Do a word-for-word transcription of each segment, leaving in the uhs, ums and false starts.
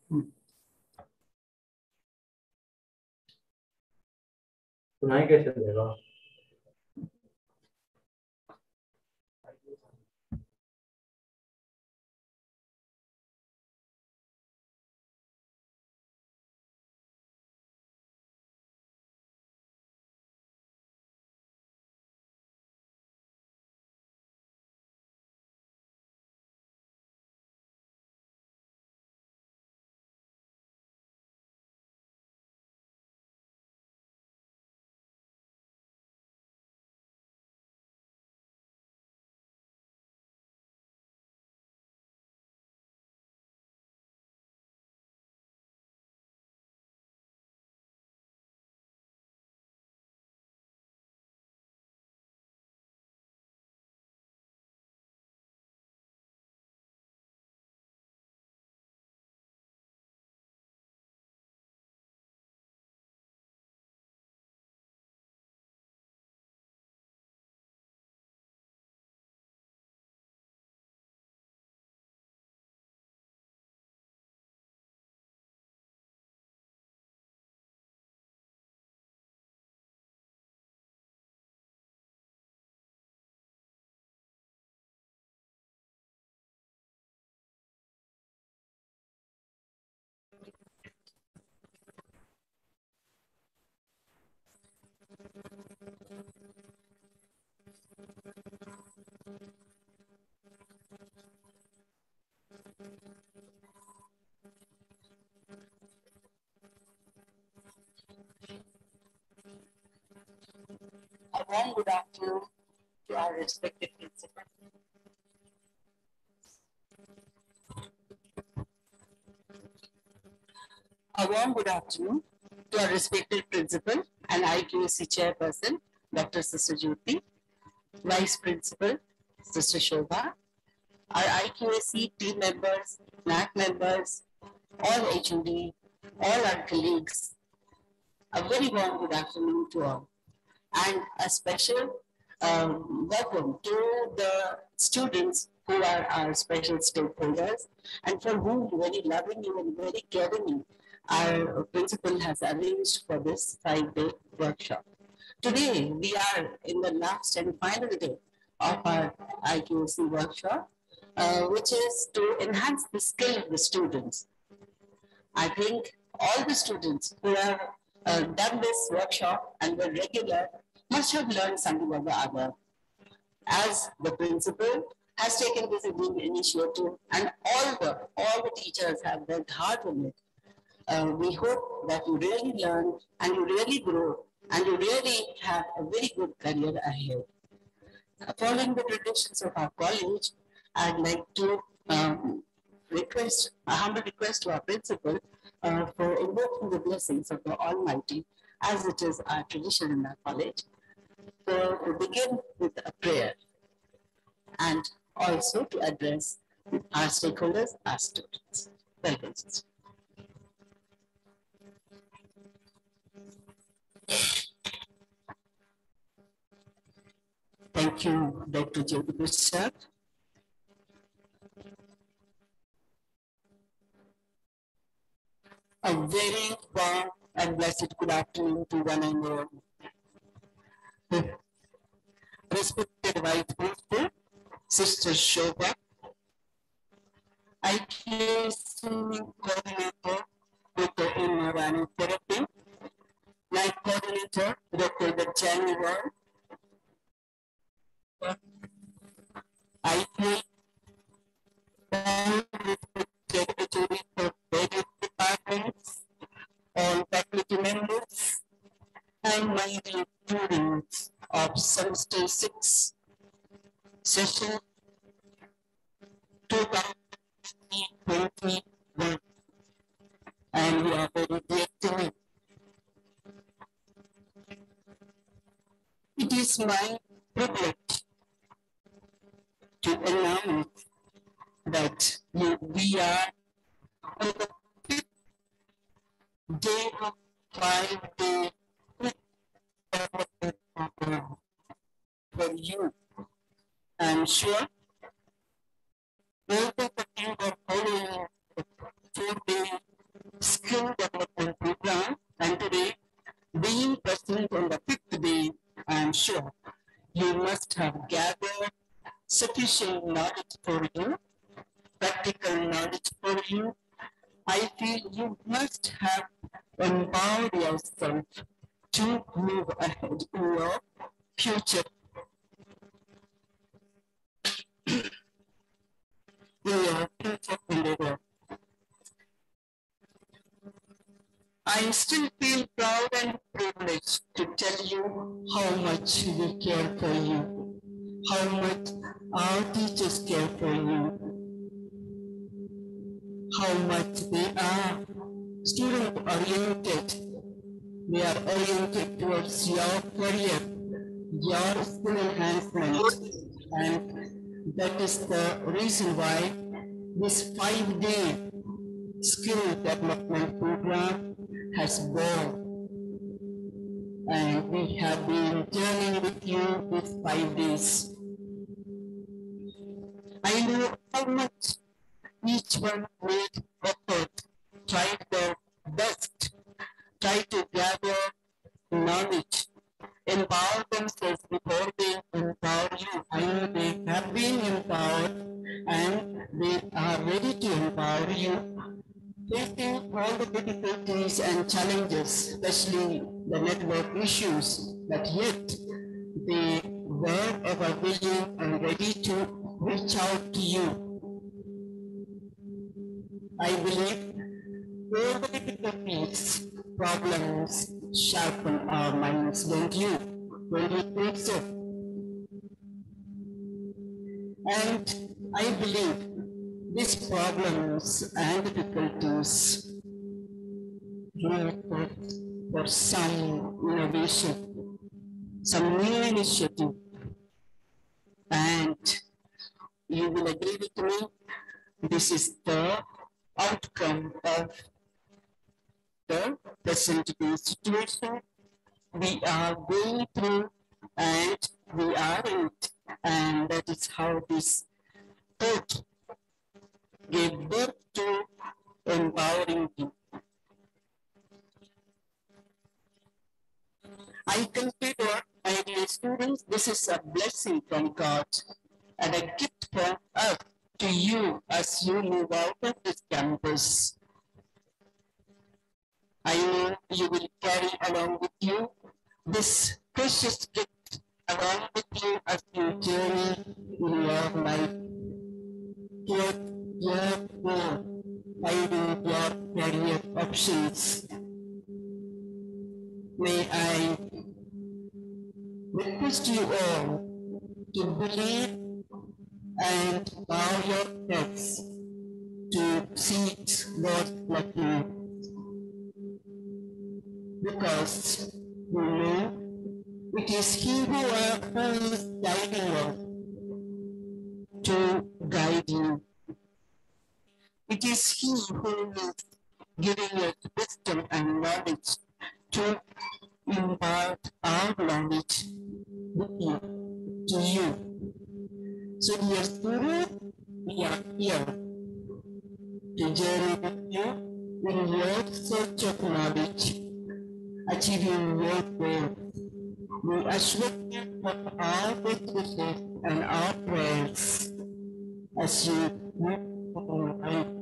सुनाई कैसे देगा? A warm good afternoon to our respected principal. A warm good afternoon to our respected principal and I Q A C chairperson, Doctor Sister Jyoti, Vice Principal, Sister Shobha, our I Q A C team members, N A C members, all H O D, all our colleagues. A very warm good afternoon to all. And a special um, welcome to the students who are our special stakeholders and for whom very lovingly and very caringly our principal has arranged for this five-day workshop. Today, we are in the last and final day of our I Q A C workshop, uh, which is to enhance the skill of the students. I think all the students who have uh, done this workshop and were regular must have learned something or the other. As the principal has taken this initiative and all the all the teachers have worked hard on it, uh, we hope that you really learn and you really grow and you really have a very good career ahead. Uh, following the traditions of our college, I'd like to um, request, a humble request to our principal uh, for invoking the blessings of the Almighty, as it is our tradition in our college. So we begin with a prayer and also to address our stakeholders, our students. Welcome, sister. Thank you, Doctor Jyoti Prasad. A very warm and blessed good afternoon to one and all. Respected Vice Principal, Sister Shobha, I Q A C Coordinator, Doctor Imran Therapy, Night Coordinator, Doctor Dajani I Q A Secretary for various departments, all faculty members, and my dear students of semester six, session two thousand twenty-one. And we are very grateful. It is my privilege to announce that we are on the fifth day of five-day program for you. I'm sure those of you are following the four-day you, I feel you must have empowered yourself to move ahead in your future, in your future endeavor. I still feel proud and privileged to tell you how much we care for you, how much our teachers care for you, how much they are student-oriented. They are oriented towards your career, your skill enhancement, and that is the reason why this five-day skill development program has born. And we have been journeying with you these five days. I know how much each one made effort, tried their best, tried to gather knowledge, empower themselves before they empower you. I know they have been empowered and they are ready to empower you, facing all the difficulties and challenges, especially the network issues, but yet they were ever willing and ready to reach out to you. I believe all the difficulties, problems sharpen our minds, don't you? Don't you think so? And I believe these problems and difficulties need for, for some innovation, some new initiative. And you will agree with me, this is the outcome of the present day situation we are going through, and we are in it. And that is how this thought gave birth to empowering you. I consider, my dear students, this is a blessing from God and a gift from us to you as you move out of this campus. I know you will carry along with you this precious gift along with you as you journey in your life toward your goal, finding your career options. May I request you all to believe and bow your heads to seek God's blessing, because you know it is He who is guiding us to guide you. It is He who is giving us wisdom and knowledge to impart our knowledge with you, to you. So dear students, we are here to journey with you in your search of knowledge, achieving your goals. We assure you of our best wishes and our prayers as you move forward.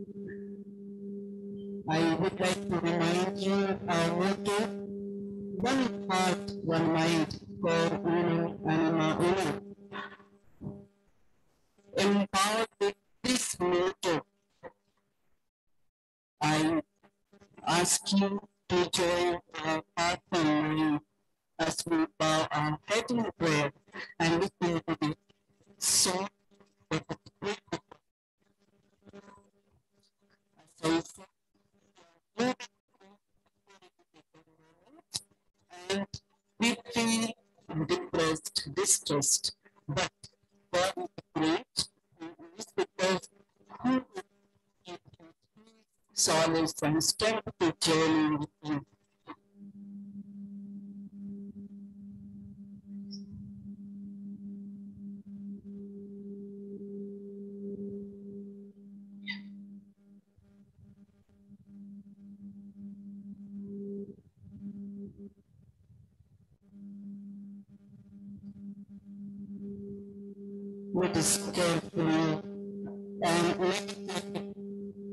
I would like to remind you our motto, one heart, one mind, cor uno, anima uno. Empowered with this motto, I ask you to join our heart and mind as we bow our head in prayer and listen to the song of the great. As I say, and we feel depressed, distressed, but God is great, is because He will give you solace and strength to journey with you. Let us carefully and meditate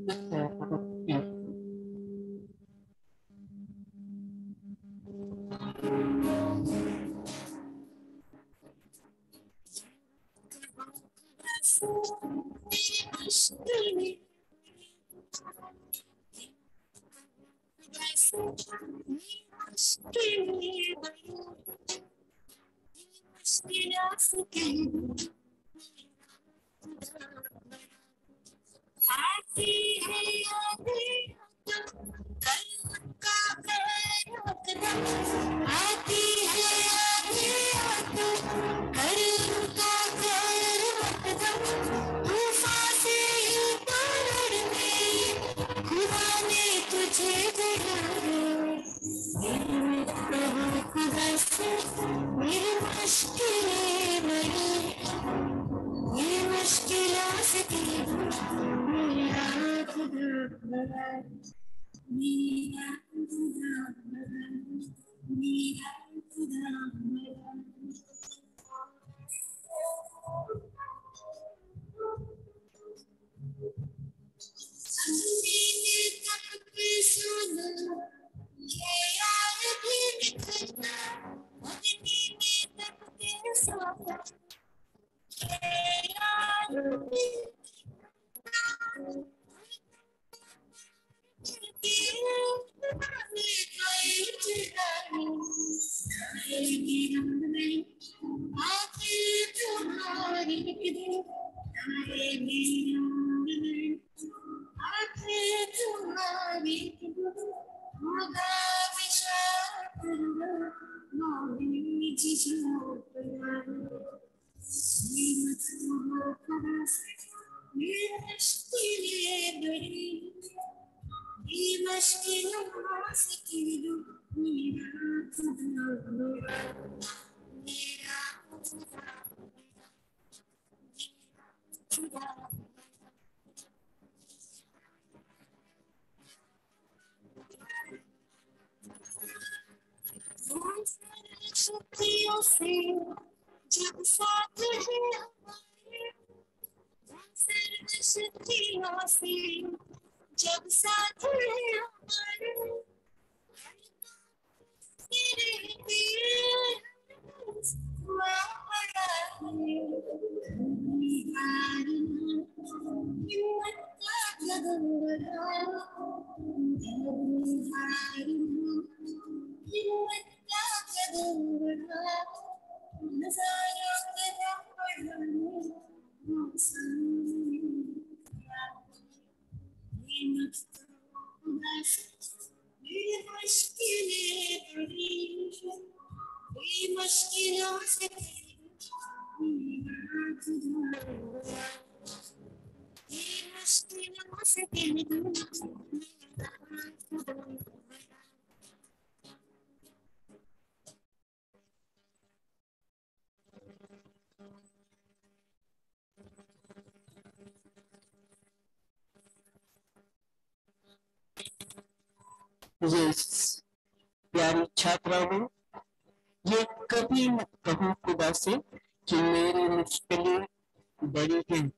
ये प्यारी छात्राओं, ये कभी मत कहो खुदा से कि मेरी मुश्किलें बड़ी हैं,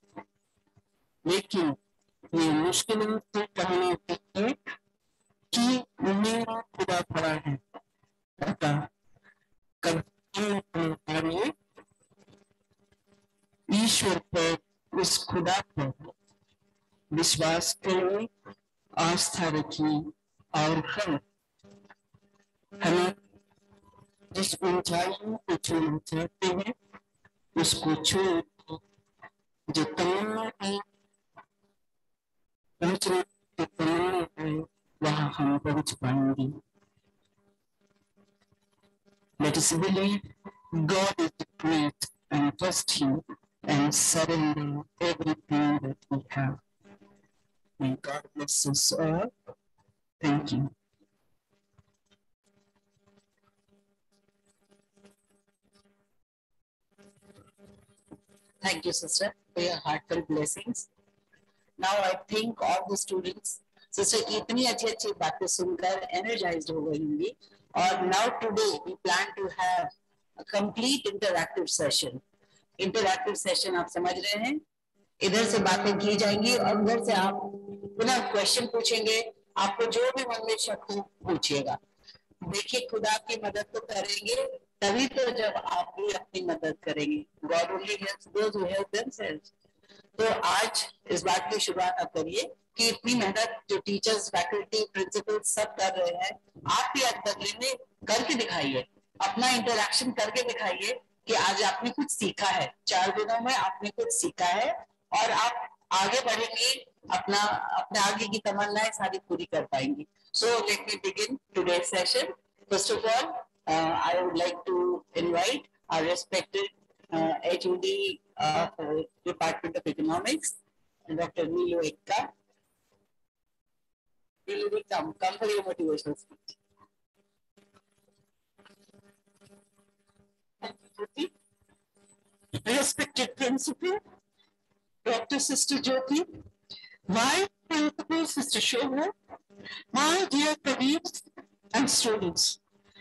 लेकिन ये मुश्किलों से कहने चाहिए कि मेरा खुदा बड़ा है। अतः कभी ईश्वर पर, उस खुदा पर विश्वास करिए, आस्था रखिए और हम हमें जिस ऊंचाइयों को छूना चाहते हैं उसको छू, जो तमन्ना है पहुंचने की तमन्ना है वहां हम पहुंच पाएंगे। Let us believe God is great and trust Him and surrender everything that we have. May God bless us all. Thank you. Thank you, sister, for your heartfelt blessings. Now I think all the students, sister की इतनी अच्छी अच्छी बातें सुनकर energized हो गई होंगी। और now today we plan to have a complete interactive session. Interactive session आप समझ रहे हैं? इधर से बातें की जाएंगी और उधर से आप पुनः क्वेश्चन पूछेंगे, आपको जो भी मन में शक हो पूछिएगा। देखिए, खुदा की मदद तो करेंगे तभी तो जब आप भी अपनी मदद करेंगे। God only helps those who help themselves. तो आज इस बात की शुरुआत आप करिए कि इतनी मेहनत जो टीचर्स, फैकल्टी, प्रिंसिपल सब कर रहे हैं, आप भी आज बदले में करके दिखाइए, अपना इंटरैक्शन करके दिखाइए कि आज आपने कुछ सीखा है, चार दिनों में आपने कुछ सीखा है और आप आगे बढ़ेंगे, अपना अपने आगे की तमन्नाएं सारी पूरी कर पाएंगी। So let me begin today's session. First of all, uh, I would like to invite our respected uh, H O D of uh, Department of Economics, Doctor Neelu Ekka. Neelu, come, come for your motivational speech. Respected Principal, Doctor Sister Jyoti, Vice Principal Sister Shobha, my dear colleagues and students.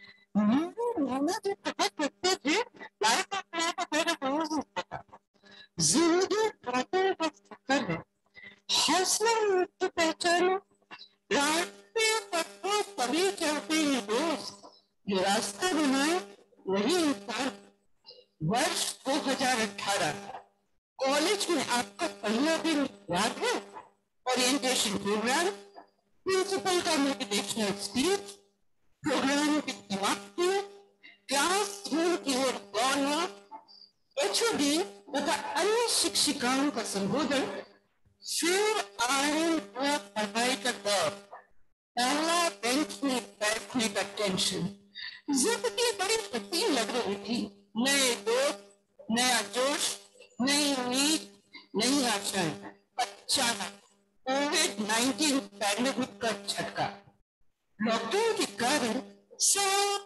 जिंदगी काटने का सफर है, हौसला मृत्यु पहचानो, रास्ते पत्थर सभी चलते हैं दोस्त, ये रास्ता बनाए वही इंसान। वर्ष दो हज़ार अठारह कॉलेज में आपका पहला दिन याद है? ओरिएंटेशन प्रोग्राम, प्रिंसिपल का मोटिवेशनल स्पीच, प्रोग्राम की समाप्ति, क्लासरूम की ओर दौड़ना, एचओडी तथा अन्य शिक्षिकाओं का संबोधन, फिर आयरन हुआ पढ़ाई का दौर, पहला बेंच में बैठने का टेंशन, जिंदगी बड़ी हसीन लग रही थी, नए दोस्त, नया जोश, नई उम्मीद, नई आशाएं। अचानक कोविड नाइनटीन पैंडेमिक का झटका, लॉकडाउन के कारण सब,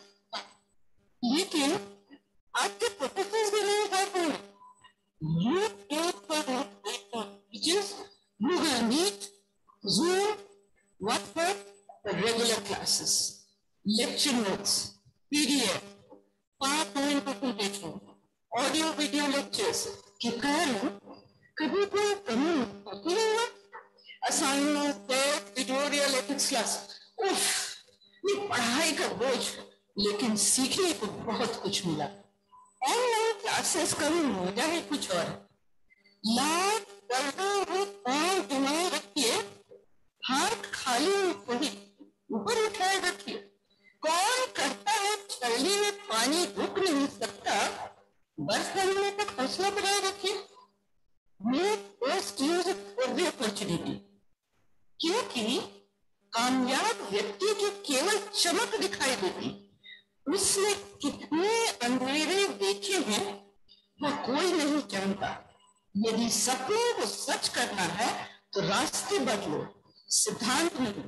लेकिन आपके प्रोफेसर भी नहीं करते। यूट्यूब पर teachers, Google Meet, Zoom, WhatsApp, regular classes, lecture notes, PDF, PowerPoint presentation, audio video lectures के कारण कभी कोई कमी होती नहीं। Assignment, test, tutorial, ethics class, उफ, ये पढ़ाई का बोझ, लेकिन सीखने को बहुत कुछ मिला। ऑनलाइन क्लासेस का भी मजा है कुछ और। लाभ करते हुए पांव जमाए रखिए, हाथ खाली नहीं, ऊपर उठाए रखिए। कौन करता है छलनी में पानी रुक नहीं सकता, बस करने का हौसला बनाए रखिए। Make best use of every opportunity, क्योंकि कामयाब व्यक्ति की केवल चमक दिखाई देती, उसने कितने अंधेरे देखे हैं वह कोई नहीं जानता। यदि सपनों को सच करना है तो रास्ते बदलो, सिद्धांत नहीं।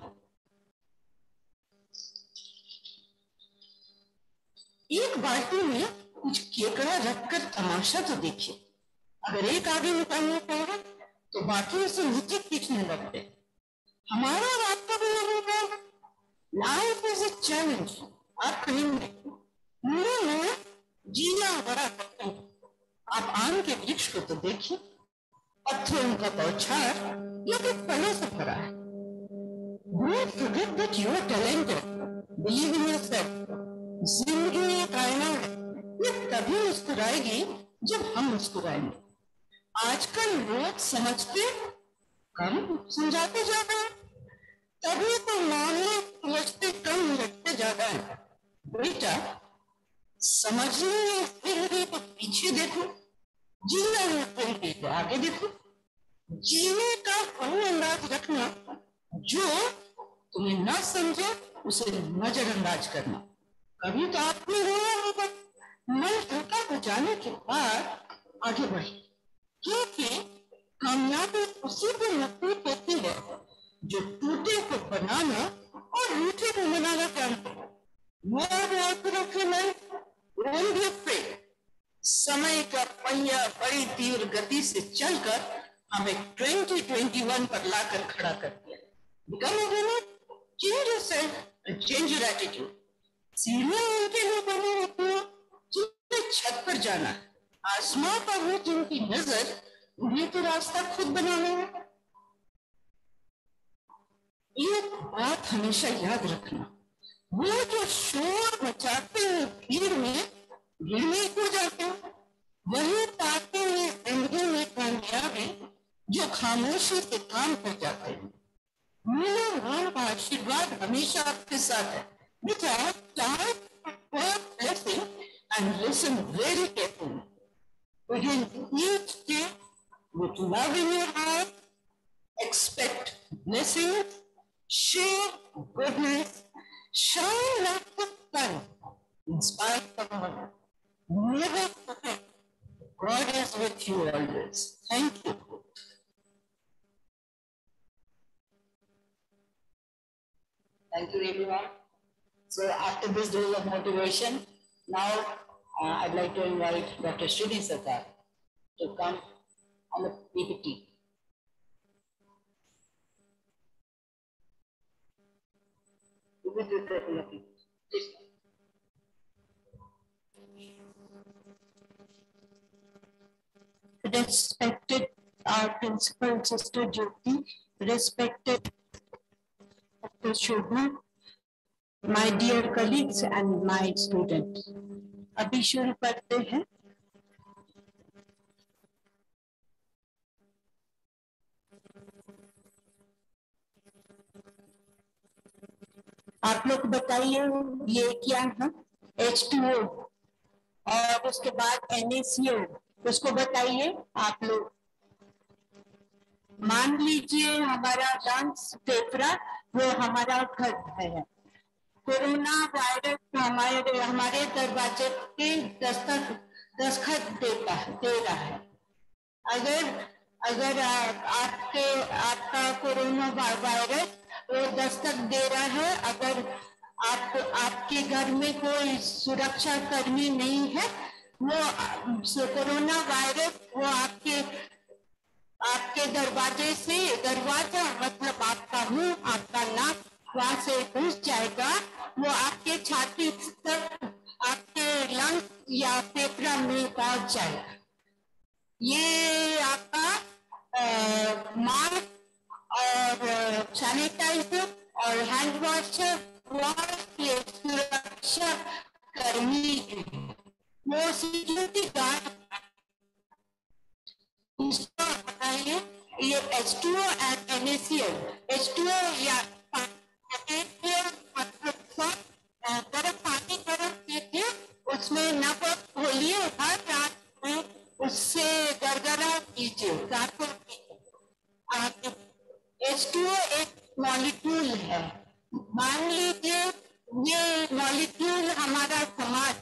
एक बाल्टी में कुछ केकड़ा रखकर तमाशा तो देखिए, अगर एक आगे निकालना चाहे तो बाकी उसे नीचे खींचने लगते। हमारा रास्ता भी नहीं है। लाइफ इज अ चैलेंज, आप कहेंगे मैं जीना बड़ा कठिन है। आप आम के वृक्ष को तो देखिए, पत्थरों का बौछार लेकिन फलों से भरा है। Don't forget that you are talented. Believe in yourself. जिंदगी एक आईना है, ये तभी मुस्कुराएगी जब हम मुस्कुराएंगे। आजकल लोग समझते कम, समझाते ज्यादा है, तभी तो मामले समझते कम, रखते ज्यादा है। बेटा, समझने में फिर तो पीछे देखो, जीना है फिर तो आगे देखो। जीने का वही अंदाज रखना, जो तुम्हें न समझे उसे नजरअंदाज करना। कभी तो आपने रोया होगा, मन हल्का हो जाने के बाद आगे बढ़े, क्योंकि कामयाबी उसी को नसीब होती है जो टूटे को बनाना और रूठे को मनाना जानते हैं। समय का पहिया बड़ी तीव्र गति से चलकर हमें ट्वेंटी ट्वेंटी वन पर लाकर खड़ा कर दिया। Become a winner, change yourself and change your attitude. सीढ़ियां उनके लिए बनी होती है जिन्हें छत पर जाना है, आसमां पर हो जिनकी नजर, उन्हें तो रास्ता खुद बनाना है। एक बात हमेशा याद रखना, वो जो शोर मचाते हैं भीड़ में, भीड़ में खो जाते हैं, वही पाते हैं जिंदगी में कामयाबी जो खामोशी से काम कर जाते हैं। मेरा राम का आशीर्वाद हमेशा आपके साथ है। बेटा, blessing and listen very carefully. Begin each day with love in your heart, expect blessings, share goodness, shine like the sun, inspire someone. Never forget, God is with you always. Thank you. Thank you, everyone. So after this dose of motivation, now uh, I'd like to invite Doctor Shruti Sarkar to come on the P P T. Respected our principal, Sister Jyoti, respected Doctor Shobha, my dear colleagues and my students. अभी शुरू करते हैं। आप लोग बताइए ये क्या है? एच टू ओ और उसके बाद एन ए सी ओ, उसको बताइए आप लोग। मान लीजिए हमारा लंग्स, फेफड़ा, वो हमारा घर है। कोरोना वायरस हमारे हमारे दरवाजे पे दस्तक दस्तखत देता है दे रहा है। अगर अगर आ, आपके आपका कोरोना वायरस वो दस्तक दे रहा है, अगर आप आपके घर में कोई सुरक्षा कर्मी नहीं है, वो कोरोना वायरस वो आपके आपके दरवाजे से, दरवाजा मतलब आपका मुंह, आपका नाक वहां से घुस जाएगा, वो आपके छाती तक, आपके लंग्स या फेफड़ा में पहुंच जाएगा। ये आपका मास्क और सैनिटाइजर और हैंड वॉश ये सुरक्षा कर्मी है, वो सिक्योरिटी गार्ड। इसको बताइए ये H two O and N A C L. H two O या गर्म पानी गर्म कीजिए, उसमें नमक घोलिए, हर रात में उससे गरगरा कीजिए, रातों कीजिए। एच टू ओ एक मॉलिक्यूल है। मान लीजिए ये मॉलिक्यूल हमारा समाज,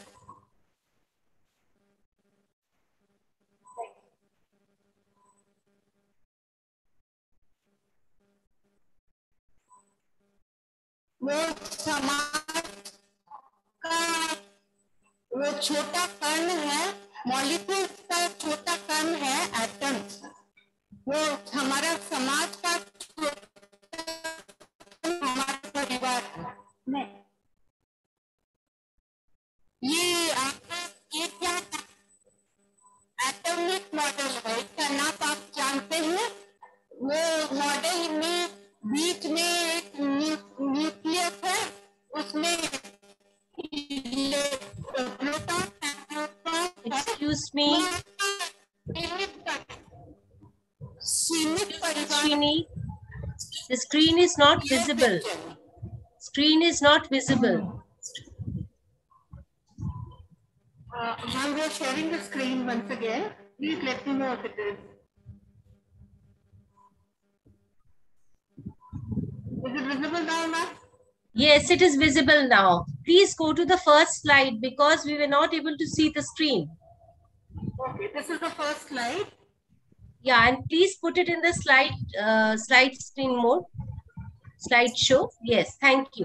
वो समाज का वो छोटा कण है, मॉलिक्यूल का छोटा कण है एटम्स। वो हमारा समाज का हमारा परिवार है। ये आपका ये क्या एटॉमिक मॉडल है, इसका नाम आप जानते हैं। वो मॉडल में बीच में एक न्यूक्लियस है, उसमें Excuse me. Srini, the screen is not visible. Screen is not visible. Uh, while we are sharing the screen once again, please let me know if it is. Is it visible now, ma'am? Yes, it is visible now. Please go to the first slide because we were not able to see the screen. Okay, this is the first slide. Yeah, and please put it in the slide uh, slide screen mode. Slide show. Yes, thank you.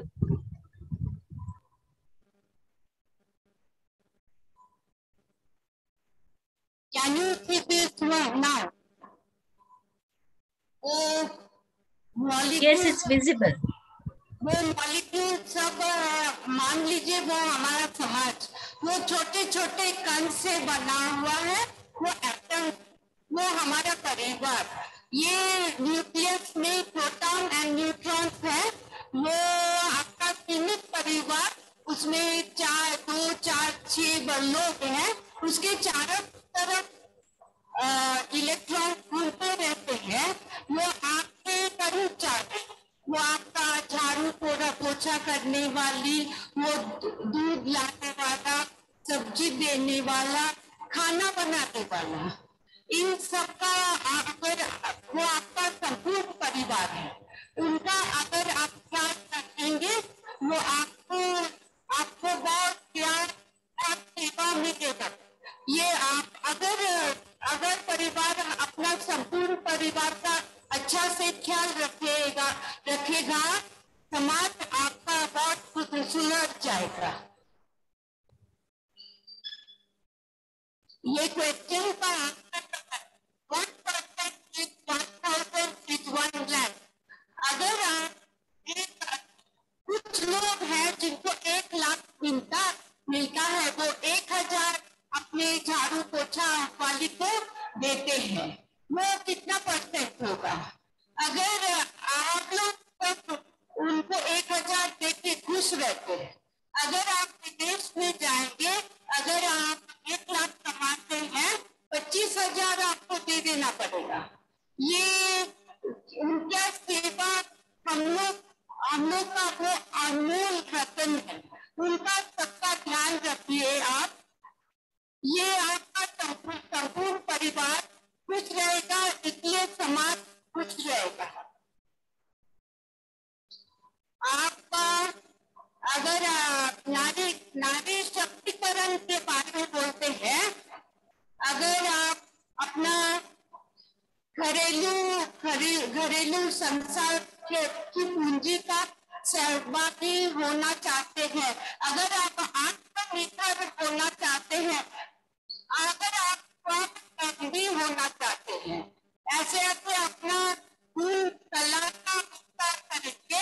Can you see this one now? Oh, yes, it's visible. वो molecule सब मान लीजिए वो हमारा समाज, वो छोटे छोटे कण से बना हुआ है, वो एटम, वो हमारा परिवार। ये न्यूक्लियस में प्रोटॉन एंड न्यूट्रॉन्स है, लोग हैं उसके चारों तरफ इलेक्ट्रॉन घूमते रहते हैं, वो आपके करीब जाते हैं। वो आपका झाड़ू पोछा पोछा करने वाली, वो दूध लाने वाला, सब्जी देने वाला, खाना बनाने वाला, इन सबका अगर वो आपका संपूर्ण परिवार है, उनका अगर आप ख्याल रखेंगे वो आपको आपको बहुत प्यार और सेवा मिलेगा। ये आप अगर अगर परिवार अपना संपूर्ण परिवार का अच्छा से ख्याल रखेगा रखेगा समाज आपका बहुत सुधर जाएगा। ये क्वेश्चन का one percent is one thousand is one lakh. अगर आप एक कुछ लोग हैं जिनको एक लाख मिलता मिलता है, वो एक हजार अपने झाड़ू पोछा वाली को देते हैं, वो कितना परसेंट होगा? अगर आप लोग उनको एक हजार दे के खुश रहते हैं, अगर आप विदेश में जाएंगे, अगर आप एक लाख कमाते हैं, पच्चीस हजार आपको दे देना पड़ेगा। ये उनका सेवा हम लोग हम लोग का वो अनमोल रतन है, उनका सबका ध्यान रखिए आप। ये आपका संपूर्ण परिवार खुश रहेगा, इसलिए समाज खुश रहेगा। आपका अगर नारी नारी शक्तिकरण के बारे में बोलते हैं, अगर आप अपना घरेलू घरेलू संसार की पूंजी का सहभागी होना चाहते हैं, अगर आप आत्मनिर्भर होना चाहते हैं, अगर आप स्वावलंबी होना चाहते हैं, ऐसे ऐसे अपना पूर्ण कला का विस्तार करेंगे।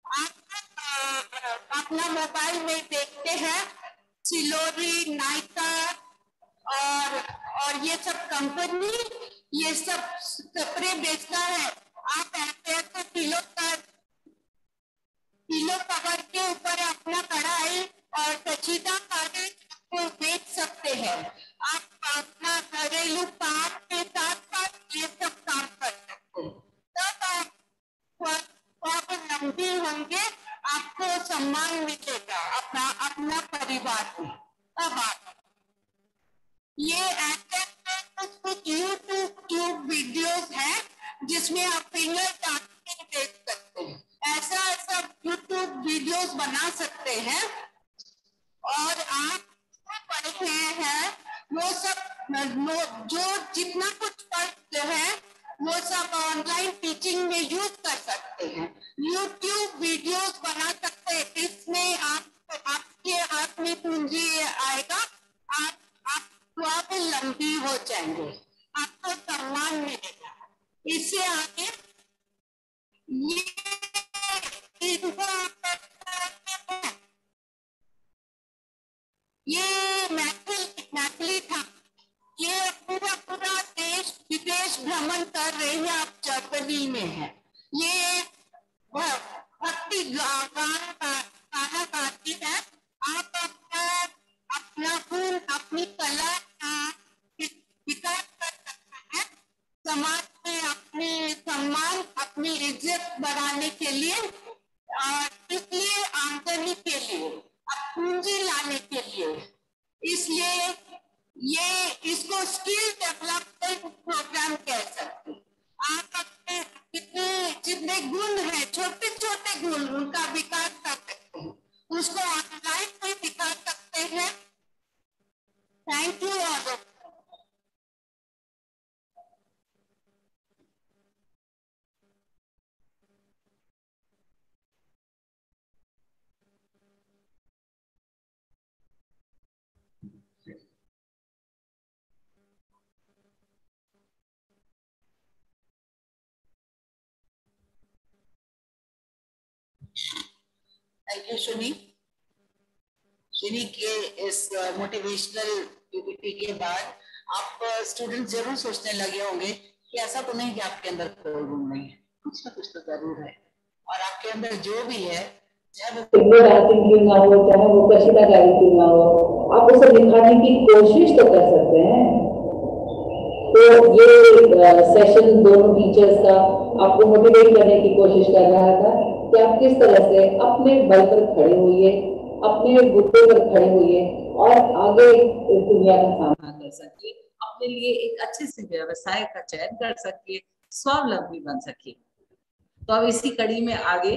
आप अपना मोबाइल में देखते हैं सिलोरी, नायका और और ये सब कंपनी ये सब कपड़े बेचता है। आप ऐसे ऐसे किलो का किलो कवर के ऊपर अपना कढ़ाई और कचीदा कागज को बेच सकते हैं। आप अपना घरेलू काम के साथ साथ ये सब काम कर सकते हैं, तब आप स्वावलंबी होंगे, आपको सम्मान मिलेगा अपना अपना परिवार में। अब आप ये ऐसे कुछ यूट्यूब ट्यूब वीडियोस हैं जिसमें आप फिंगर टाइपिंग देख सकते हैं, ऐसा ऐसा यूट्यूब वीडियोस बना सकते हैं। और आप पढ़ रहे हैं वो सब जो जितना कुछ पढ़ते हैं वो सब ऑनलाइन टीचिंग में यूज कर सकते हैं, यूट्यूब वीडियोस बना सकते हैं। इसमें आप आपके हाथ में पूंजी आएगा, आप आप स्वावलंबी हो जाएंगे, आपको सम्मान मिलेगा। इससे आगे ये ये मैथिल मैथिली था, ये पूरा पूरा देश विदेश भ्रमण कर रहे हैं, आप जर्मनी में हैं। ये भक्ति गाना गाती है। आप अपना अपना पूर्ण अपनी कला का विकास कर सकते हैं, समाज में अपने सम्मान अपनी इज्जत बढ़ाने के लिए, और इसलिए आमदनी के लिए, पूंजी लाने के लिए। इसलिए ये इसको स्किल डेवलपमेंट प्रोग्राम कह सकते हैं। आप अपने जितने जितने गुण हैं, छोटे छोटे गुण, उनका विकास कर सकते हैं, उसको ऑनलाइन में दिखा सकते हैं। Thank you all. Thank you Suni. Suni के इस मोटिवेशनल पीपीटी के बाद आप स्टूडेंट जरूर सोचने लगे होंगे कि ऐसा तो नहीं कि आपके अंदर कोई गुण नहीं है, कुछ ना कुछ तो जरूर है। और आपके अंदर जो भी है, सिंगल डांसिंग क्यों ना हो, चाहे वो कशिदाकारी क्यों ना हो, आप उसे दिखाने की कोशिश तो कर सकते हैं। तो ये सेशन दोनों टीचर्स का आपको मोटिवेट करने की कोशिश कर रहा था कि आप किस तरह से अपने बल पर खड़े होइए, अपने बुद्धि पर खड़े होइए और आगे इस दुनिया का सामना कर सकिए, अपने लिए एक अच्छे से व्यवसाय का चयन कर सकिए, स्वावलंबी बन सकिए। तो अब इसी कड़ी में आगे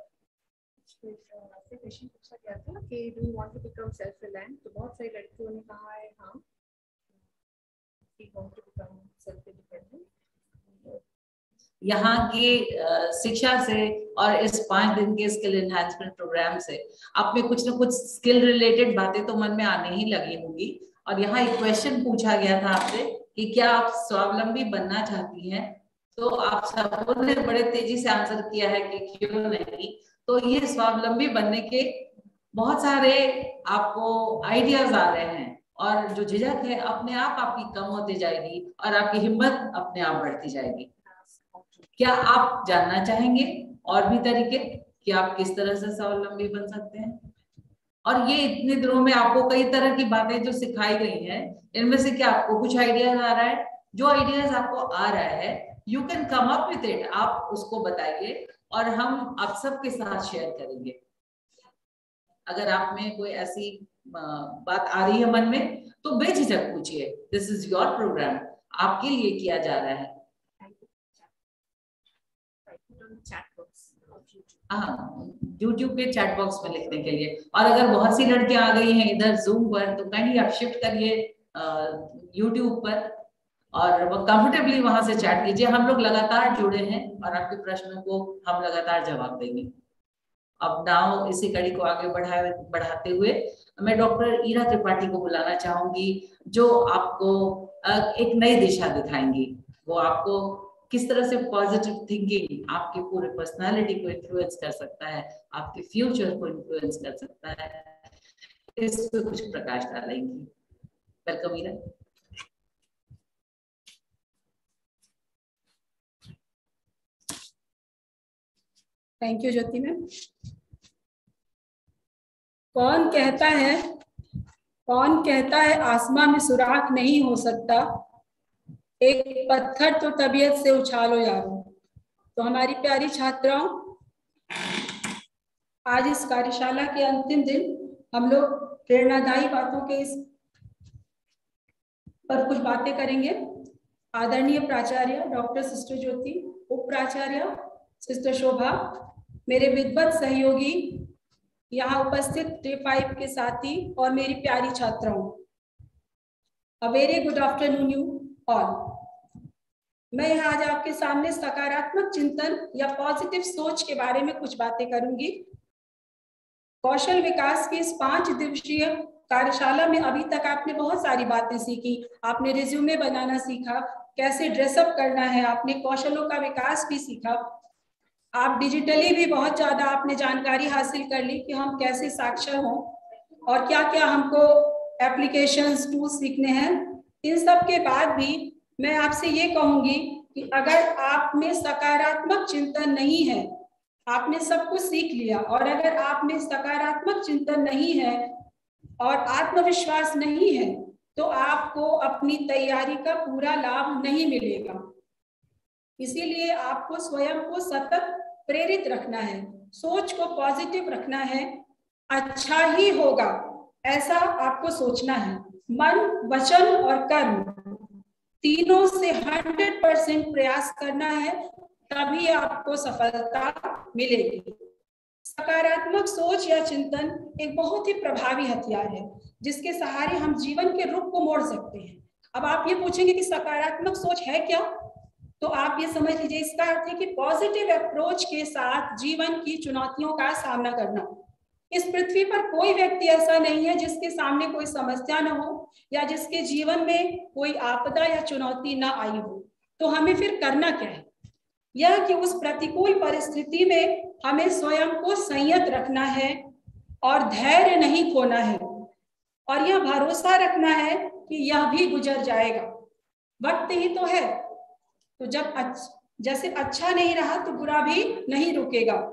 क्वेश्चन पूछा गया था कि do you want to become self reliant, तो बहुत सारी लड़कियों ने कहा है हाँ we want to become self independent. यहाँ की शिक्षा से और इस पांच दिन के स्किल एनहांसमेंट प्रोग्राम से आप में कुछ ना कुछ स्किल रिलेटेड बातें तो मन में आने ही लगी होंगी। और यहाँ एक क्वेश्चन पूछा गया था आपसे कि क्या आप स्वावलंबी बनना चाहती हैं, तो आप सबने बड़े तेजी से आंसर किया है कि क्यों नहीं। तो ये स्वावलंबी बनने के बहुत सारे आपको आइडियाज आ रहे हैं और जो झिझक है अपने आप आपकी कम होती जाएगी और आपकी हिम्मत अपने आप बढ़ती जाएगी। क्या आप जानना चाहेंगे और भी तरीके कि आप किस तरह से स्वावलंबी बन सकते हैं? और ये इतने दिनों में आपको कई तरह की बातें जो सिखाई गई हैं, इनमें से क्या आपको कुछ आइडियाज आ रहा है? जो आइडियाज आपको आ रहा है you can come up with it, आप उसको बताइए और हम आप सबके साथ शेयर करेंगे। अगर आप में कोई ऐसी बात आ रही है मन में तो बेझिझक पूछिए, दिस इज योर प्रोग्राम, आपके लिए किया जा रहा है। हाँ, यूट्यूब के चैट बॉक्स में लिखने के लिए। और अगर बहुत सी लड़कियां आ गई हैं इधर जूम पर तो काइंडली आप शिफ्ट करिए यूट्यूब पर और वो कंफर्टेबली वहां से चैट कीजिए। हम लोग लगातार जुड़े हैं और आपके प्रश्नों को हम लगातार जवाब देंगे। अब नाउ इसी कड़ी को आगे बढ़ाए बढ़ाते हुए मैं डॉक्टर ईरा त्रिपाठी को बुलाना चाहूंगी, जो आपको एक नई दिशा दिखाएंगी। वो आपको किस तरह से पॉजिटिव थिंकिंग आपकी पूरे पर्सनालिटी को इन्फ्लुएंस कर सकता है, आपके फ्यूचर को इन्फ्लुएंस कर सकता है, इस पे कुछ प्रकाश डालेंगी। Welcome Ira. Thank you Jyoti ma'am. कौन कहता है कौन कहता है आसमां में सुराख नहीं हो सकता, एक पत्थर तो तबीयत से उछालो यारो। तो हमारी प्यारी छात्राओं, आज इस कार्यशाला के अंतिम दिन हम लोग प्रेरणादायी बातों के इस पर कुछ बातें करेंगे। आदरणीय प्राचार्य डॉक्टर सिस्टर ज्योति, उप प्राचार्य सिस्टर शोभा, मेरे विद्वत सहयोगी, यहाँ उपस्थित टे फाइव के साथी और मेरी प्यारी छात्राओं, a very good afternoon you all. मैं यहाँ आज आपके सामने सकारात्मक चिंतन या पॉजिटिव सोच के बारे में कुछ बातें करूंगी। कौशल विकास की इस पांच दिवसीय कार्यशाला में अभी तक आपने बहुत सारी बातें सीखी। आपने रिज्यूमे बनाना सीखा, कैसे ड्रेसअप करना है, आपने कौशलों का विकास भी सीखा। आप डिजिटली भी बहुत ज्यादा आपने जानकारी हासिल कर ली कि हम कैसे साक्षर हों और क्या क्या हमको एप्लीकेशंस टूल्स सीखने हैं। इन सब के बाद भी मैं आपसे ये कहूंगी कि अगर आप में सकारात्मक चिंतन नहीं है, आपने सब कुछ सीख लिया, और अगर आप में सकारात्मक चिंतन नहीं है और आत्मविश्वास नहीं है, तो आपको अपनी तैयारी का पूरा लाभ नहीं मिलेगा। इसीलिए आपको स्वयं को सतत प्रेरित रखना है, सोच को पॉजिटिव रखना है, अच्छा ही होगा ऐसा आपको सोचना है। मन, वचन और कर्म तीनों से हंड्रेड परसेंट प्रयास करना है, तभी आपको सफलता मिलेगी। सकारात्मक सोच या चिंतन एक बहुत ही प्रभावी हथियार है, जिसके सहारे हम जीवन के रुख को मोड़ सकते हैं। अब आप ये पूछेंगे कि सकारात्मक सोच है क्या, तो आप ये समझ लीजिए इसका अर्थ है कि पॉजिटिव अप्रोच के साथ जीवन की चुनौतियों का सामना करना। इस पृथ्वी पर कोई व्यक्ति ऐसा नहीं है जिसके सामने कोई समस्या न हो या जिसके जीवन में कोई आपदा या चुनौती ना आई हो। तो हमें फिर करना क्या है? यह कि उस प्रतिकूल परिस्थिति में हमें स्वयं को संयत रखना है और धैर्य नहीं खोना है, और यह भरोसा रखना है कि यह भी गुजर जाएगा, वक्त ही तो है। तो जब अच्छा, जैसे अच्छा नहीं रहा तो बुरा भी नहीं रुकेगा।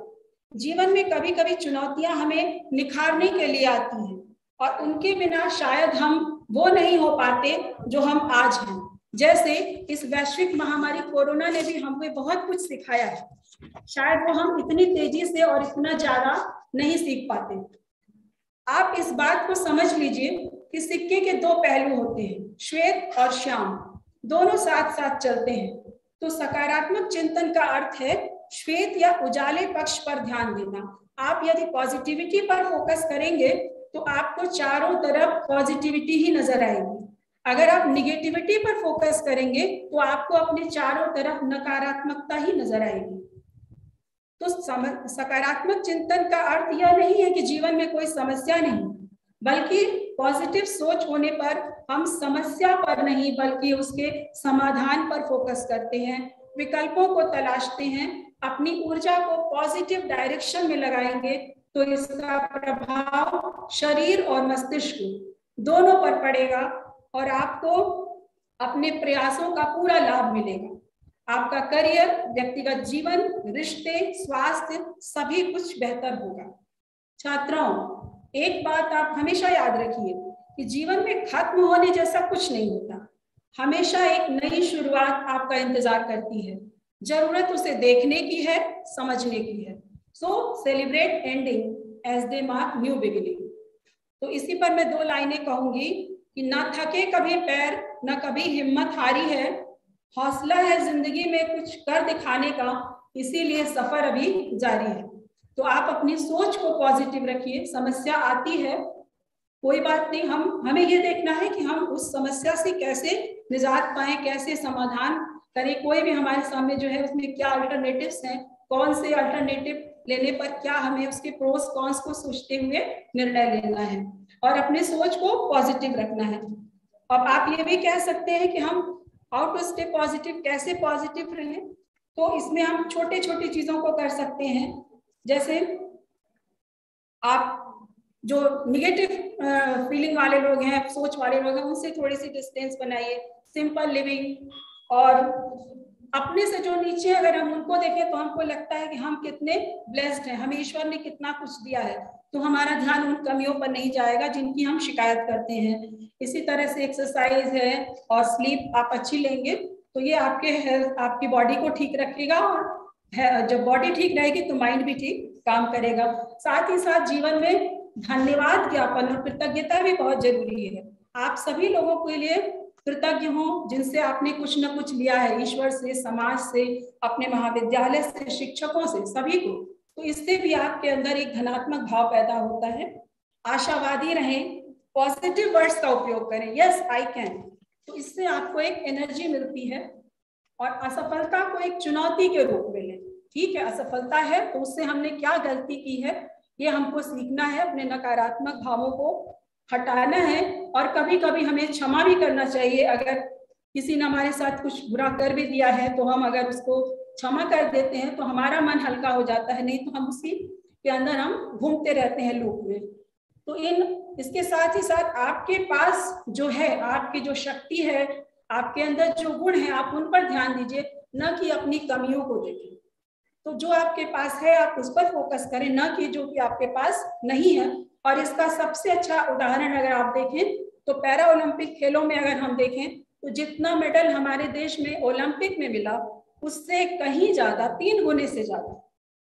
जीवन में कभी कभी चुनौतियां हमें निखारने के लिए आती हैं और उनके बिना शायद हम वो नहीं हो पाते जो हम आज हैं। जैसे इस वैश्विक महामारी कोरोना ने भी हमें बहुत कुछ सिखाया है, शायद वो हम इतनी तेजी से और इतना ज्यादा नहीं सीख पाते। आप इस बात को समझ लीजिए कि सिक्के के दो पहलू होते हैं, श्वेत और श्याम, दोनों साथ साथ चलते हैं। तो सकारात्मक चिंतन का अर्थ है श्वेत या उजाले पक्ष पर ध्यान देना। आप यदि पॉजिटिविटी पर फोकस करेंगे तो आपको चारों तरफ पॉजिटिविटी ही नजर आएगी। अगर आप निगेटिविटी पर फोकस करेंगे तो आपको अपने चारों तरफ नकारात्मकता ही नजर आएगी। तो सकारात्मक चिंतन का अर्थ यह नहीं है कि जीवन में कोई समस्या नहीं, बल्कि पॉजिटिव सोच होने पर हम समस्या पर नहीं बल्कि उसके समाधान पर फोकस करते हैं, विकल्पों को तलाशते हैं, अपनी ऊर्जा को पॉजिटिव डायरेक्शन में लगाएंगे तो इसका प्रभाव शरीर और मस्तिष्क दोनों पर पड़ेगा और आपको अपने प्रयासों का पूरा लाभ मिलेगा। आपका करियर, व्यक्तिगत जीवन, रिश्ते, स्वास्थ्य सभी कुछ बेहतर होगा। छात्राओं, एक बात आप हमेशा याद रखिए कि जीवन में खत्म होने जैसा कुछ नहीं होता। हमेशा एक नई शुरुआत आपका इंतजार करती है। जरूरत उसे देखने की है, समझने की है। So celebrate ending as they mark new beginning. तो इसी पर मैं दो लाइनें कहूंगी कि ना थके कभी पैर, न कभी हिम्मत हारी है, हौसला है जिंदगी में कुछ कर दिखाने का, इसीलिए सफर अभी जारी है। तो आप अपनी सोच को पॉजिटिव रखिए। समस्या आती है, कोई बात नहीं, हम हमें ये देखना है कि हम उस समस्या से कैसे निजात पाएं, कैसे समाधान करें। कोई भी हमारे सामने जो है उसमें क्या अल्टरनेटिव्स हैं, कौन से अल्टरनेटिव लेने पर क्या हमें उसके प्रोस कॉन्स को सोचते हुए निर्णय लेना है और अपने सोच को पॉजिटिव रखना है। अब आप ये भी कह सकते हैं कि हम हाउ टू स्टे पॉजिटिव, कैसे पॉजिटिव रहें। तो इसमें हम छोटे छोटे चीजों को कर सकते हैं, जैसे आप जो निगेटिव फीलिंग वाले लोग हैं, सोच वाले लोग हैं, उनसे थोड़ी सी डिस्टेंस बनाइए। सिंपल लिविंग, और अपने से जो नीचे अगर हम उनको देखें तो हमको लगता है कि हम कितने ब्लेस्ड हैं, हमें ईश्वर ने कितना कुछ दिया है, तो हमारा ध्यान उन कमियों पर नहीं जाएगा जिनकी हम शिकायत करते हैं। इसी तरह से एक्सरसाइज है और स्लीप आप अच्छी लेंगे तो ये आपके हेल्थ, आपकी बॉडी को ठीक रखेगा, और जब बॉडी ठीक रहेगी तो माइंड भी ठीक काम करेगा। साथ ही साथ जीवन में धन्यवाद ज्ञापन और कृतज्ञता भी बहुत जरूरी है। आप सभी लोगों के लिए कृतज्ञ हो जिनसे आपने कुछ न कुछ लिया है, ईश्वर से, समाज से, अपने महाविद्यालय से, शिक्षकों से, सभी को। तो इससे भी आपके अंदर एक धनात्मक भाव पैदा होता है। आशावादी रहें, पॉजिटिव वर्ड्स का उपयोग करें, यस आई कैन, तो इससे आपको एक एनर्जी मिलती है। और असफलता को एक चुनौती के रूप में लें। ठीक है, असफलता है तो उससे हमने क्या गलती की है ये हमको सीखना है, अपने नकारात्मक भावों को हटाना है, और कभी कभी हमें क्षमा भी करना चाहिए। अगर किसी ने हमारे साथ कुछ बुरा कर भी दिया है तो हम अगर उसको क्षमा कर देते हैं तो हमारा मन हल्का हो जाता है, नहीं तो हम उसी के अंदर हम घूमते रहते हैं लूप में। तो इन इसके साथ ही साथ आपके पास जो है, आपकी जो शक्ति है, आपके अंदर जो गुण है, आप उन पर ध्यान दीजिए, न कि अपनी कमियों को देखें। तो जो आपके पास है आप उस पर फोकस करें, न कि जो कि आपके पास नहीं है। और इसका सबसे अच्छा उदाहरण अगर आप देखें तो पैरा ओलंपिक खेलों में अगर हम देखें तो जितना मेडल हमारे देश में ओलंपिक में मिला उससे कहीं ज्यादा, तीन गुने से ज्यादा,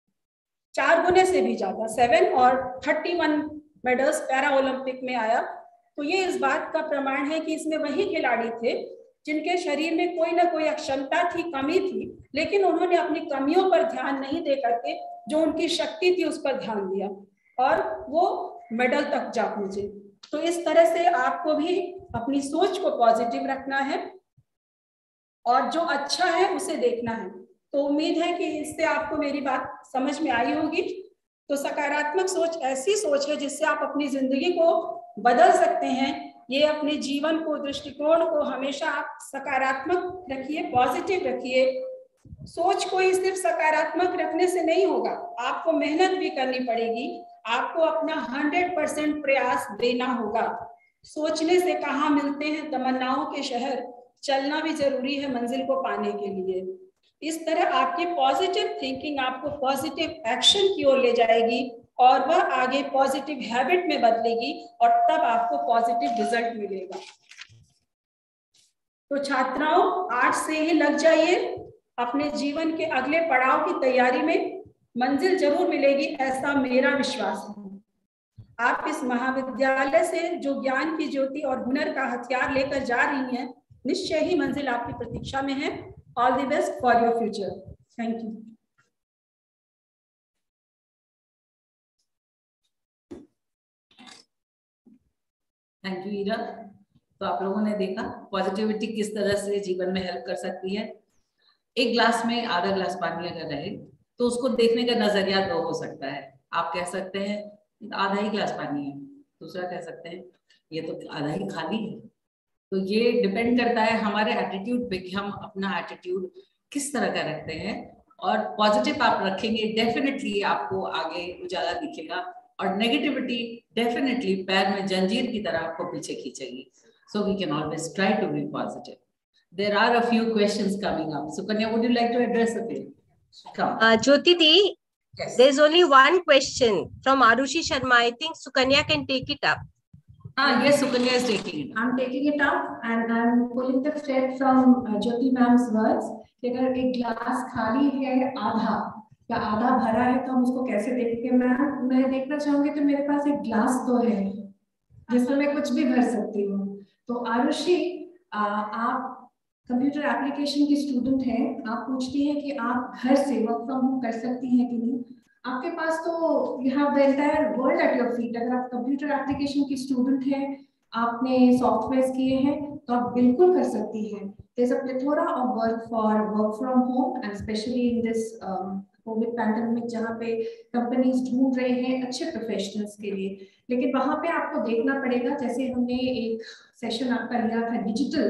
चार गुने से भी ज्यादा, सेवन और thirty one medals para Olympic में आया। तो ये इस बात का प्रमाण है कि इसमें वही खिलाड़ी थे जिनके शरीर में कोई ना कोई अक्षमता थी, कमी थी, लेकिन उन्होंने अपनी कमियों पर ध्यान नहीं दे करके जो उनकी शक्ति थी उस पर ध्यान दिया और वो मेडल तक जा पहुंचे। तो इस तरह से आपको भी अपनी सोच को पॉजिटिव रखना है और जो अच्छा है उसे देखना है। तो उम्मीद है कि इससे आपको मेरी बात समझ में आई होगी। तो सकारात्मक सोच ऐसी सोच है जिससे आप अपनी जिंदगी को बदल सकते हैं। ये अपने जीवन को, दृष्टिकोण को हमेशा आप सकारात्मक रखिए, पॉजिटिव रखिए। सोच को ही सिर्फ सकारात्मक रखने से नहीं होगा, आपको मेहनत भी करनी पड़ेगी, आपको अपना हंड्रेड परसेंट प्रयास देना होगा। सोचने से कहाँ मिलते हैं तमन्नाओं के शहर, चलना भी जरूरी है मंजिल को पाने के लिए। इस तरह आपकी पॉजिटिव थिंकिंग आपको पॉजिटिव एक्शन की ओर ले जाएगी और वह आगे पॉजिटिव हैबिट में बदलेगी और तब आपको पॉजिटिव रिजल्ट मिलेगा। तो छात्राओं, आज से ही लग जाइए अपने जीवन के अगले पड़ाव की तैयारी में। मंजिल जरूर मिलेगी, ऐसा मेरा विश्वास है। आप इस महाविद्यालय से जो ज्ञान की ज्योति और हुनर का हथियार लेकर जा रही हैं, निश्चय ही मंजिल आपकी प्रतीक्षा में है। All the best for your future. Thank you. Thank you Ira. तो आप लोगों ने देखा पॉजिटिविटी किस तरह से जीवन में हेल्प कर सकती है। एक ग्लास में आधा ग्लास पानी अगर रहे तो उसको देखने का नजरिया दो हो सकता है। आप कह सकते हैं आधा ही ग्लास पानी है, दूसरा कह सकते हैं ये तो आधा ही खाली है। तो ये डिपेंड करता है हमारे एटीट्यूड पे कि हम अपना एटीट्यूड किस तरह का रखते हैं। और पॉजिटिव आप रखेंगे, डेफिनेटली आपको आगे उजाला दिखेगा, और नेगेटिविटी डेफिनेटली पैर में जंजीर की तरह आपको पीछे खींचेगी। So we can always try to be positive. There are a few questions coming up. So Kanya, would you like to address a few? Come. Uh, Jyoti Di, yes. There's only one question from Arushi Sharma. I think Sukanya can take it up. Ah, yes, Sukanya is taking it. I'm taking it up and I'm pulling the thread from uh, Jyoti ma'am's words. कि अगर एक glass खाली है आधा या आधा भरा है तो हम उसको कैसे देखेंगे। मैम, मैं देखना चाहूंगी कि मेरे पास एक ग्लास तो है जिसमें मैं कुछ भी भर सकती हूँ। तो आरुषि, आप कंप्यूटर एप्लीकेशन की स्टूडेंट हैं, आप पूछती हैं कि आप घर से वर्क फ्रॉम होम कर सकती हैं कि नहीं। आपके पास तो you have the entire world at your feet. अगर आप कंप्यूटर एप्लीकेशन की स्टूडेंट हैं, आपने सॉफ्टवेयर किए हैं, तो आप बिल्कुल कर सकती हैं। There is a plethora of work for work from home and specially in this COVID pandemic, जहाँ पे कंपनीज ढूंढ रहे हैं अच्छे प्रोफेशनल्स के लिए। लेकिन वहां पे आपको देखना पड़ेगा, जैसे हमने एक सेशन आपका लिया था डिजिटल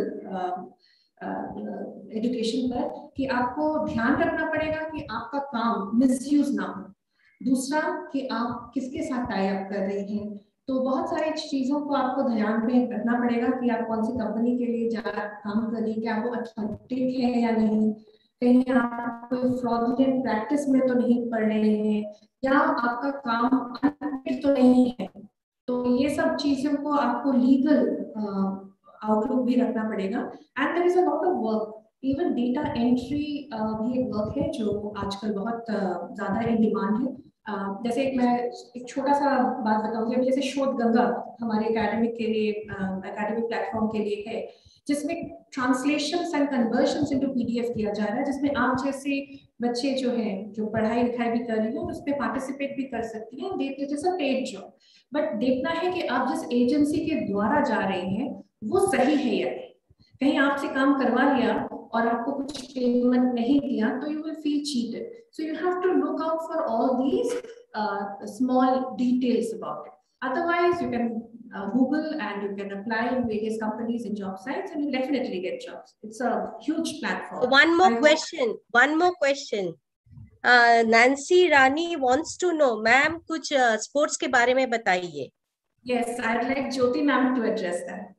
एजुकेशन पर, कि आपको ध्यान रखना पड़ेगा कि आपका काम मिसयूज ना हो। दूसरा कि आप किसके साथ टाई अप कर रहे हैं। तो बहुत सारी चीजों को आपको ध्यान में रखना पड़ेगा कि आप कौन सी कंपनी के लिए जा काम कर रही है, क्या वो ऑथेंटिक है या नहीं, कहीं आप कोई फ्रॉडुलेंट प्रैक्टिस में तो नहीं पड़ रहे हैं, या आपका काम अनफिट तो नहीं है। तो ये सब चीजों को आपको लीगल आउटलुक भी रखना पड़ेगा। And there is a lot of work, even data entry भी एक वर्क है जो आजकल बहुत uh, ज्यादा इन डिमांड है। uh, जैसे एक मैं एक छोटा सा बात बताऊंगी। अभी जैसे शोध गंगा हमारे एकेडमिक के लिए एकेडमिक uh, प्लेटफॉर्म के लिए है, जिसमें translations and conversions into PDF किया जा रहा है, जिसमें आप जैसे बच्चे जो हैं जो पढ़ाई लिखाई भी कर रही हैं उस पर पार्टिसिपेट भी कर सकती हैं। देख जैसा पेड जॉब, बट देखना है कि आप जिस एजेंसी के द्वारा जा रहे हैं वो सही है या नहीं। कहीं आपसे काम करवा लिया और आपको कुछ पेमेंट नहीं दिया तो you will feel cheated. So you have to look out for all these small details about it. Otherwise, you can uh, Google and you can apply in various companies and job sites, and you definitely get jobs. It's a huge platform. One more I question. One more question. Uh, Nancy Rani wants to know, ma'am, कुछ sports uh, के बारे में बताइए. Yes, I'd like Jyoti ma'am to address that.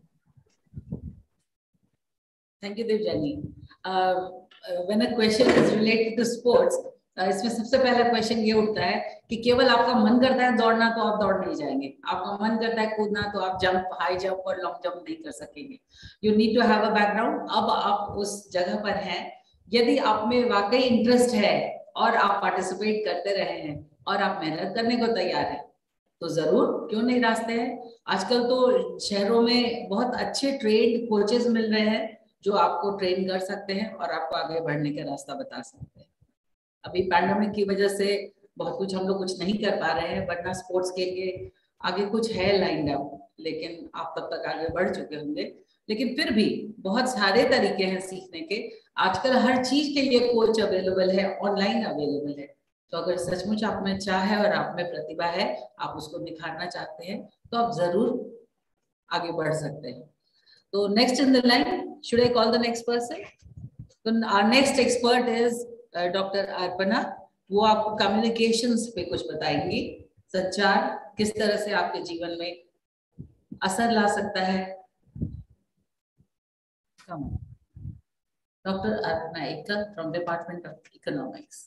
Thank you, Devjani. Uh, uh, when a question is related to sports, इसमें सबसे पहला question ये उठता है कि केवल आपका मन करता है दौड़ना तो आप दौड़ नहीं जाएंगे, आपका मन करता है कूदना तो आप जंप, हाई जंप और लॉन्ग जंप नहीं कर सकेंगे। You need to have a background. अब आप उस जगह पर हैं, यदि आप में वाकई इंटरेस्ट है और आप पार्टिसिपेट करते रहे हैं और आप मेहनत करने को तैयार हैं तो जरूर, क्यों नहीं रास्ते हैं। आजकल तो शहरों में बहुत अच्छे ट्रेंड कोचेस मिल रहे हैं जो आपको ट्रेन कर सकते हैं और आपको आगे बढ़ने का रास्ता बता सकते हैं। अभी पैंडेमिक की वजह से बहुत कुछ हम लोग कुछ नहीं कर पा रहे हैं, वरना स्पोर्ट्स के लिए आगे कुछ है लाइन अप, लेकिन आप तब तक आगे बढ़ चुके होंगे। लेकिन फिर भी बहुत सारे तरीके हैं सीखने के। आजकल हर चीज के लिए कोच अवेलेबल है, ऑनलाइन अवेलेबल है। तो अगर सचमुच आप में चाह है और आप में प्रतिभा है, आप उसको निखारना चाहते हैं तो आप जरूर आगे बढ़ सकते हैं। तो next in the line, should I call the next person? तो our next expert is doctor Arpana. वो आपको कम्युनिकेशंस पे कुछ बताएंगी, संचार किस तरह से आपके जीवन में असर ला सकता है। कम Doctor Arpana Ekar from Department of Economics.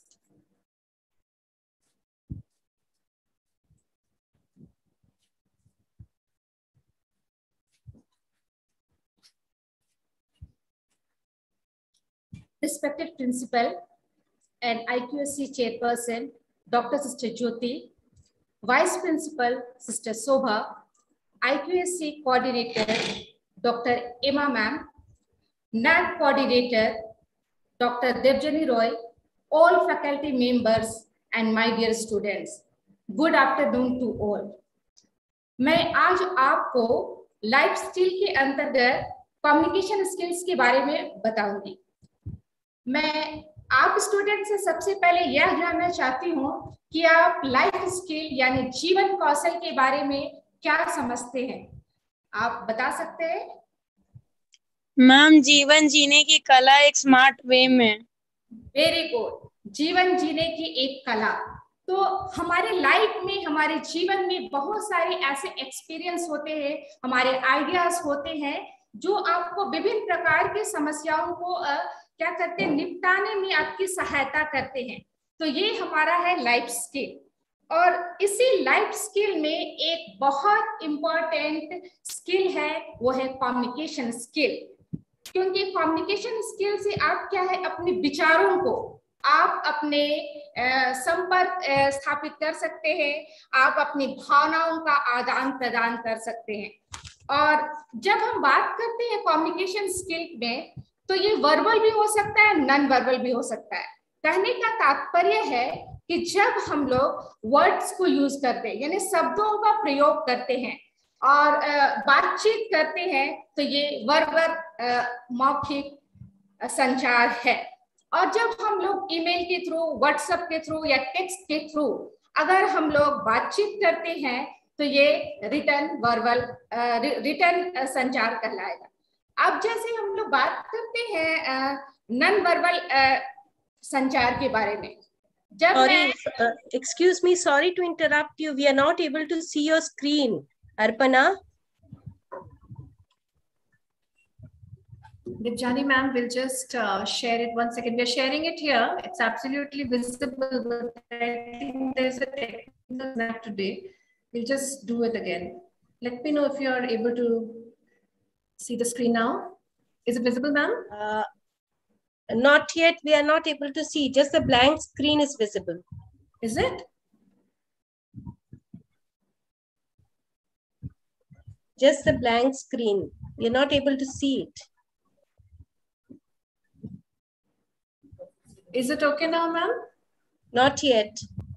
Respected Principal and I Q S C Chairperson, Doctor Sister Jyoti, Vice Principal, Sister Sobha, I Q S C Coordinator, Doctor Emma Ma'am, N A C Coordinator, Doctor Devjani Roy, all faculty members and my dear students. Good afternoon to all. मैं आज आपको life skill के अंतर्गत communication skills के बारे में बताऊंगी। मैं आप स्टूडेंट से सबसे पहले यह जानना चाहती हूँ कि आप लाइफ स्किल यानी जीवन कौशल के बारे में क्या समझते हैं, आप बता सकते हैं? मैम, जीवन जीने की कला एक स्मार्ट वे में। वेरी गुड, जीवन जीने की एक कला। तो हमारे लाइफ में, हमारे जीवन में बहुत सारे ऐसे एक्सपीरियंस होते हैं, हमारे आइडियाज होते हैं जो आपको विभिन्न प्रकार की समस्याओं को आ, क्या करते हैं, निपटाने में आपकी सहायता करते हैं। तो ये हमारा है लाइफ स्किल। और इसी लाइफ स्किल में एक बहुत इंपॉर्टेंट स्किल है, वो है कम्युनिकेशन स्किल। क्योंकि कम्युनिकेशन स्किल से आप क्या है, अपने विचारों को आप अपने संपर्क स्थापित कर सकते हैं, आप अपनी भावनाओं का आदान प्रदान कर सकते हैं। और जब हम बात करते हैं कम्युनिकेशन स्किल में, तो ये वर्बल भी हो सकता है, नॉन वर्बल भी हो सकता है। कहने का तात्पर्य है कि जब हम लोग वर्ड्स को यूज करते हैं, यानी शब्दों का प्रयोग करते हैं और बातचीत करते हैं, तो ये वर्बल मौखिक संचार है। और जब हम लोग ईमेल के थ्रू, व्हाट्सएप के थ्रू या टेक्स्ट के थ्रू अगर हम लोग बातचीत करते हैं, तो ये रिटर्न वर्बल रिटर्न संचार कहलाएगा। अब जैसे हम लोग बात करते हैं नॉन वर्बल संचार के बारे में, जब sorry, excuse me, sorry to interrupt you, we are not able to see your screen. Arpana? Devjani ma'am will just uh, share it one second. We are sharing it here. It's absolutely visible, but I think there's a technical snag today. We'll just do it again. Let me know if you are able to see the screen now. Is it visible, ma'am? Uh, not yet. We are not able to see. Just the blank screen is visible. Is it? Just the blank screen. We are not able to see it. Is it okay now, ma'am? Not yet.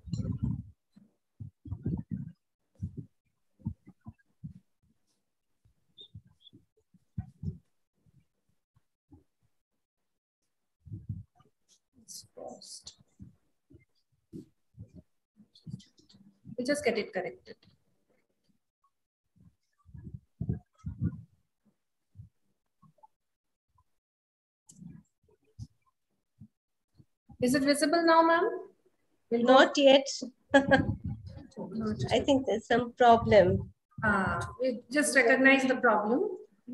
We'll just get it corrected. Is it visible now, ma'am? We'll Not yet. I think there's some problem. Ah, we just recognize the problem.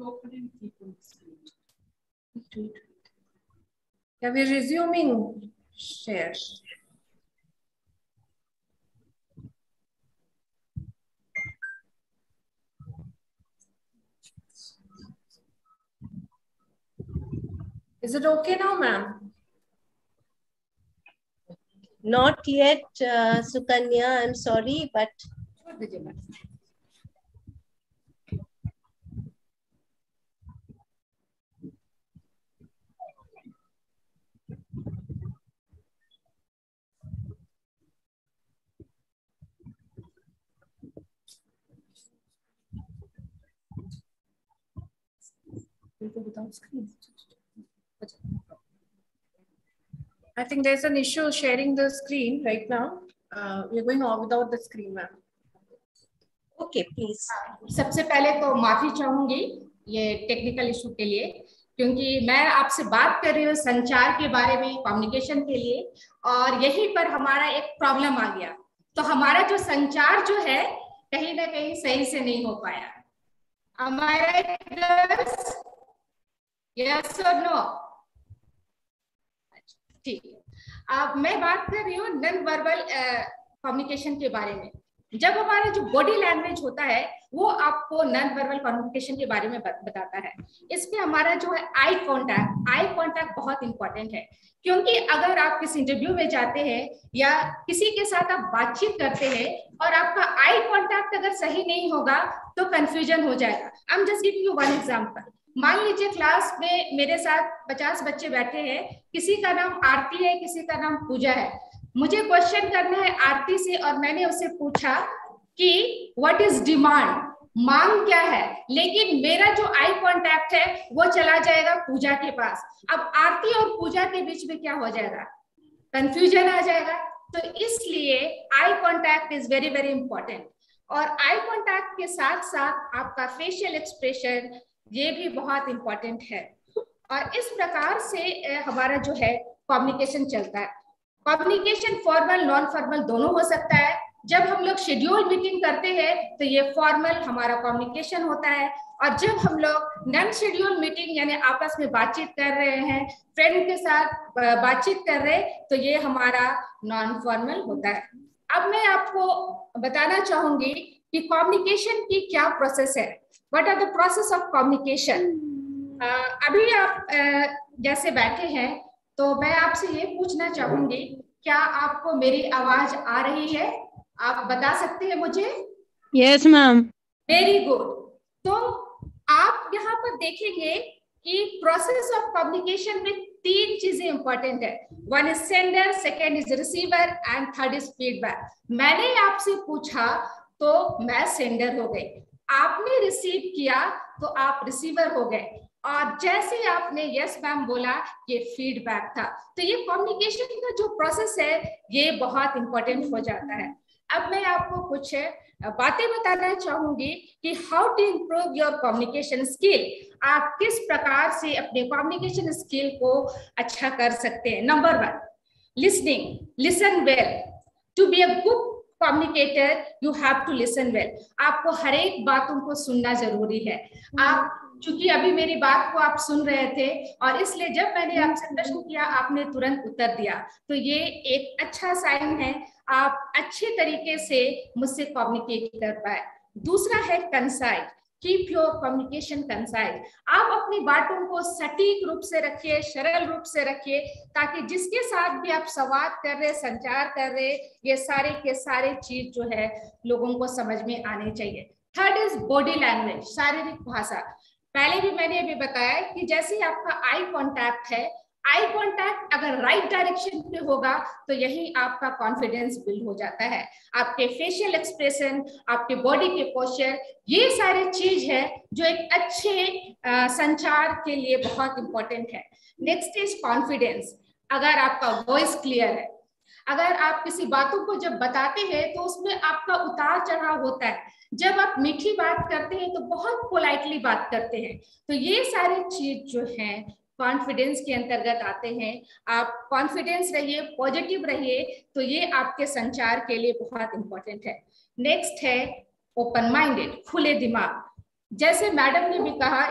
Yeah, we're resuming share. Is it okay now, ma'am? Not yet, uh, Sukanya. I'm sorry, but without screen. I think there's an issue sharing the screen right now. Uh, we're going on without the screen, ma'am. Okay, please. सबसे पहले तो माफी चाहूंगी ये technical issue के लिए, क्योंकि मैं आपसे बात कर रही हूँ संचार के बारे में, कम्युनिकेशन के लिए, और यहीं पर हमारा एक प्रॉब्लम आ गया। तो हमारा जो संचार जो है कहीं ना कहीं सही से नहीं हो पाया। Am I right, girls? Yes or no? ठीक है, अब मैं बात कर रही हूँ नॉन वर्बल कम्युनिकेशन के बारे में। जब हमारा जो बॉडी लैंग्वेज होता है वो आपको नॉन वर्बल कम्युनिकेशन के बारे में बताता है। इसमें हमारा जो है आई कांटेक्ट, आई कांटेक्ट बहुत इंपॉर्टेंट है, क्योंकि अगर आप किसी इंटरव्यू में जाते हैं या किसी के साथ आप बातचीत करते हैं और आपका आई कांटेक्ट अगर सही नहीं होगा तो कंफ्यूजन हो जाएगा। I am just giving you one example. मान लीजिए क्लास में मेरे साथ पचास बच्चे बैठे हैं, किसी का नाम आरती है, किसी का नाम पूजा है। मुझे क्वेश्चन करना है आरती से और मैंने उससे पूछा कि व्हाट इज डिमांड, मांग क्या है, लेकिन मेरा जो आई कांटेक्ट है वो चला जाएगा पूजा के पास। अब आरती और पूजा के बीच में क्या हो जाएगा, कंफ्यूजन आ जाएगा। तो इसलिए eye contact is very very important. और आई कांटेक्ट के साथ साथ आपका फेशियल एक्सप्रेशन ये भी बहुत इंपॉर्टेंट है। और इस प्रकार से हमारा जो है कम्युनिकेशन चलता है। कम्युनिकेशन फॉर्मल नॉन फॉर्मल दोनों हो सकता है। जब हम लोग शेड्यूल मीटिंग करते हैं तो ये फॉर्मल हमारा कम्युनिकेशन होता है, और जब हम लोग नॉन शेड्यूल मीटिंग यानी आपस में बातचीत कर रहे हैं, फ्रेंड के साथ बातचीत कर रहे हैं, तो ये हमारा नॉन फॉर्मल होता है। अब मैं आपको बताना चाहूंगी कि कम्युनिकेशन की क्या प्रोसेस है, what are the process of communication. अभी आप uh, जैसे बैठे हैं तो मैं आपसे ये पूछना चाहूंगी, क्या आपको मेरी आवाज आ रही है? आप बता सकते हैं मुझे? Yes ma'am. Very good. तो आप यहाँ पर देखेंगे कि प्रोसेस ऑफ कम्युनिकेशन में तीन चीजें इंपॉर्टेंट है। One is sender, second is receiver and third is feedback. मैंने आपसे पूछा तो मैं सेंडर हो गई, आपने रिसीव किया तो आप रिसीवर हो गए, और जैसे आपने यस मैम बोला ये फीडबैक था। तो ये कम्युनिकेशन का जो प्रोसेस है ये बहुत इंपॉर्टेंट हो जाता है। अब मैं आपको कुछ बातें बताना चाहूंगी कि how to improve your communication skill. आप किस प्रकार से अपने कम्युनिकेशन स्किल को अच्छा कर सकते हैं। Number one, listening, listen well. To be a good communicator you have to listen well. आपको हर एक बातों को सुनना जरूरी है। आप चूंकि अभी मेरी बात को आप सुन रहे थे और इसलिए जब मैंने आपसे प्रश्न किया आपने तुरंत उत्तर दिया, तो ये एक अच्छा साइन है, आप अच्छे तरीके से मुझसे कम्युनिकेट कर पाए। दूसरा है concise, keep your communication concise. आप अपनी बातों को सटीक रूप से रखिए, सरल रूप से रखिए, ताकि जिसके साथ भी आप संवाद कर रहे, संचार कर रहे, ये सारे के सारे चीज जो है लोगों को समझ में आने चाहिए। थर्ड इज बॉडी लैंग्वेज, शारीरिक भाषा। पहले भी मैंने अभी बताया कि जैसे आपका आई कांटेक्ट है, आई कांटेक्ट अगर राइट डायरेक्शन पे होगा तो यही आपका कॉन्फिडेंस बिल्ड हो जाता है। आपके फेशियल एक्सप्रेशन, आपके बॉडी के पोस्चर, ये सारे चीज है जो एक अच्छे आ, संचार के लिए बहुत इंपॉर्टेंट है। Next is confidence. अगर आपका वॉइस क्लियर है, अगर आप किसी बातों को जब बताते हैं तो उसमें आपका उतार चढ़ाव होता है। जब आप मीठी बात करते हैं तो बहुत पोलाइटली बात करते हैं। तो ये सारे चीज जो है कॉन्फिडेंस के अंतर्गत आते हैं। आप कॉन्फिडेंस रहिए, पॉजिटिव रहिए, तो ये आपके संचार के लिए बहुत इंपॉर्टेंट है। नेक्स्ट है ओपन माइंडेड, खुले दिमाग। जैसे मैडम ने भी कहा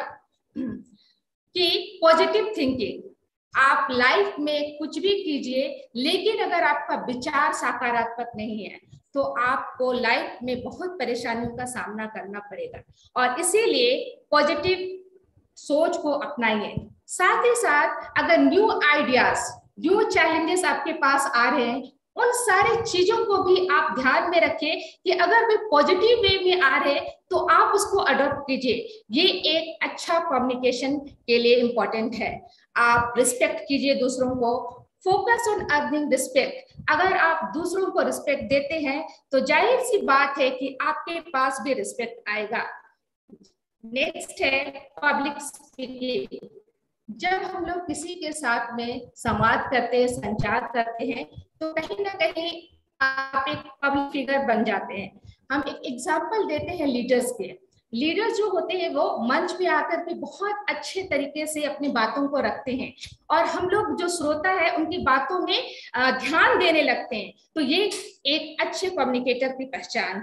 कि पॉजिटिव थिंकिंग, आप लाइफ में कुछ भी कीजिए, लेकिन अगर आपका विचार सकारात्मक नहीं है तो आपको लाइफ में बहुत परेशानियों का सामना करना पड़ेगा, और इसीलिए पॉजिटिव सोच को अपनाइए। साथ ही साथ अगर न्यू आइडियाज, न्यू चैलेंजेस आपके पास आ रहे हैं, उन सारी चीजों को भी आप ध्यान में रखें कि अगर वे पॉजिटिव वे में आ रहे तो आप उसको अडॉप्ट कीजिए। ये एक अच्छा कम्युनिकेशन के लिए इंपॉर्टेंट है। आप रिस्पेक्ट कीजिए दूसरों को, फोकस ऑन अर्निंग रिस्पेक्ट। अगर आप दूसरों को रिस्पेक्ट देते हैं तो जाहिर सी बात है कि आपके पास भी रिस्पेक्ट आएगा। नेक्स्ट है पब्लिक स्पीकिंग। जब हम लोग किसी के साथ में संवाद करते हैं, संचार करते हैं, तो कहीं ना कहीं आप एक पब्लिक फिगर बन जाते हैं। हम एक एग्जांपल देते हैं लीडर्स के। लीडर्स जो होते हैं वो मंच पे आकर के बहुत अच्छे तरीके से अपनी बातों को रखते हैं, और हम लोग जो श्रोता है उनकी बातों में ध्यान देने लगते हैं। तो ये एक अच्छे कम्युनिकेटर की पहचान है।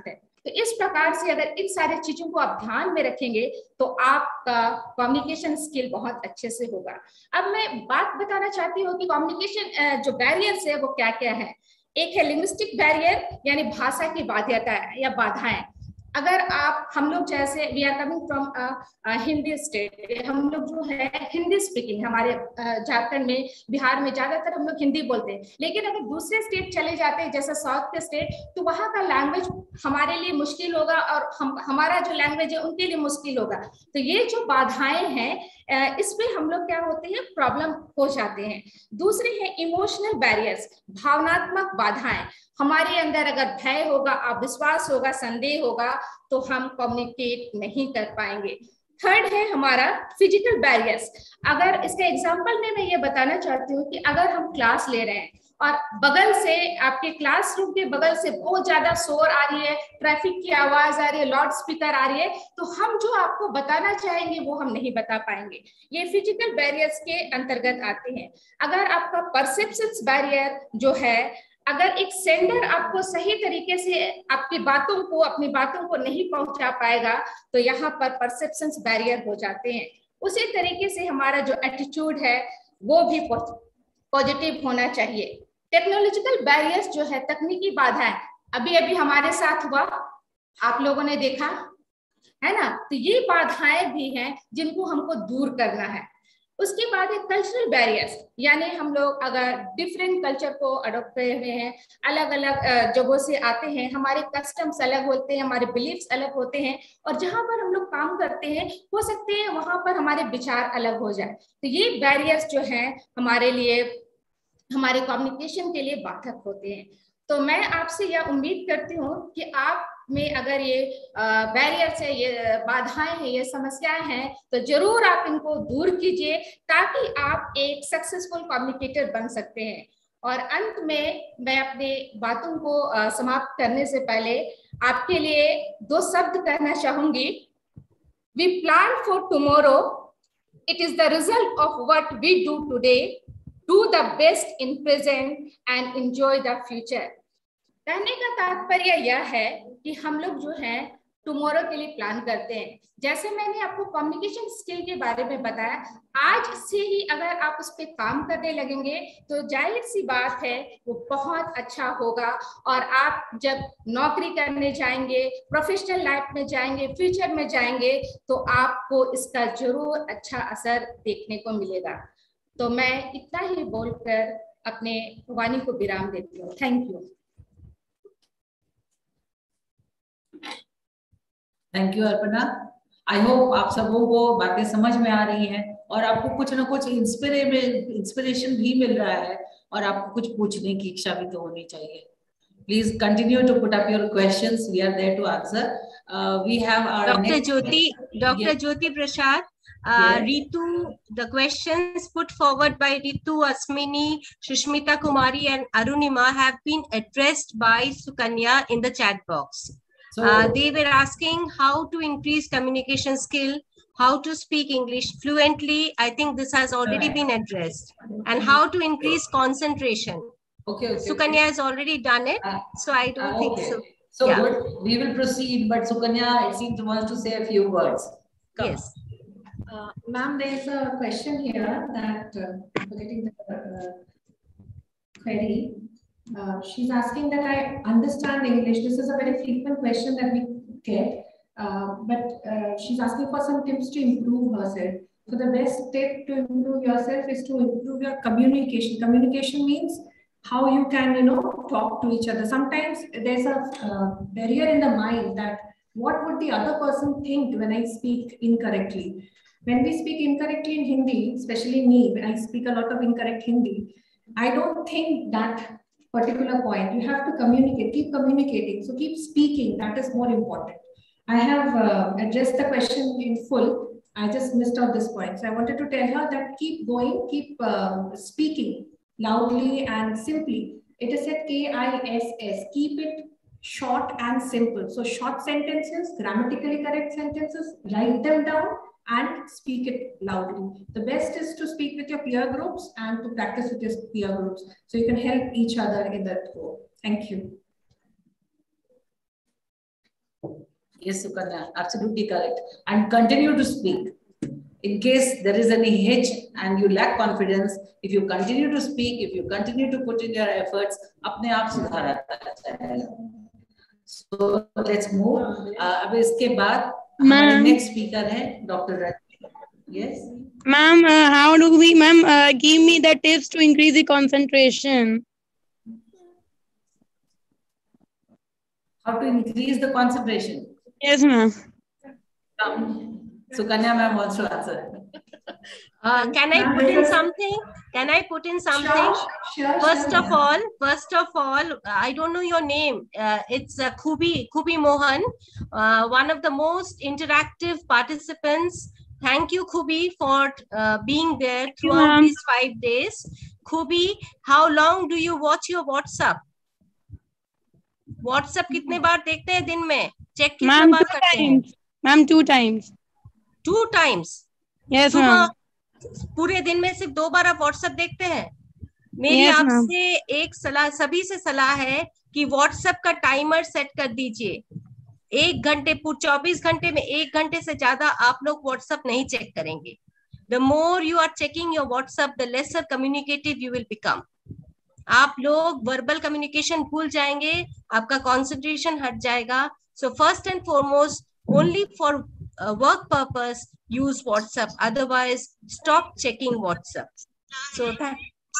तो इस प्रकार से अगर इन सारी चीजों को आप ध्यान में रखेंगे तो आपका कम्युनिकेशन स्किल बहुत अच्छे से होगा। अब मैं बात बताना चाहती हूँ कि कम्युनिकेशन जो बैरियर्स है वो क्या क्या है। एक है लिंग्विस्टिक बैरियर, यानी भाषा की बाध्यता या बाधाएं। अगर आप हम लोग जैसे we are coming from Hindi state, हम लोग जो है हिंदी स्पीकिंग, हमारे झारखंड में बिहार में ज्यादातर हम लोग हिंदी बोलते हैं, लेकिन अगर दूसरे स्टेट चले जाते हैं जैसे साउथ के स्टेट, तो वहाँ का लैंग्वेज हमारे लिए मुश्किल होगा और हम हमारा जो लैंग्वेज है उनके लिए मुश्किल होगा। तो ये जो बाधाएं हैं इसमें हम लोग क्या होते हैं, प्रॉब्लम हो जाते हैं। दूसरे है इमोशनल बैरियर्स, भावनात्मक बाधाएं। हमारे अंदर अगर भय होगा, अविश्वास होगा, संदेह होगा, तो हम कम्युनिकेट नहीं कर पाएंगे। थर्ड है हमारा फिजिकल बैरियर्स। अगर इसका एग्जांपल में मैं ये बताना चाहती हूँ कि अगर हम क्लास ले रहे हैं और बगल से, आपके क्लासरूम के बगल से बहुत ज्यादा शोर आ रही है, ट्रैफिक की आवाज आ रही है, लाउड स्पीकर आ रही है, तो हम जो आपको बताना चाहेंगे वो हम नहीं बता पाएंगे। ये फिजिकल बैरियर्स के अंतर्गत आते हैं। अगर आपका परसेप्शन बैरियर जो है, अगर एक सेंडर आपको सही तरीके से आपकी बातों को अपनी बातों को नहीं पहुंचा पाएगा, तो यहाँ पर परसेप्शन बैरियर हो जाते हैं। उसी तरीके से हमारा जो एटीट्यूड है वो भी पॉजिटिव होना चाहिए। टेक्नोलॉजिकल बैरियर्स जो है, तकनीकी बाधाएं, अभी अभी हमारे साथ हुआ, आप लोगों ने देखा है ना, तो ये बाधाएं भी हैं जिनको हमको दूर करना है। उसके बाद है कल्चरल बैरियर्स, यानी हम लोग अगर डिफरेंट कल्चर को अडॉप्ट करे हुए हैं, अलग अलग जगहों से आते हैं, हमारे कस्टम्स अलग होते हैं, हमारे बिलीफ्स अलग होते हैं, और जहां पर हम लोग काम करते हैं हो सकते हैं वहां पर हमारे विचार अलग हो जाए। तो ये बैरियर्स जो हैं हमारे लिए, हमारे कम्युनिकेशन के लिए बाधक होते हैं। तो मैं आपसे यह उम्मीद करती हूँ कि आप में अगर ये बैरियर्स है, ये बाधाएं हैं, ये समस्याएं हैं, तो जरूर आप इनको दूर कीजिए ताकि आप एक सक्सेसफुल कम्युनिकेटर बन सकते हैं। और अंत में मैं अपने बातों को समाप्त करने से पहले आपके लिए दो शब्द कहना चाहूंगी। We plan for tomorrow, it is the result of what we do today, do the best in present and enjoy the future. कहने का तात्पर्य यह है कि हम लोग जो है टुमारो के लिए प्लान करते हैं। जैसे मैंने आपको कम्युनिकेशन स्किल के बारे में बताया, आज से ही अगर आप उस पर काम करने लगेंगे तो जाहिर सी बात है वो बहुत अच्छा होगा, और आप जब नौकरी करने जाएंगे, प्रोफेशनल लाइफ में जाएंगे, फ्यूचर में जाएंगे, तो आपको इसका जरूर अच्छा असर देखने को मिलेगा। तो मैं इतना ही बोलकर अपने वाणी को विराम देती हूँ। Thank you. Thank you Arpana. I hope आप सबों को बातें समझ में आ रही हैं और आपको कुछ ना कुछ इंस्पिरेशन भी मिल रहा है, और आपको कुछ पूछने की इच्छा भी तो होनी चाहिए। Please continue to put up your questions, we are there to answer. We have our doctor Jyoti doctor Jyoti Prasad, Uh, yes. Ritu, the questions put forward by Ritu, Asmini, Shushmita Kumari and Arunima have been addressed by Sukanya in the chat box. So, uh, they were asking how to increase communication skill, how to speak English fluently. I think this has already been addressed. And how to increase concentration. Okay, okay. Sukanya okay. has already done it, uh, so I don't uh, think okay. so. So yeah. good. We will proceed, but Sukanya, it seems wants to say a few words. Come. Yes. Uh, Ma'am, there is a question here that uh, forgetting the uh, query. Uh, she's asking that I understand English. This is a very frequent question that we get, uh, but uh, she's asking for some tips to improve herself. So the best tip to improve yourself is to improve your communication. Communication means how you can, you know, talk to each other. Sometimes there's a uh, barrier in the mind that what would the other person think when I speak incorrectly. When we speak incorrectly in Hindi, especially me, when I speak a lot of incorrect Hindi, I don't think that particular point. You have to communicate, keep communicating. So keep speaking, that is more important. I have uh, addressed the question in full. I just missed out this point. So I wanted to tell her that keep going, keep uh, speaking loudly and simply. It is said K I S S, keep it short and simple. So short sentences, grammatically correct sentences, write them down and speak it loudly. The best is to speak with your peer groups and to practice with your peer groups so you can help each other in that goal. Thank you. Yes, Sukanya, absolutely correct. And continue to speak. In case there is any hitch and you lack confidence, if you continue to speak, if you continue to put in your efforts, अपने आप सुधार आता जाएगा. So let's move. Uh, अब इसके बाद हमारे next speaker है Doctor Ranju. Yes. Ma'am, uh, how do we, ma'am, uh, give me the tips to increase the concentration? How to increase the concentration? Yes, ma'am. Um, Sukanya ma'am wants to answer. Uh, can I put in something? Can I put in something? Sure, sure, First sure, of all, first of all, I don't know your name. Uh, it's uh, Khubi, Khubi Mohan, uh, one of the most interactive participants. Thank you, Khubi, for uh, being there throughout these five days. Khubi, how long do you watch your WhatsApp? WhatsApp कितने बार देखते हैं दिन में? Check कितने बार करते हैं? Ma'am, two times. Two times. Yes, ma'am. पूरे दिन में सिर्फ दो बार आप व्हाट्सएप देखते हैं? मेरी yes, आपसे एक सलाह, सभी से सलाह है कि व्हाट्सएप का टाइमर सेट कर दीजिए. एक घंटे पूरे चौबीस घंटे में एक घंटे से ज्यादा आप लोग व्हाट्सएप नहीं चेक करेंगे. The more you are checking your WhatsApp, the lesser communicative you will become. आप लोग वर्बल कम्युनिकेशन भूल जाएंगे, आपका कंसंट्रेशन हट जाएगा. So first and foremost, only for uh, work purpose, use WhatsApp. Otherwise, stop checking WhatsApp. So that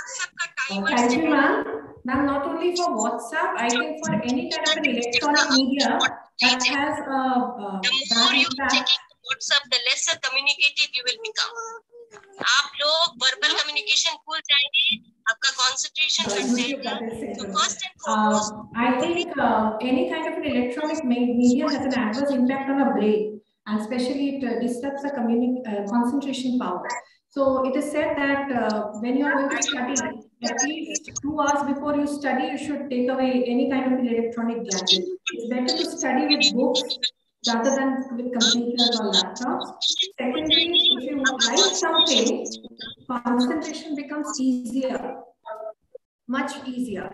thank you, ma'am. Ma'am, not only for WhatsApp, I think for any kind of an electronic media that has a uh, the more you are checking WhatsApp, the lesser communicative you will become. आप लोग verbal communication भूल जाएंगे, आपका concentration हट जाएगा. So first and foremost, uh, I think uh, any kind of an electronic media has an adverse impact on our brain, and especially it uh, disturbs the communi- uh, concentration power. So it is said that uh, when you are going to study, at least two hours before you study, you should take away any kind of an electronic gadget. It's better to study with books rather than with computers or laptops. Secondly, if you write something, concentration becomes easier, much easier.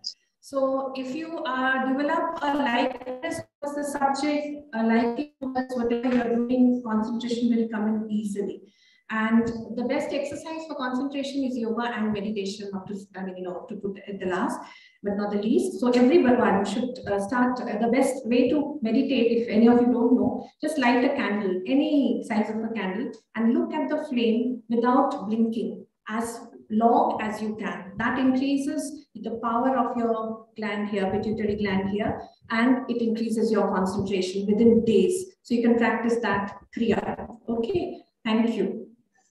So if you uh, develop a likeness towards the subject, a liking towards whatever you're doing, concentration will come in easily. And the best exercise for concentration is yoga and meditation, not to, I mean, you know, to put at the last, but not the least. So everyone should uh, start, uh, the best way to meditate, if any of you don't know, just light a candle, any size of a candle, and look at the flame without blinking as long as you can. That increases the power of your gland here, pituitary gland here, and it increases your concentration within days. So you can practice that kriya. Okay, thank you.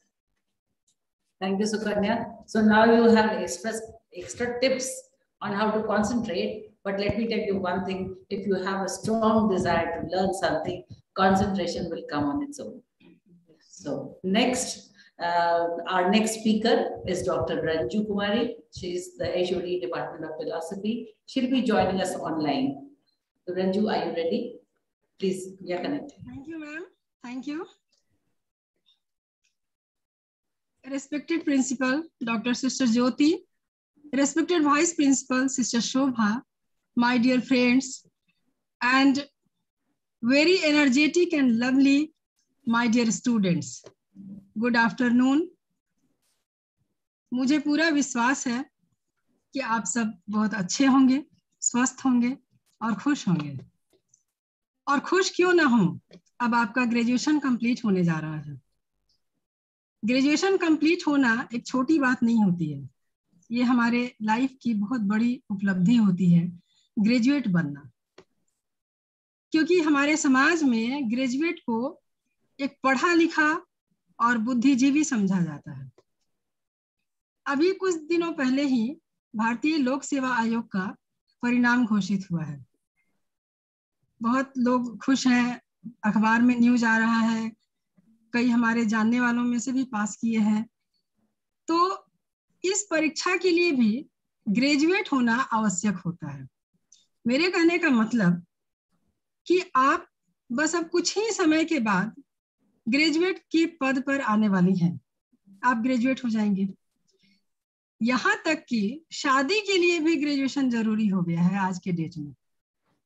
Thank you, Sukanya. So now you have extra, extra tips on how to concentrate. But let me tell you one thing. If you have a strong desire to learn something, concentration will come on its own. So next, uh, our next speaker is Doctor Ranju Kumari. She is the H O D Department of Philosophy. She'll be joining us online. So Ranju, are you ready? Please, we are connected. Thank you, ma'am. Thank you. Respected Principal, Doctor Sister Jyoti, respected Vice Principal, Sister Shobha, my dear friends, and very energetic and lovely, my dear students. Good afternoon. मुझे पूरा विश्वास है कि आप सब बहुत अच्छे होंगे, स्वस्थ होंगे और खुश होंगे. और खुश क्यों ना हो, अब आपका ग्रेजुएशन कंप्लीट होने जा रहा है. ग्रेजुएशन कंप्लीट होना एक छोटी बात नहीं होती है. ये हमारे लाइफ की बहुत बड़ी उपलब्धि होती है, ग्रेजुएट बनना. क्योंकि हमारे समाज में ग्रेजुएट को एक पढ़ा लिखा और बुद्धिजीवी समझा जाता है. अभी कुछ दिनों पहले ही भारतीय लोक सेवा आयोग का परिणाम घोषित हुआ है. बहुत लोग खुश हैं, अखबार में न्यूज आ रहा है, कई हमारे जानने वालों में से भी पास किए हैं. तो इस परीक्षा के लिए भी ग्रेजुएट होना आवश्यक होता है. मेरे कहने का मतलब कि आप बस अब कुछ ही समय के बाद ग्रेजुएट के पद पर आने वाली हैं. आप ग्रेजुएट हो जाएंगे. यहाँ तक कि शादी के लिए भी ग्रेजुएशन जरूरी हो गया है आज के डेट में.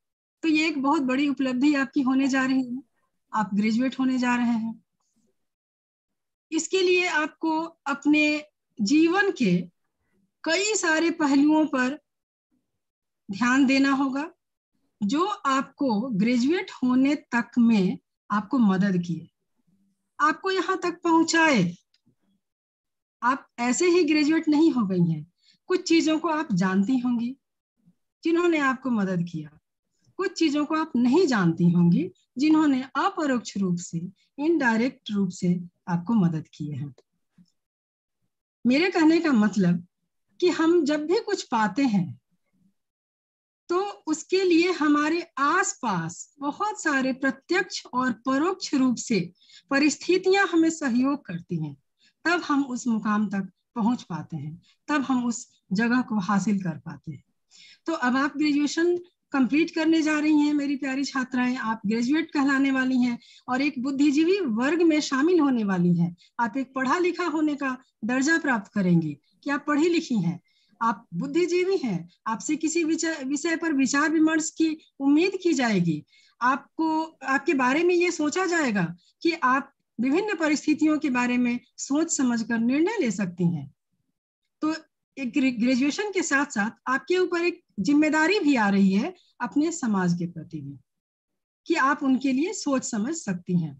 तो ये एक बहुत बड़ी उपलब्धि आपकी होने जा रही है, आप ग्रेजुएट होने जा रहे हैं। इसके लिए आपको अपने जीवन के कई सारे पहलुओं पर ध्यान देना होगा जो आपको ग्रेजुएट होने तक में आपको मदद किए, आपको यहाँ तक पहुंचाए। आप ऐसे ही ग्रेजुएट नहीं हो गई हैं, कुछ चीजों को आप जानती होंगी जिन्होंने आपको मदद किया, कुछ चीजों को आप नहीं जानती होंगी जिन्होंने अपरोक्ष रूप से, इनडायरेक्ट रूप से आपको मदद किए हैं। मेरे कहने का मतलब कि हम जब भी कुछ पाते हैं तो उसके लिए हमारे आसपास बहुत सारे प्रत्यक्ष और परोक्ष रूप से परिस्थितियां हमें सहयोग करती हैं, तब हम उस मुकाम तक पहुंच पाते हैं, तब हम उस जगह को हासिल कर पाते हैं। तो अब आप ग्रेजुएशन कंप्लीट करने जा रही हैं मेरी प्यारी छात्राएं, आप ग्रेजुएट कहलाने वाली हैं और एक बुद्धिजीवी वर्ग में शामिल होने वाली हैं। आप एक पढ़ा लिखा होने का दर्जा प्राप्त करेंगी कि आप पढ़ी लिखी हैं, आप बुद्धिजीवी हैं, आपसे किसी विषय पर विचार विमर्श की उम्मीद की जाएगी, आपको आपके बारे में ये सोचा जाएगा कि आप विभिन्न परिस्थितियों के बारे में सोच समझकर निर्णय ले सकती हैं। तो एक ग्रेजुएशन के साथ साथ आपके ऊपर एक जिम्मेदारी भी आ रही है अपने समाज के प्रति भी, कि आप उनके लिए सोच समझ सकती हैं।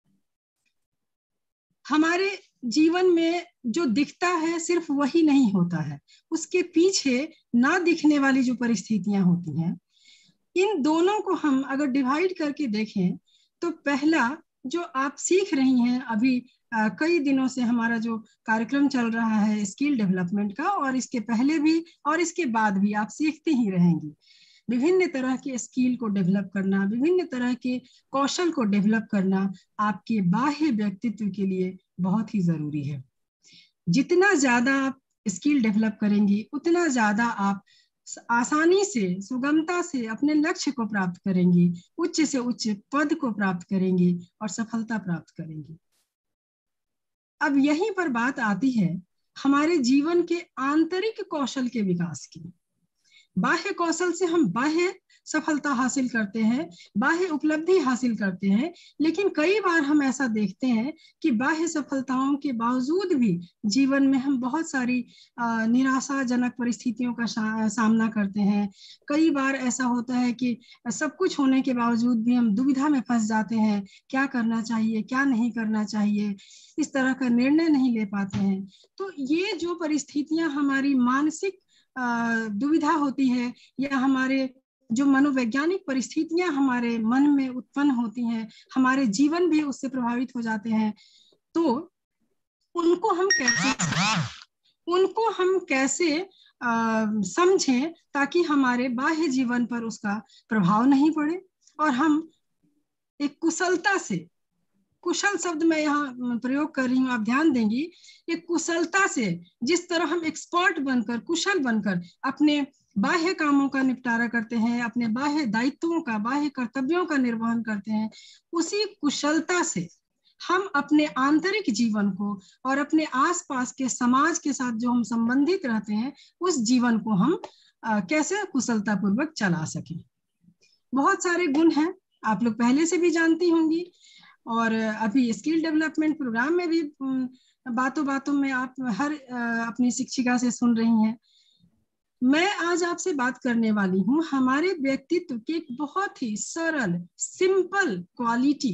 हमारे जीवन में जो दिखता है सिर्फ वही नहीं होता है, उसके पीछे ना दिखने वाली जो परिस्थितियां होती हैं, इन दोनों को हम अगर डिवाइड करके देखें तो पहला जो आप सीख रही हैं अभी आ, कई दिनों से हमारा जो कार्यक्रम चल रहा है स्किल डेवलपमेंट का, और इसके पहले भी और इसके बाद भी आप सीखती ही रहेंगी। विभिन्न तरह के स्किल को डेवलप करना, विभिन्न तरह के कौशल को डेवलप करना आपके बाह्य व्यक्तित्व के लिए बहुत ही जरूरी है। जितना ज्यादा आप स्किल डेवलप करेंगी उतना ज्यादा आप आसानी से, सुगमता से अपने लक्ष्य को प्राप्त करेंगी, उच्च से उच्च पद को प्राप्त करेंगी और सफलता प्राप्त करेंगी। अब यहीं पर बात आती है हमारे जीवन के आंतरिक कौशल के विकास की। बाह्य कौशल से हम बाह्य सफलता हासिल करते हैं, बाह्य उपलब्धि हासिल करते हैं, लेकिन कई बार हम ऐसा देखते हैं कि बाह्य सफलताओं के बावजूद भी जीवन में हम बहुत सारी निराशाजनक परिस्थितियों का सामना करते हैं। कई बार ऐसा होता है कि सब कुछ होने के बावजूद भी हम दुविधा में फंस जाते हैं, क्या करना चाहिए, क्या नहीं करना चाहिए, इस तरह का निर्णय नहीं ले पाते हैं। तो ये जो परिस्थितियां हमारी मानसिक दुविधा होती है या हमारे जो मनोवैज्ञानिक परिस्थितियां हमारे मन में उत्पन्न होती हैं, हमारे जीवन भी उससे प्रभावित हो जाते हैं, तो उनको हम कैसे उनको हम कैसे आ, समझें ताकि हमारे बाह्य जीवन पर उसका प्रभाव नहीं पड़े और हम एक कुशलता से, कुशल शब्द मैं यहाँ प्रयोग कर रही हूँ, आप ध्यान देंगी, एक कुशलता से जिस तरह हम एक्सपर्ट बनकर, कुशल बनकर अपने बाह्य कामों का निपटारा करते हैं, अपने बाह्य दायित्वों का, बाह्य कर्तव्यों का निर्वहन करते हैं, उसी कुशलता से हम अपने आंतरिक जीवन को और अपने आसपास के समाज के साथ जो हम संबंधित रहते हैं उस जीवन को हम आ, कैसे कुशलता पूर्वक चला सकें। बहुत सारे गुण हैं, आप लोग पहले से भी जानती होंगी और अभी स्किल डेवलपमेंट प्रोग्राम में भी बातों बातों में आप हर अपनी शिक्षिका से सुन रही हैं। मैं आज आपसे बात करने वाली हूँ हमारे व्यक्तित्व की एक बहुत ही सरल, सिंपल क्वालिटी,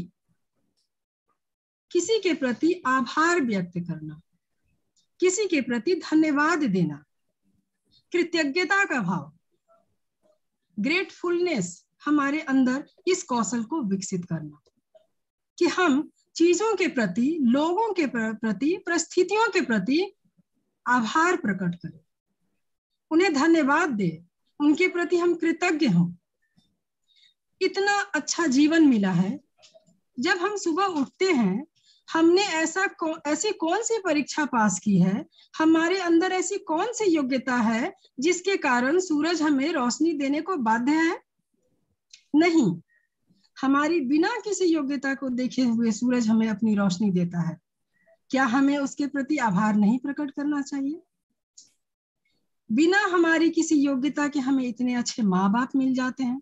किसी के प्रति आभार व्यक्त करना, किसी के प्रति धन्यवाद देना, कृतज्ञता का भाव, ग्रेटफुलनेस हमारे अंदर इस कौशल को विकसित करना कि हम चीजों के प्रति, लोगों के प्रति, परिस्थितियों के प्रति आभार प्रकट करें, उन्हें धन्यवाद दे, उनके प्रति हम कृतज्ञ हों। इतना अच्छा जीवन मिला है, जब हम सुबह उठते हैं हमने ऐसा कौ, ऐसी कौन सी परीक्षा पास की है, हमारे अंदर ऐसी कौन सी योग्यता है जिसके कारण सूरज हमें रोशनी देने को बाध्य है? नहीं, हमारी बिना किसी योग्यता को देखे हुए सूरज हमें अपनी रोशनी देता है। क्या हमें उसके प्रति आभार नहीं प्रकट करना चाहिए? बिना हमारी किसी योग्यता के हमें इतने अच्छे माँ बाप मिल जाते हैं,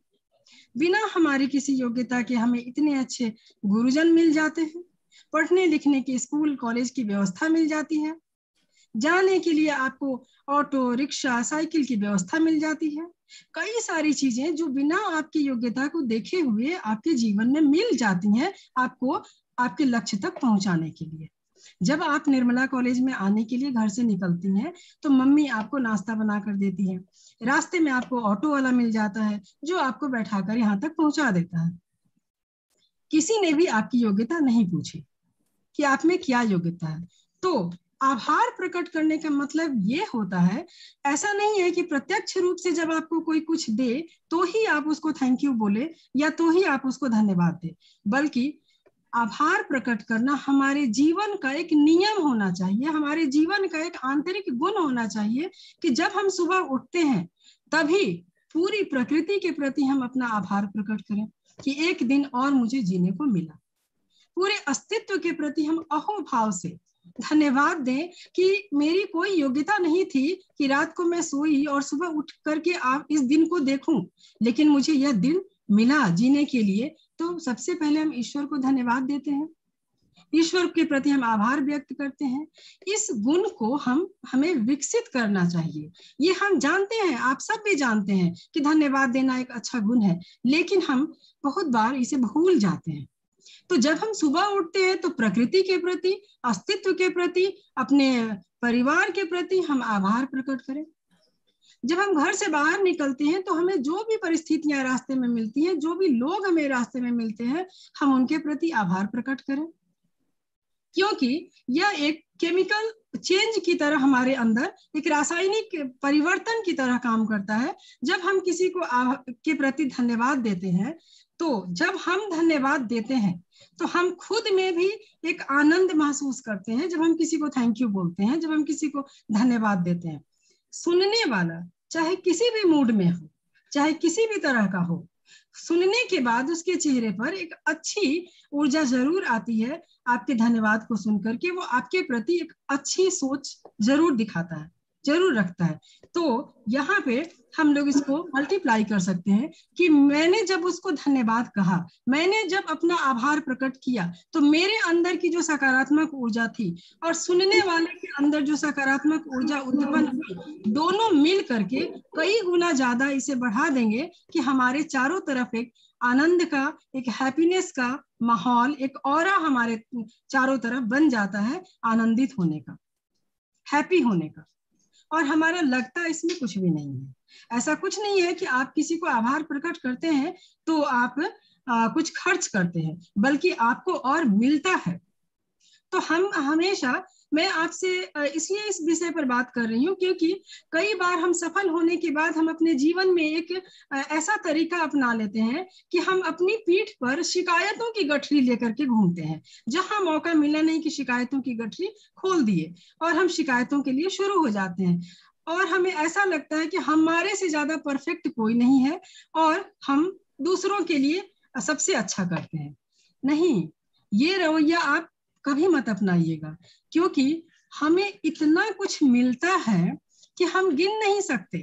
बिना हमारी किसी योग्यता के हमें इतने अच्छे गुरुजन मिल जाते हैं, पढ़ने लिखने के स्कूल कॉलेज की व्यवस्था मिल जाती है, जाने के लिए आपको ऑटो रिक्शा साइकिल की व्यवस्था मिल जाती है, कई सारी चीजें जो बिना आपकी योग्यता को देखे हुए आपके जीवन में मिल जाती हैं आपको आपके लक्ष्य तक पहुंचाने के लिए। जब आप निर्मला कॉलेज में आने के लिए घर से निकलती हैं तो मम्मी आपको नाश्ता बना कर देती है, रास्ते में आपको ऑटो वाला मिल जाता है जो आपको बैठाकर यहाँ तक पहुंचा देता है। किसी ने भी आपकी योग्यता नहीं पूछी कि आप में क्या योग्यता है। तो आभार प्रकट करने का मतलब ये होता है, ऐसा नहीं है कि प्रत्यक्ष रूप से जब आपको कोई कुछ दे तो ही आप उसको थैंक यू बोले या तो ही आप उसको धन्यवाद दे, बल्कि आभार प्रकट करना हमारे जीवन का एक नियम होना चाहिए, हमारे जीवन का एक आंतरिक गुण होना चाहिए कि जब हम सुबह उठते हैं तभी पूरी प्रकृति के प्रति हम अपना आभार प्रकट करें कि एक दिन और मुझे जीने को मिला। पूरे अस्तित्व के प्रति हम अहोभाव से धन्यवाद दें कि मेरी कोई योग्यता नहीं थी कि रात को मैं सोई और सुबह उठ करके आप इस दिन को देखूं, लेकिन मुझे यह दिन मिला जीने के लिए। तो सबसे पहले हम ईश्वर को धन्यवाद देते हैं, ईश्वर के प्रति हम आभार व्यक्त करते हैं। इस गुण को हम हमें विकसित करना चाहिए। ये हम जानते हैं, आप सब भी जानते हैं कि धन्यवाद देना एक अच्छा गुण है, लेकिन हम बहुत बार इसे भूल जाते हैं। तो जब हम सुबह उठते हैं तो प्रकृति के प्रति, अस्तित्व के प्रति, अपने परिवार के प्रति हम आभार प्रकट करें। जब हम घर से बाहर निकलते हैं तो हमें जो भी परिस्थितियां रास्ते में मिलती हैं, जो भी लोग हमें रास्ते में मिलते हैं, हम उनके प्रति आभार प्रकट करें, क्योंकि यह एक केमिकल चेंज की तरह हमारे अंदर एक रासायनिक परिवर्तन की तरह काम करता है। जब हम किसी को के प्रति धन्यवाद देते हैं, तो जब हम धन्यवाद देते हैं तो हम खुद में भी एक आनंद महसूस करते हैं। जब हम किसी को थैंक यू बोलते हैं, जब हम किसी को धन्यवाद देते हैं, सुनने वाला चाहे किसी भी मूड में हो, चाहे किसी भी तरह का हो, सुनने के बाद उसके चेहरे पर एक अच्छी ऊर्जा जरूर आती है। आपके धन्यवाद को सुनकर के वो आपके प्रति एक अच्छी सोच जरूर दिखाता है, जरूर रखता है। तो यहाँ पे हम लोग इसको मल्टीप्लाई कर सकते हैं कि मैंने जब उसको धन्यवाद कहा, मैंने जब अपना आभार प्रकट किया, तो मेरे अंदर की जो सकारात्मक ऊर्जा थी और सुनने वाले के अंदर जो सकारात्मक ऊर्जा उत्पन्न हुई, दोनों मिल करके कई गुना ज्यादा इसे बढ़ा देंगे कि हमारे चारों तरफ एक आनंद का, एक हैप्पीनेस का माहौल, एक ऑरा हमारे चारों तरफ बन जाता है, आनंदित होने का, हैप्पी होने का। और हमारा लगता इसमें कुछ भी नहीं है। ऐसा कुछ नहीं है कि आप किसी को आभार प्रकट करते हैं तो आप आ, कुछ खर्च करते हैं, बल्कि आपको और मिलता है। तो हम हमेशा, मैं आपसे इसलिए इस विषय पर बात कर रही हूँ क्योंकि कई बार हम सफल होने के बाद हम अपने जीवन में एक ऐसा तरीका अपना लेते हैं कि हम अपनी पीठ पर शिकायतों की गठरी लेकर के घूमते हैं। जहां मौका मिला नहीं कि शिकायतों की गठरी खोल दिए और हम शिकायतों के लिए शुरू हो जाते हैं, और हमें ऐसा लगता है कि हमारे से ज्यादा परफेक्ट कोई नहीं है और हम दूसरों के लिए सबसे अच्छा करते हैं। नहीं, ये रवैया आप कभी मत अपनाइएगा, क्योंकि हमें इतना कुछ मिलता है कि हम गिन नहीं सकते।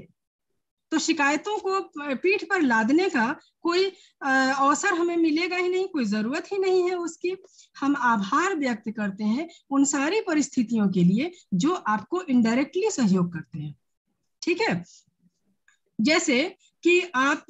तो शिकायतों को पीठ पर लादने का कोई अवसर हमें मिलेगा ही नहीं, कोई जरूरत ही नहीं है उसकी। हम आभार व्यक्त करते हैं उन सारी परिस्थितियों के लिए जो आपको इनडायरेक्टली सहयोग करते हैं। ठीक है, जैसे कि आप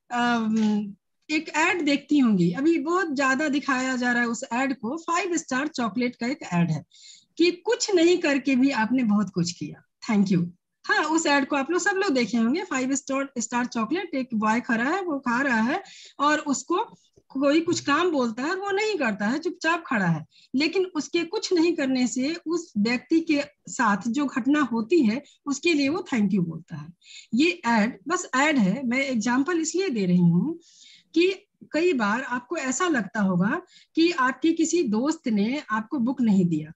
आ, एक एड देखती होंगी, अभी बहुत ज्यादा दिखाया जा रहा है उस एड को, फाइव स्टार चॉकलेट का एक एड है कि कुछ नहीं करके भी आपने बहुत कुछ किया, थैंक यू। हाँ, उस एड को आप लोग सब लोग देखे होंगे। फाइव स्टार स्टार चॉकलेट, एक बॉय खड़ा है, वो खा रहा है और उसको कोई कुछ काम बोलता है, वो नहीं करता है, चुपचाप खड़ा है, लेकिन उसके कुछ नहीं करने से उस व्यक्ति के साथ जो घटना होती है उसके लिए वो थैंक यू बोलता है। ये एड बस एड है, मैं एग्जाम्पल इसलिए दे रही हूँ कि कई बार आपको ऐसा लगता होगा कि आपकी किसी दोस्त ने आपको बुक नहीं दिया,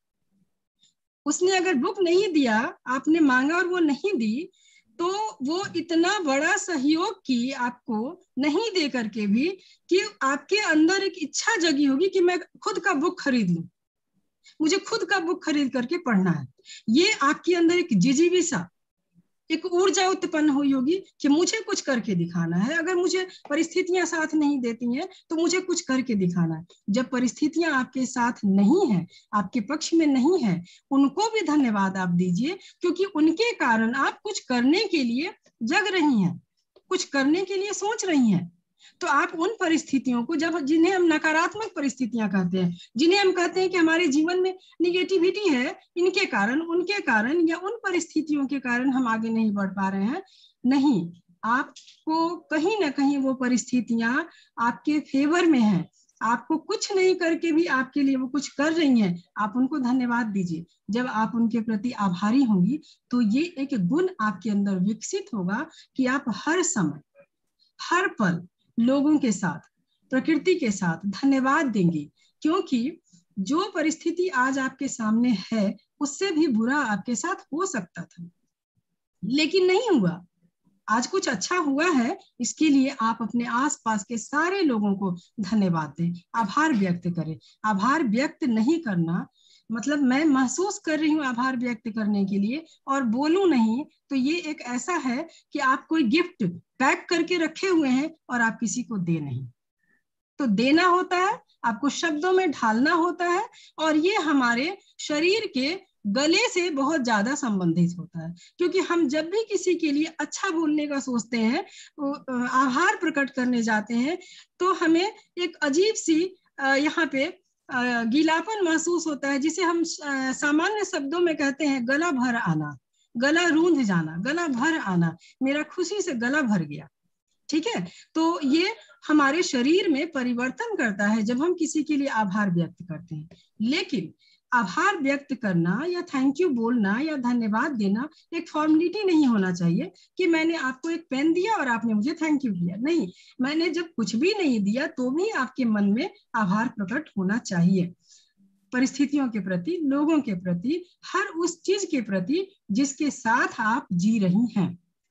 उसने अगर बुक नहीं दिया, आपने मांगा और वो नहीं दी, तो वो इतना बड़ा सहयोग की आपको नहीं दे करके भी कि आपके अंदर एक इच्छा जगी होगी कि मैं खुद का बुक खरीद लूं, मुझे खुद का बुक खरीद करके पढ़ना है। ये आपके अंदर एक जिजीविसा, एक ऊर्जा उत्पन्न हुई होगी कि मुझे कुछ करके दिखाना है। अगर मुझे परिस्थितियां साथ नहीं देती हैं तो मुझे कुछ करके दिखाना है। जब परिस्थितियां आपके साथ नहीं है, आपके पक्ष में नहीं है, उनको भी धन्यवाद आप दीजिए, क्योंकि उनके कारण आप कुछ करने के लिए जग रही हैं, कुछ करने के लिए सोच रही हैं। तो आप उन परिस्थितियों को, जब जिन्हें हम नकारात्मक परिस्थितियां कहते हैं, जिन्हें हम कहते हैं कि हमारे जीवन में निगेटिविटी है, इनके कारण, उनके कारण या उन परिस्थितियों के कारण हम आगे नहीं बढ़ पा रहे हैं, नहीं, आपको कहीं ना कहीं वो परिस्थितियां आपके फेवर में हैं, आपको कुछ नहीं करके भी आपके लिए वो कुछ कर रही हैं, आप उनको धन्यवाद दीजिए। जब आप उनके प्रति आभारी होंगी तो ये एक गुण आपके अंदर विकसित होगा कि आप हर समय, हर पल लोगों के साथ, प्रकृति के साथ धन्यवाद देंगे, क्योंकि जो परिस्थिति आज आपके सामने है उससे भी बुरा आपके साथ हो सकता था, लेकिन नहीं हुआ। आज कुछ अच्छा हुआ है, इसके लिए आप अपने आसपास के सारे लोगों को धन्यवाद दें, आभार व्यक्त करें। आभार व्यक्त नहीं करना मतलब मैं महसूस कर रही हूँ आभार व्यक्त करने के लिए और बोलूं नहीं, तो ये एक ऐसा है कि आप कोई गिफ्ट पैक करके रखे हुए हैं और आप किसी को दे नहीं। तो देना होता है, आपको शब्दों में ढालना होता है, और ये हमारे शरीर के गले से बहुत ज्यादा संबंधित होता है, क्योंकि हम जब भी किसी के लिए अच्छा बोलने का सोचते हैं, आभार प्रकट करने जाते हैं, तो हमें एक अजीब सी यहाँ पे गीलापन महसूस होता है, जिसे हम सामान्य शब्दों में कहते हैं गला भर आना, गला रूंध जाना, गला भर आना, मेरा खुशी से गला भर गया। ठीक है, तो ये हमारे शरीर में परिवर्तन करता है जब हम किसी के लिए आभार व्यक्त करते हैं। लेकिन आभार व्यक्त करना या थैंक यू बोलना या धन्यवाद देना एक फॉर्मेलिटी नहीं होना चाहिए कि मैंने आपको एक पेन दिया और आपने मुझे थैंक यू दिया। नहीं, मैंने जब कुछ भी नहीं दिया तो भी आपके मन में आभार प्रकट होना चाहिए, परिस्थितियों के प्रति, लोगों के प्रति, हर उस चीज के प्रति जिसके साथ आप जी रही हैं।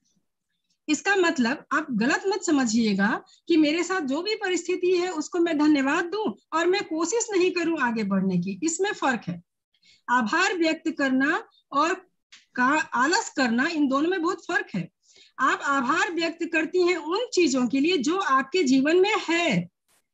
इसका मतलब आप गलत मत समझिएगा कि मेरे साथ जो भी परिस्थिति है उसको मैं धन्यवाद दूं और मैं कोशिश नहीं करूं आगे बढ़ने की। इसमें फर्क है। आभार व्यक्त करना और का आलस करना, इन दोनों में बहुत फर्क है। आप आभार व्यक्त करती हैं उन चीजों के लिए जो आपके जीवन में है,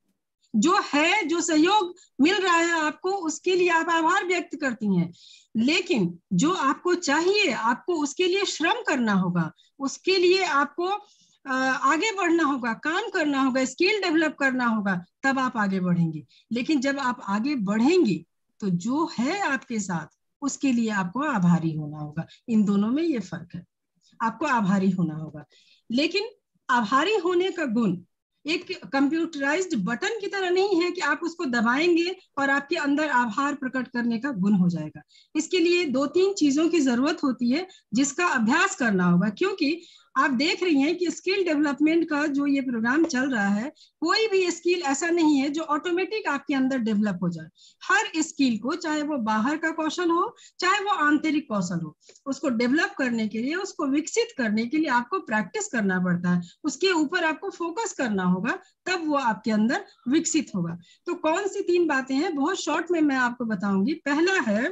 जो है, जो सहयोग मिल रहा है आपको, उसके लिए आप आभार व्यक्त करती हैं। लेकिन जो आपको चाहिए, आपको उसके लिए श्रम करना होगा, उसके लिए आपको आगे बढ़ना होगा, काम करना होगा, स्किल डेवलप करना होगा, तब आप आगे बढ़ेंगे। लेकिन जब आप आगे बढ़ेंगे तो जो है आपके साथ उसके लिए आपको आभारी होना होगा। इन दोनों में ये फर्क है, आपको आभारी होना होगा। लेकिन आभारी होने का गुण एक कंप्यूटराइज्ड बटन की तरह नहीं है कि आप उसको दबाएंगे और आपके अंदर आभार प्रकट करने का गुण हो जाएगा। इसके लिए दो तीन चीजों की जरूरत होती है जिसका अभ्यास करना होगा, क्योंकि आप देख रही हैं कि स्किल डेवलपमेंट का जो ये प्रोग्राम चल रहा है, कोई भी स्किल ऐसा नहीं है जो ऑटोमेटिक आपके अंदर डेवलप हो जाए। हर स्किल को, चाहे वो बाहर का कौशल हो, चाहे वो आंतरिक कौशल हो, उसको डेवलप करने के लिए, उसको विकसित करने के लिए आपको प्रैक्टिस करना पड़ता है, उसके ऊपर आपको फोकस करना होगा, तब वो आपके अंदर विकसित होगा। तो कौन सी तीन बातें हैं, बहुत शॉर्ट में मैं आपको बताऊंगी। पहला है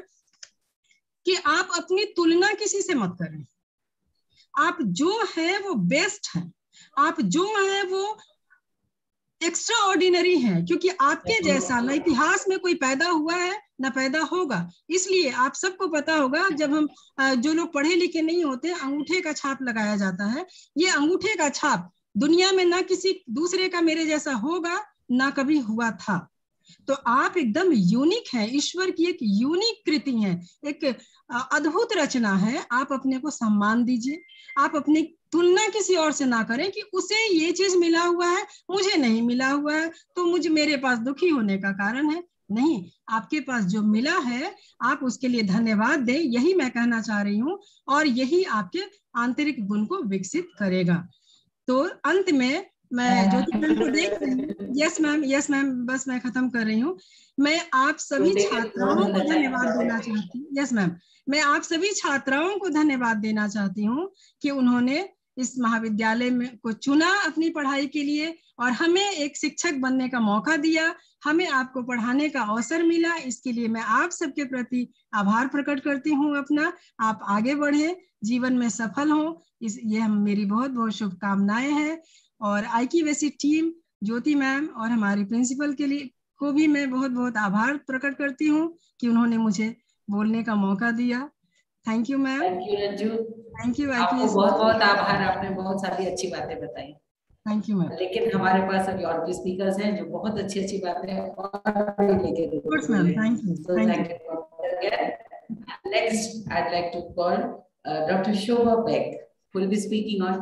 कि आप अपनी तुलना किसी से मत करें। आप जो है वो बेस्ट है, आप जो है वो एक्स्ट्रा ऑर्डिनरी है, क्योंकि आपके जैसा ना इतिहास में कोई पैदा हुआ है ना पैदा होगा। इसलिए आप सबको पता होगा, जब हम जो लोग पढ़े लिखे नहीं होते, अंगूठे का छाप लगाया जाता है। ये अंगूठे का छाप दुनिया में ना किसी दूसरे का मेरे जैसा होगा ना कभी हुआ था। तो आप एकदम यूनिक हैं, ईश्वर की एक यूनिक कृति है, एक अद्भुत रचना है। आप अपने को सम्मान दीजिए, आप अपनी तुलना किसी और से ना करें कि उसे ये चीज मिला हुआ है, मुझे नहीं मिला हुआ है, तो मुझे मेरे पास दुखी होने का कारण है। नहीं, आपके पास जो मिला है आप उसके लिए धन्यवाद दें, यही मैं कहना चाह रही हूँ, और यही आपके आंतरिक गुण को विकसित करेगा। तो अंत में मैं ज्योति मैम को देख रही हूँ। यस मैम, यस मैम, बस मैं खत्म कर रही हूँ। मैं आप सभी छात्राओं को धन्यवाद देना चाहती हूँ। यस मैम, मैं आप सभी छात्राओं को धन्यवाद देना चाहती हूँ कि उन्होंने इस महाविद्यालय में को चुना अपनी पढ़ाई के लिए और हमें एक शिक्षक बनने का मौका दिया, हमें आपको पढ़ाने का अवसर मिला। इसके लिए मैं आप सबके प्रति आभार प्रकट करती हूँ अपना। आप आगे बढ़े, जीवन में सफल हो, इस ये हम मेरी बहुत बहुत शुभकामनाएं हैं। और आईक्यूएसी टीम, ज्योति मैम और हमारी प्रिंसिपल के लिए को भी मैं बहुत बहुत आभार प्रकट करती हूँ कि उन्होंने मुझे बोलने का मौका दिया। Thank you ma'am. Thank you Ranju. Thank you. आपको बहुत बहुत आभार, आपने बहुत सारी अच्छी बातें बताई। Thank you ma'am. लेकिन हमारे पास अभी और भी स्पीकर्स हैं जो बहुत अच्छी अच्छी बातें और लेके ma'am. Thank you. Thank you. Next I'd like to call uh, Doctor Shobha Beck, who will be speaking on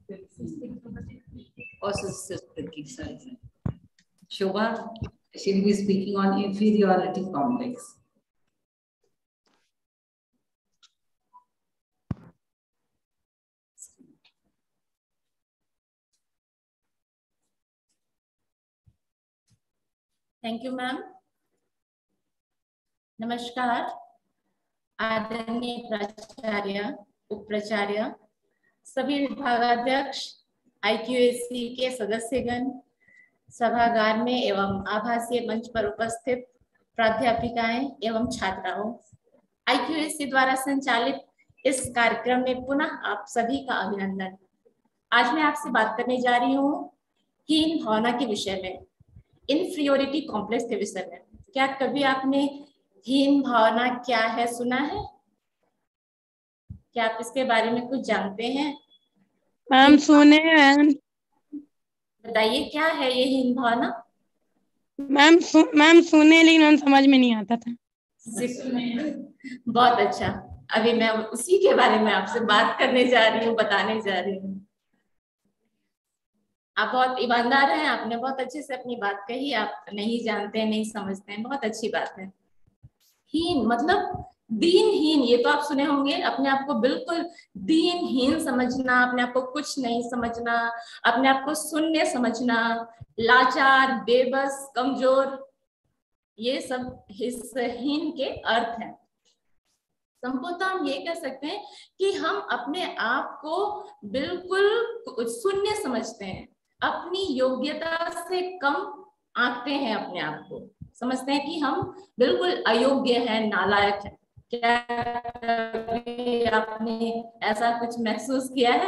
oh, sorry. Shobha, she will be speaking on inferiority complex. Thank you ma'am. नमस्कार आदरणीय प्राचार्य, उप प्राचार्य, सभी विभागाध्यक्ष, IQAC के सदस्यगण, सभागार में एवं आभासीय मंच पर उपस्थित प्राध्यापिकाएं एवं छात्राओं, आईक्यूएसी द्वारा संचालित इस कार्यक्रम में पुनः आप सभी का अभिनंदन। आज मैं आपसे बात करने जा रही हूँ हीन भावना के विषय में, इन्फीरियोरिटी कॉम्प्लेक्स के विषय में। क्या कभी आपने हीन भावना क्या है सुना है? क्या आप इसके बारे में कुछ जानते हैं? मैम सुने हैं। बताइए क्या है ये हीन भावना? मैम सु, मैम सुने लेकिन हम समझ में नहीं आता था। बहुत अच्छा, अभी मैं उसी के बारे में आपसे बात करने जा रही हूँ, बताने जा रही हूँ। आप बहुत ईमानदार हैं, आपने बहुत अच्छे से अपनी बात कही। आप नहीं जानते हैं, नहीं समझते हैं, बहुत अच्छी बात है। हीन मतलब दीनहीन, ये तो आप सुने होंगे। अपने आप को बिल्कुल दीनहीन समझना, अपने आप को कुछ नहीं समझना, अपने आप को शून्य समझना, लाचार, बेबस, कमजोर, ये सब इस हीन के अर्थ हैं। संपूर्णतः हम ये कह सकते हैं कि हम अपने आप को बिल्कुल शून्य समझते हैं, अपनी योग्यता से कम आंकते हैं, अपने आप को समझते हैं कि हम बिल्कुल अयोग्य हैं, नालायक हैं। क्या कभी आपने ऐसा कुछ महसूस किया है?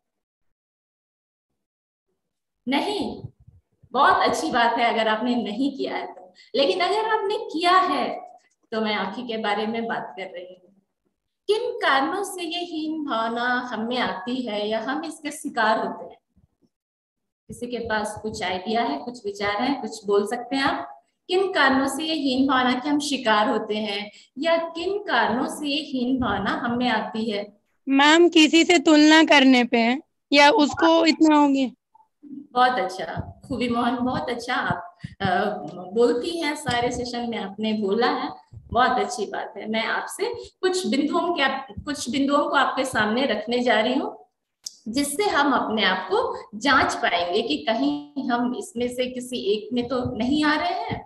नहीं, बहुत अच्छी बात है अगर आपने नहीं किया है तो। लेकिन अगर आपने किया है तो मैं आप ही के बारे में बात कर रही हूँ। किन कारणों से ये हीन भावना हमें आती है या हम इसके शिकार होते हैं? किसी के पास कुछ आइडिया है, कुछ विचार है, कुछ बोल सकते हैं आप? किन कारणों से ये हीन भावना के हम शिकार होते हैं या किन कारणों से ये हीन भावना हमें आती है? मैम किसी से तुलना करने पे या उसको इतना हो गया। बहुत अच्छा खूबी मोहन, बहुत अच्छा। आप आ, बोलती हैं, सारे सेशन में आपने बोला है, बहुत अच्छी बात है। मैं आपसे कुछ बिंदुओं के आप, कुछ बिंदुओं को आपके सामने रखने जा रही हूँ जिससे हम अपने आप को जांच पाएंगे कि कहीं हम इसमें से किसी एक में तो नहीं आ रहे हैं।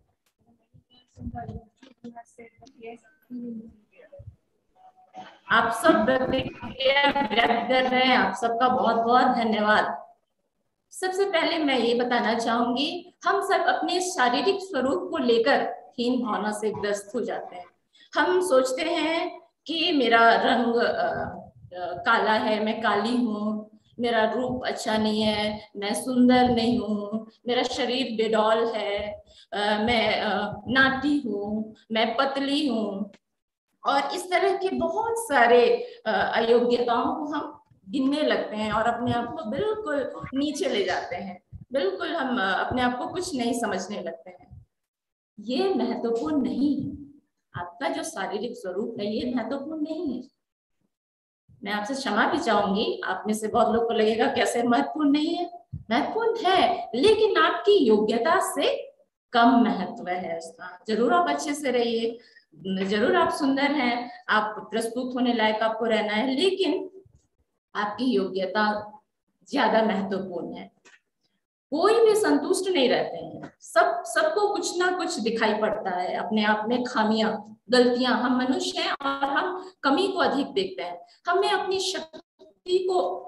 आप सब प्रतिक्रिया व्यक्त कर रहे हैं, आप सबका बहुत बहुत धन्यवाद। सबसे पहले मैं ये बताना चाहूंगी, हम सब अपने शारीरिक स्वरूप को लेकर हीन भावना से ग्रस्त हो जाते हैं। हम सोचते हैं कि मेरा रंग आ, आ, काला है, मैं काली हूँ, मेरा रूप अच्छा नहीं है, मैं सुंदर नहीं हूँ, मेरा शरीर बेडौल है, आ, मैं आ, नाटी हूँ, मैं पतली हूँ, और इस तरह के बहुत सारे अयोग्यताओं को हम गिनने लगते हैं और अपने आप को बिल्कुल नीचे ले जाते हैं। बिल्कुल हम अपने आप को कुछ नहीं समझने लगते हैं। ये महत्वपूर्ण नहीं है, आपका जो शारीरिक स्वरूप है ये महत्वपूर्ण नहीं है। मैं आपसे क्षमा भी चाहूंगी, आप में से बहुत लोग को लगेगा कैसे महत्वपूर्ण नहीं है। महत्वपूर्ण है, लेकिन आपकी योग्यता से कम महत्व है उसका। जरूर आप अच्छे से रहिए, जरूर आप सुंदर हैं, आप प्रस्तुत होने लायक आपको रहना है, लेकिन आपकी योग्यता ज्यादा महत्वपूर्ण है। कोई भी संतुष्ट नहीं रहते हैं, सब सबको कुछ ना कुछ दिखाई पड़ता है, अपने आप में खामियां, गलतियां। हम मनुष्य हैं और हम कमी को अधिक देखते हैं। हमें अपनी शक्ति को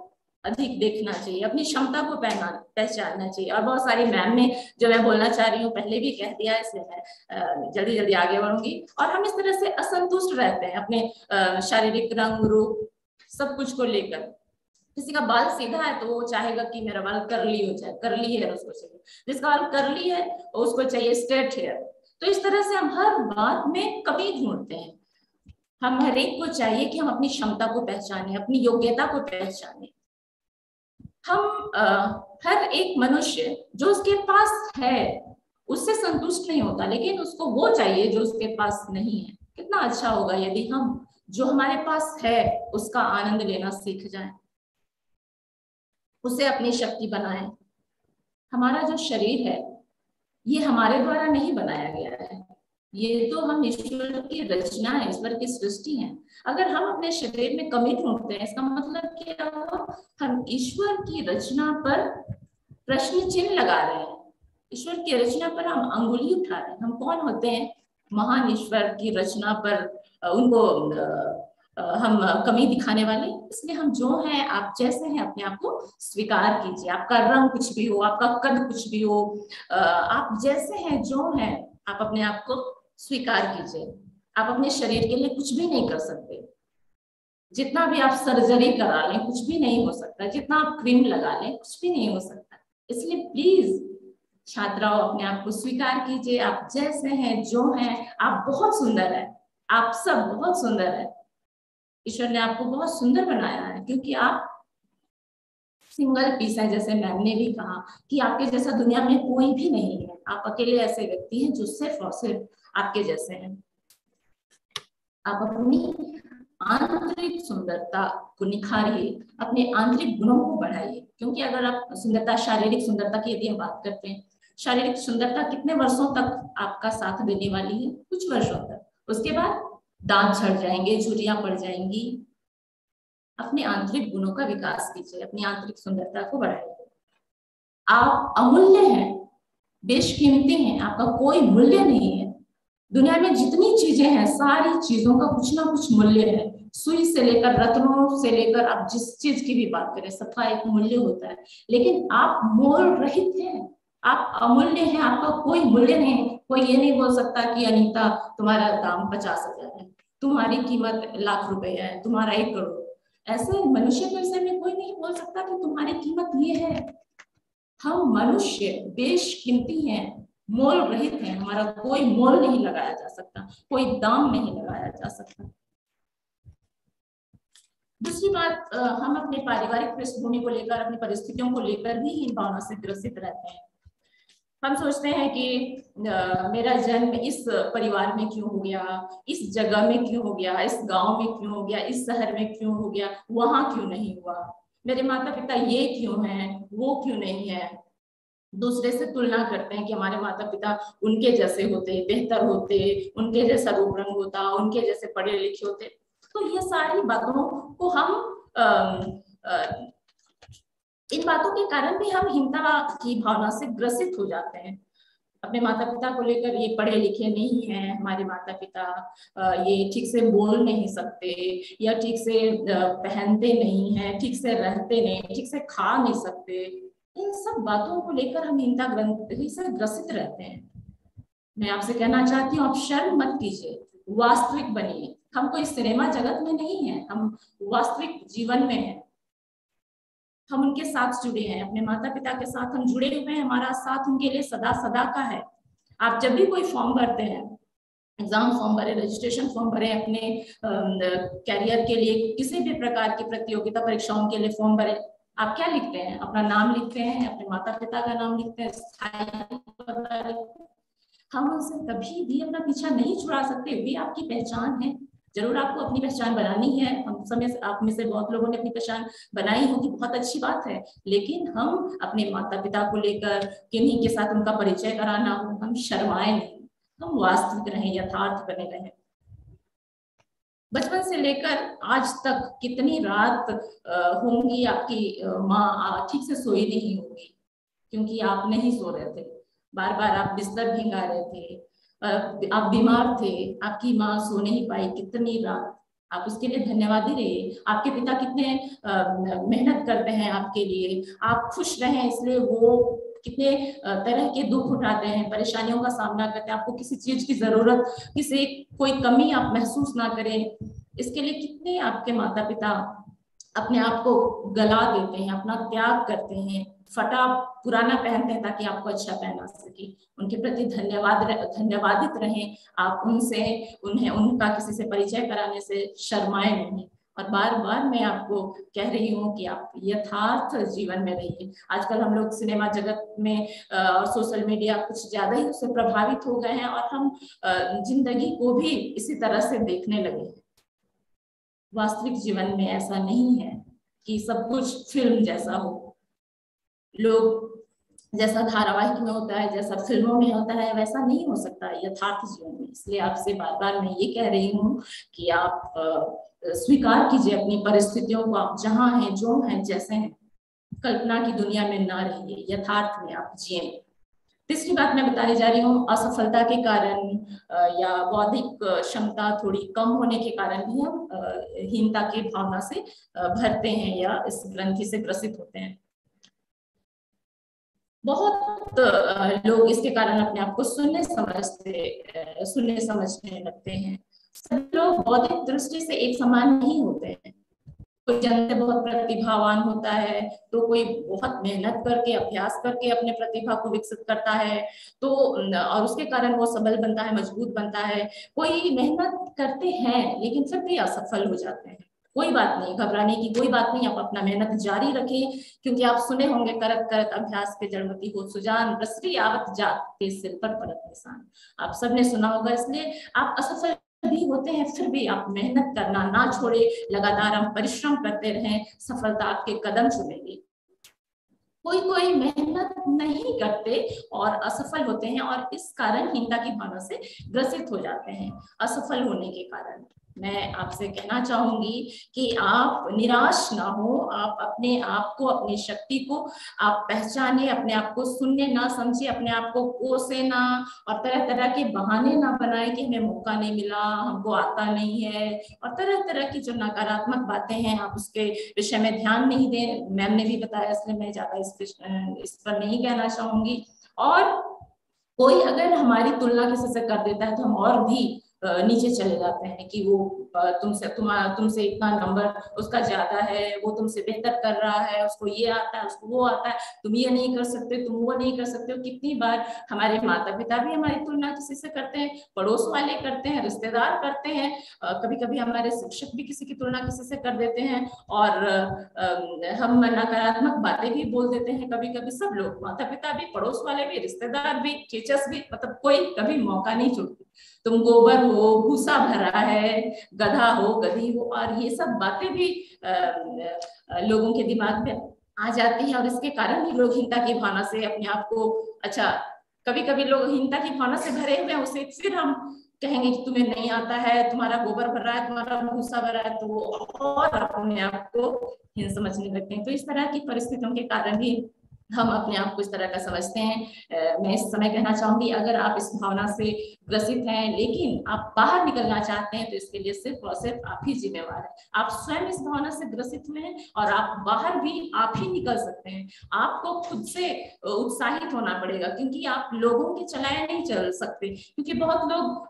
अधिक देखना चाहिए, अपनी क्षमता को पहचानना चाहिए। और बहुत सारी मैम ने जो मैं बोलना चाह रही हूँ पहले भी कह दिया, इसलिए मैं जल्दी जल्दी आगे बढ़ूंगी। और हम इस तरह से असंतुष्ट रहते हैं अपने शारीरिक रंग रूप सब कुछ को लेकर। किसी का बाल सीधा है तो वो चाहेगा कि मेरा बाल कर्ली हो जाए, कर्ली हेयर उसको चाहिए। जिसका बाल कर्ली है उसको चाहिए स्ट्रेट हेयर। तो इस तरह से हम हर बात में कमी ढूंढते हैं। हम हर एक को चाहिए कि हम अपनी क्षमता को पहचाने, अपनी योग्यता को पहचाने। हम आ, हर एक मनुष्य जो उसके पास है उससे संतुष्ट नहीं होता, लेकिन उसको वो चाहिए जो उसके पास नहीं है। कितना अच्छा होगा यदि हम जो हमारे पास है उसका आनंद लेना सीख जाएं, उसे अपनी शक्ति बनाएं। हमारा जो शरीर है ये हमारे द्वारा नहीं बनाया गया है, ये तो हम ईश्वर की रचना है, ईश्वर की सृष्टि है। अगर हम अपने शरीर में कमी ढूंढते हैं इसका मतलब क्या हुआ? हम ईश्वर की रचना पर प्रश्न चिन्ह लगा रहे हैं, ईश्वर की रचना पर हम अंगुली उठा रहे हैं। हम कौन होते हैं? महान ईश्वर की रचना पर उनको हम कमी दिखाने वाले। इसलिए हम जो हैं, आप जैसे हैं अपने आप को स्वीकार कीजिए। आपका रंग कुछ भी हो, आपका कद कुछ भी हो, आप जैसे हैं जो हैं आप अपने आप को स्वीकार कीजिए। आप अपने शरीर के लिए कुछ भी नहीं कर सकते, जितना भी आप सर्जरी करा लें कुछ भी नहीं हो सकता, जितना आप क्रीम लगा लें कुछ भी नहीं हो सकता। इसलिए प्लीज छात्राओं अपने आप को स्वीकार कीजिए। आप जैसे हैं जो हैं आप बहुत सुंदर है, आप सब बहुत सुंदर है। ईश्वर ने आपको बहुत सुंदर बनाया है क्योंकि आप सिंगल पीस है। जैसे मैम ने भी कहा कि आपके जैसा दुनिया में कोई भी नहीं है, आप अकेले ऐसे व्यक्ति हैं जो सिर्फ और सिर्फ आपके जैसे हैं। आप अपनी आंतरिक सुंदरता को निखारिए, अपने आंतरिक गुणों को बढ़ाइए। क्योंकि अगर आप सुंदरता, शारीरिक सुंदरता की यदि हम बात करते हैं, शारीरिक सुंदरता कितने वर्षों तक आपका साथ देने वाली है? कुछ वर्षों तक। उसके बाद दांत झड़ जाएंगे, झुर्रियां पड़ जाएंगी। अपने आंतरिक गुणों का विकास कीजिए, अपनी आंतरिक सुंदरता को बढ़ाइए। आप अमूल्य हैं, बेशकीमती हैं, आपका कोई मूल्य नहीं है। दुनिया में जितनी चीजें हैं सारी चीजों का कुछ ना कुछ मूल्य है। सुई से लेकर रत्नों से लेकर आप जिस चीज की भी बात करें सबका एक मूल्य होता है। लेकिन आप मोल रहित हैं, आप अमूल्य हैं, आपका कोई मूल्य नहीं। कोई ये नहीं बोल सकता कि अनीता तुम्हारा दाम पचास हजार है, तुम्हारी कीमत लाख रुपए है, तुम्हारा एक करोड़। ऐसे मनुष्य के विषय में कोई नहीं बोल सकता कि तुम्हारी कीमत ये है। हम मनुष्य बेशकीमती हैं, मोल रहित हैं, हमारा कोई मोल नहीं लगाया जा सकता, कोई दाम नहीं लगाया जा सकता। दूसरी बात, हम अपने पारिवारिक पृष्ठभूमि को लेकर, अपनी परिस्थितियों को लेकर भी हीन भावना से ग्रसित रहते हैं। हम सोचते हैं कि आ, मेरा जन्म इस परिवार में क्यों हो गया, इस जगह में क्यों हो गया, इस गांव में क्यों हो गया, इस शहर में क्यों हो गया, वहां क्यों नहीं हुआ, मेरे माता पिता ये क्यों हैं, वो क्यों नहीं है। दूसरे से तुलना करते हैं कि हमारे माता पिता उनके जैसे होते, बेहतर होते, उनके जैसा रूप रंग होता, उनके जैसे पढ़े लिखे होते। तो ये सारी बातों को हम आ, आ, इन बातों के कारण भी हम हीनता की भावना से ग्रसित हो जाते हैं। अपने माता पिता को लेकर, ये पढ़े लिखे नहीं हैं हमारे माता पिता, ये ठीक से बोल नहीं सकते, या ठीक से पहनते नहीं हैं, ठीक से रहते नहीं, ठीक से खा नहीं सकते। इन सब बातों को लेकर हम हीनता ग्रंथि से ग्रसित रहते हैं। मैं आपसे कहना चाहती हूँ, आप शर्म मत कीजिए, वास्तविक बनिए। हम कोई सिनेमा जगत में नहीं है, हम वास्तविक जीवन में हैं। हम उनके साथ जुड़े हैं, अपने माता पिता के साथ हम जुड़े हुए हैं, हमारा साथ उनके लिए सदा सदा का है। आप जब भी कोई फॉर्म भरते हैं, एग्जाम फॉर्म भरे, रजिस्ट्रेशन फॉर्म भरे, अपने कैरियर के लिए किसी भी प्रकार की प्रतियोगिता परीक्षाओं के लिए फॉर्म भरे, आप क्या लिखते हैं? अपना नाम लिखते हैं, अपने माता पिता का नाम लिखते हैं, हम उनसे कभी भी अपना पीछा नहीं छुड़ा सकते। वे आपकी पहचान है। जरूर आपको अपनी पहचान बनानी है, हम समय से, आप में से बहुत लोगों ने अपनी पहचान बनाई होगी, बहुत अच्छी बात है। लेकिन हम अपने माता पिता को लेकर किन्हीं के साथ उनका परिचय कराना हो, हम शर्माए नहीं, हम वास्तविक रहें, यथार्थ बने रहें। बचपन से लेकर आज तक कितनी रात होंगी आपकी माँ ठीक से सोई नहीं होगी, क्योंकि आप नहीं सो रहे थे, बार बार आप बिस्तर भींगा रहे थे, आप बीमार थे, आपकी माँ सो नहीं पाई कितनी रात। आप उसके लिए धन्यवादी रहिए। आपके पिता कितने मेहनत करते हैं आपके लिए, आप खुश रहें इसलिए वो कितने तरह के दुख उठाते हैं, परेशानियों का सामना करते हैं। आपको किसी चीज की जरूरत, किसी कोई कमी आप महसूस ना करें, इसके लिए कितने आपके माता पिता अपने आप को गला देते हैं, अपना त्याग करते हैं, फटा पुराना पहनते हैं ताकि आपको अच्छा पहना सके। उनके प्रति धन्यवाद धन्यवादित रहें आप उनसे, उन्हें उनका किसी से परिचय कराने से शर्माए नहीं। और बार बार मैं आपको कह रही हूँ कि आप यथार्थ जीवन में रहिए। आजकल हम लोग सिनेमा जगत में और सोशल मीडिया कुछ ज्यादा ही उससे प्रभावित हो गए हैं और हम जिंदगी को भी इसी तरह से देखने लगे हैं। वास्तविक जीवन में ऐसा नहीं है कि सब कुछ फिल्म जैसा हो। लोग जैसा धारावाहिक में होता है, जैसा फिल्मों में होता है, वैसा नहीं हो सकता यथार्थ जीवन में। इसलिए आपसे बार बार मैं ये कह रही हूँ कि आप स्वीकार कीजिए अपनी परिस्थितियों को, आप जहाँ हैं, जो हैं, जैसे हैं। कल्पना की दुनिया में ना रहिए, यथार्थ में आप जिए। तीसरी बात मैं बताने जा रही हूँ, असफलता के कारण या बौद्धिक क्षमता थोड़ी कम होने के कारण भी हम हीनता की भावना से भरते हैं या इस ग्रंथि से ग्रसित होते हैं। बहुत लोग इसके कारण अपने आप को शून्य समझते शून्य समझने लगते हैं। सब लोग बौद्धिक दृष्टि से एक समान नहीं होते हैं। कोई जन्म से बहुत प्रतिभावान होता है, तो कोई बहुत मेहनत करके, अभ्यास करके अपने प्रतिभा को विकसित करता है, तो और उसके कारण वो सबल बनता है, मजबूत बनता है। कोई मेहनत करते हैं लेकिन फिर भी असफल हो जाते हैं। कोई बात नहीं, घबराने की कोई बात नहीं, आप अपना मेहनत जारी रखें, क्योंकि आप सुने होंगे करत करत अभ्यास के जड़मती हो सुजान, रसरी आवत जात के सिर पर परत निशान। आप सबने सुना होगा। इसलिए आप असफल भी होते हैं, फिर भी आप मेहनत करना ना छोड़े, लगातार हम परिश्रम करते रहें, सफलता आपके कदम चुमेगी। कोई कोई मेहनत नहीं करते और असफल होते हैं और इस कारण हीनता की भावना से ग्रसित हो जाते हैं। असफल होने के कारण मैं आपसे कहना चाहूंगी कि आप निराश ना हो, आप अपने आप को, अपनी शक्ति को आप पहचाने, अपने आप को शून्य ना समझे, अपने आप को कोसे ना और तरह तरह के बहाने ना बनाए कि हमें मौका नहीं मिला, हमको आता नहीं है, और तरह तरह की जो नकारात्मक बातें हैं आप उसके विषय में ध्यान नहीं दें। मैम ने भी बताया, इसलिए मैं ज्यादा इस, इस पर नहीं कहना चाहूंगी। और कोई अगर हमारी तुलना किसी से कर देता है तो हम और भी नीचे चले जाते हैं कि वो तुमसे तुम्हारा तुमसे इतना नंबर उसका ज्यादा है, वो तुमसे बेहतर कर रहा है, उसको ये आता है, उसको वो आता है, तुम ये नहीं कर सकते, तुम वो नहीं कर सकते हो। कितनी बार हमारे माता पिता भी हमारी तुलना किसी से करते हैं, पड़ोस वाले करते हैं, रिश्तेदार करते हैं, कभी कभी हमारे शिक्षक भी किसी की तुलना किसी से कर देते हैं और हम नकारात्मक बातें भी बोल देते हैं। कभी कभी सब लोग, माता पिता भी, पड़ोस वाले भी, रिश्तेदार भी, टीचर्स भी, मतलब कोई कभी मौका नहीं छोड़ते। तुम गोबर हो, भूसा भरा है, गधा हो, गधी हो, और ये सब बातें भी आ, आ, लोगों के दिमाग में आ जाती हैं और इसके कारण भी लोग हीनता की भावना से अपने आप को, अच्छा कभी कभी लोग हीनता की भावना से भरे हुए हैं, उसे फिर हम कहेंगे कि तुम्हें नहीं आता है, तुम्हारा गोबर भरा है, तुम्हारा भूसा भरा है, तो वो और अपने आप को हीन समझने लगते हैं। तो इस तरह की परिस्थितियों के कारण भी हम अपने आप को इस तरह का समझते हैं। मैं इस समय कहना चाहूंगी, अगर आप इस भावना से ग्रसित हैं लेकिन आप बाहर निकलना चाहते हैं तो इसके लिए सिर्फ और सिर्फ आप ही जिम्मेवार हैं। आप स्वयं इस भावना से ग्रसित हुए हैं और आप बाहर भी आप ही निकल सकते हैं। आपको खुद से उत्साहित होना पड़ेगा, क्योंकि आप लोगों के चलाए नहीं चल सकते। क्योंकि बहुत लोग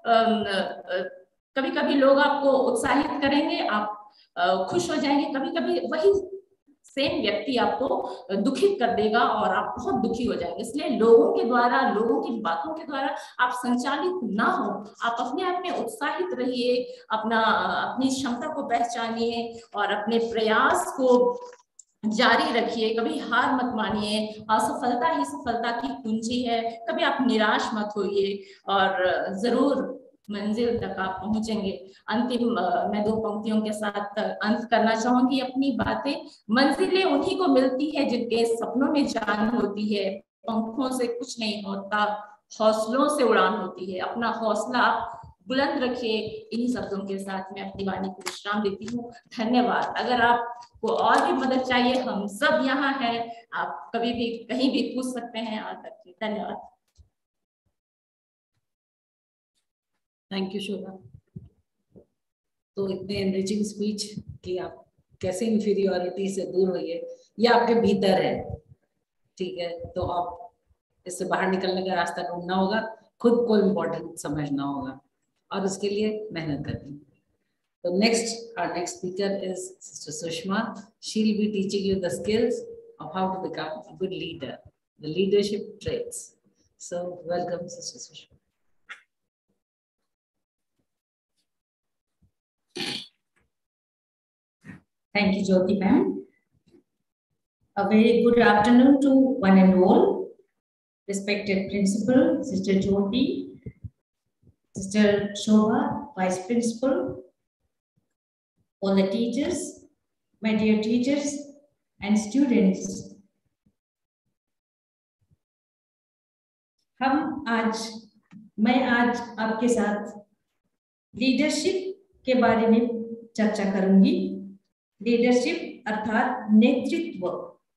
कभी कभी लोग आपको उत्साहित करेंगे, आप खुश हो जाएंगे, कभी कभी वही सेम व्यक्ति आपको दुखित कर देगा और आप बहुत दुखी हो जाएंगे। इसलिए लोगों के द्वारा, लोगों की बातों के द्वारा आप संचालित ना हो, आप अपने आप में उत्साहित रहिए, अपना अपनी क्षमता को पहचानिए और अपने प्रयास को जारी रखिए। कभी हार मत मानिए, असफलता ही सफलता की कुंजी है। कभी आप निराश मत होइए और जरूर मंजिल तक आप पहुंचेंगे। अंतिम मैं दो पंक्तियों के साथ अंत करना चाहूंगी अपनी बातें। मंजिलें उन्हीं को मिलती है जिनके सपनों में जान होती है, पंखों से कुछ नहीं होता, हौसलों से उड़ान होती है। अपना हौसला बुलंद रखिए। इन्हीं शब्दों के साथ मैं अपनी वाणी को विश्राम देती हूँ। धन्यवाद। अगर आपको और भी मदद चाहिए, हम सब यहाँ हैं, आप कभी भी कहीं भी पूछ सकते हैं आकर के। धन्यवाद। Thank you Shobha. तो इतने एनरिचिंग स्पीच कि आप कैसे इंफीरियोरिटी से दूर होइए, ये आपके भीतर है, ठीक है। तो आप इससे बाहर निकलने का रास्ता ढूंढना होगा, खुद को इम्पोर्टेंट समझना होगा और उसके लिए मेहनत करनी है। तो next, our next speaker is Sister Sushma. She'll be teaching you the skills of how to become a good leader, the leadership traits. So welcome, Sister Sushma. Thank you, Jyoti ma'am. A very good afternoon to one and all. Respected Principal, Sister Jyoti, Sister Shobha, Vice Principal, all the teachers, my dear teachers and students. हम आज, मैं आज आपके साथ leadership के बारे में चर्चा करूंगी। लीडरशिप अर्थात नेतृत्व।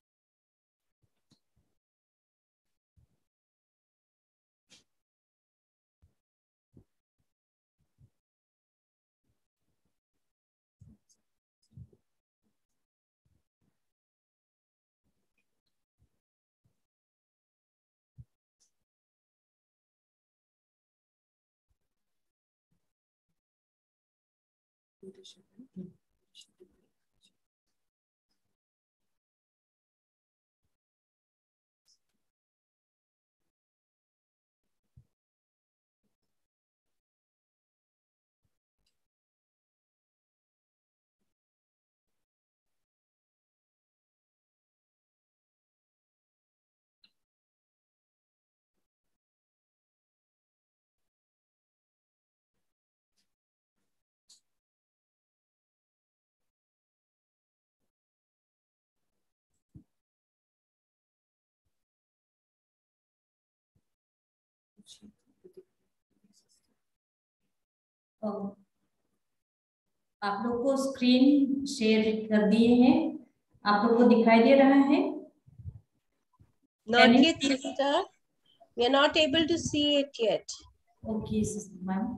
आप लोग को स्क्रीन शेयर कर दिए हैं, आप लोग को दिखाई दे रहा है? Not yet, sister. We are not able to see it yet. Okay, sister ma'am.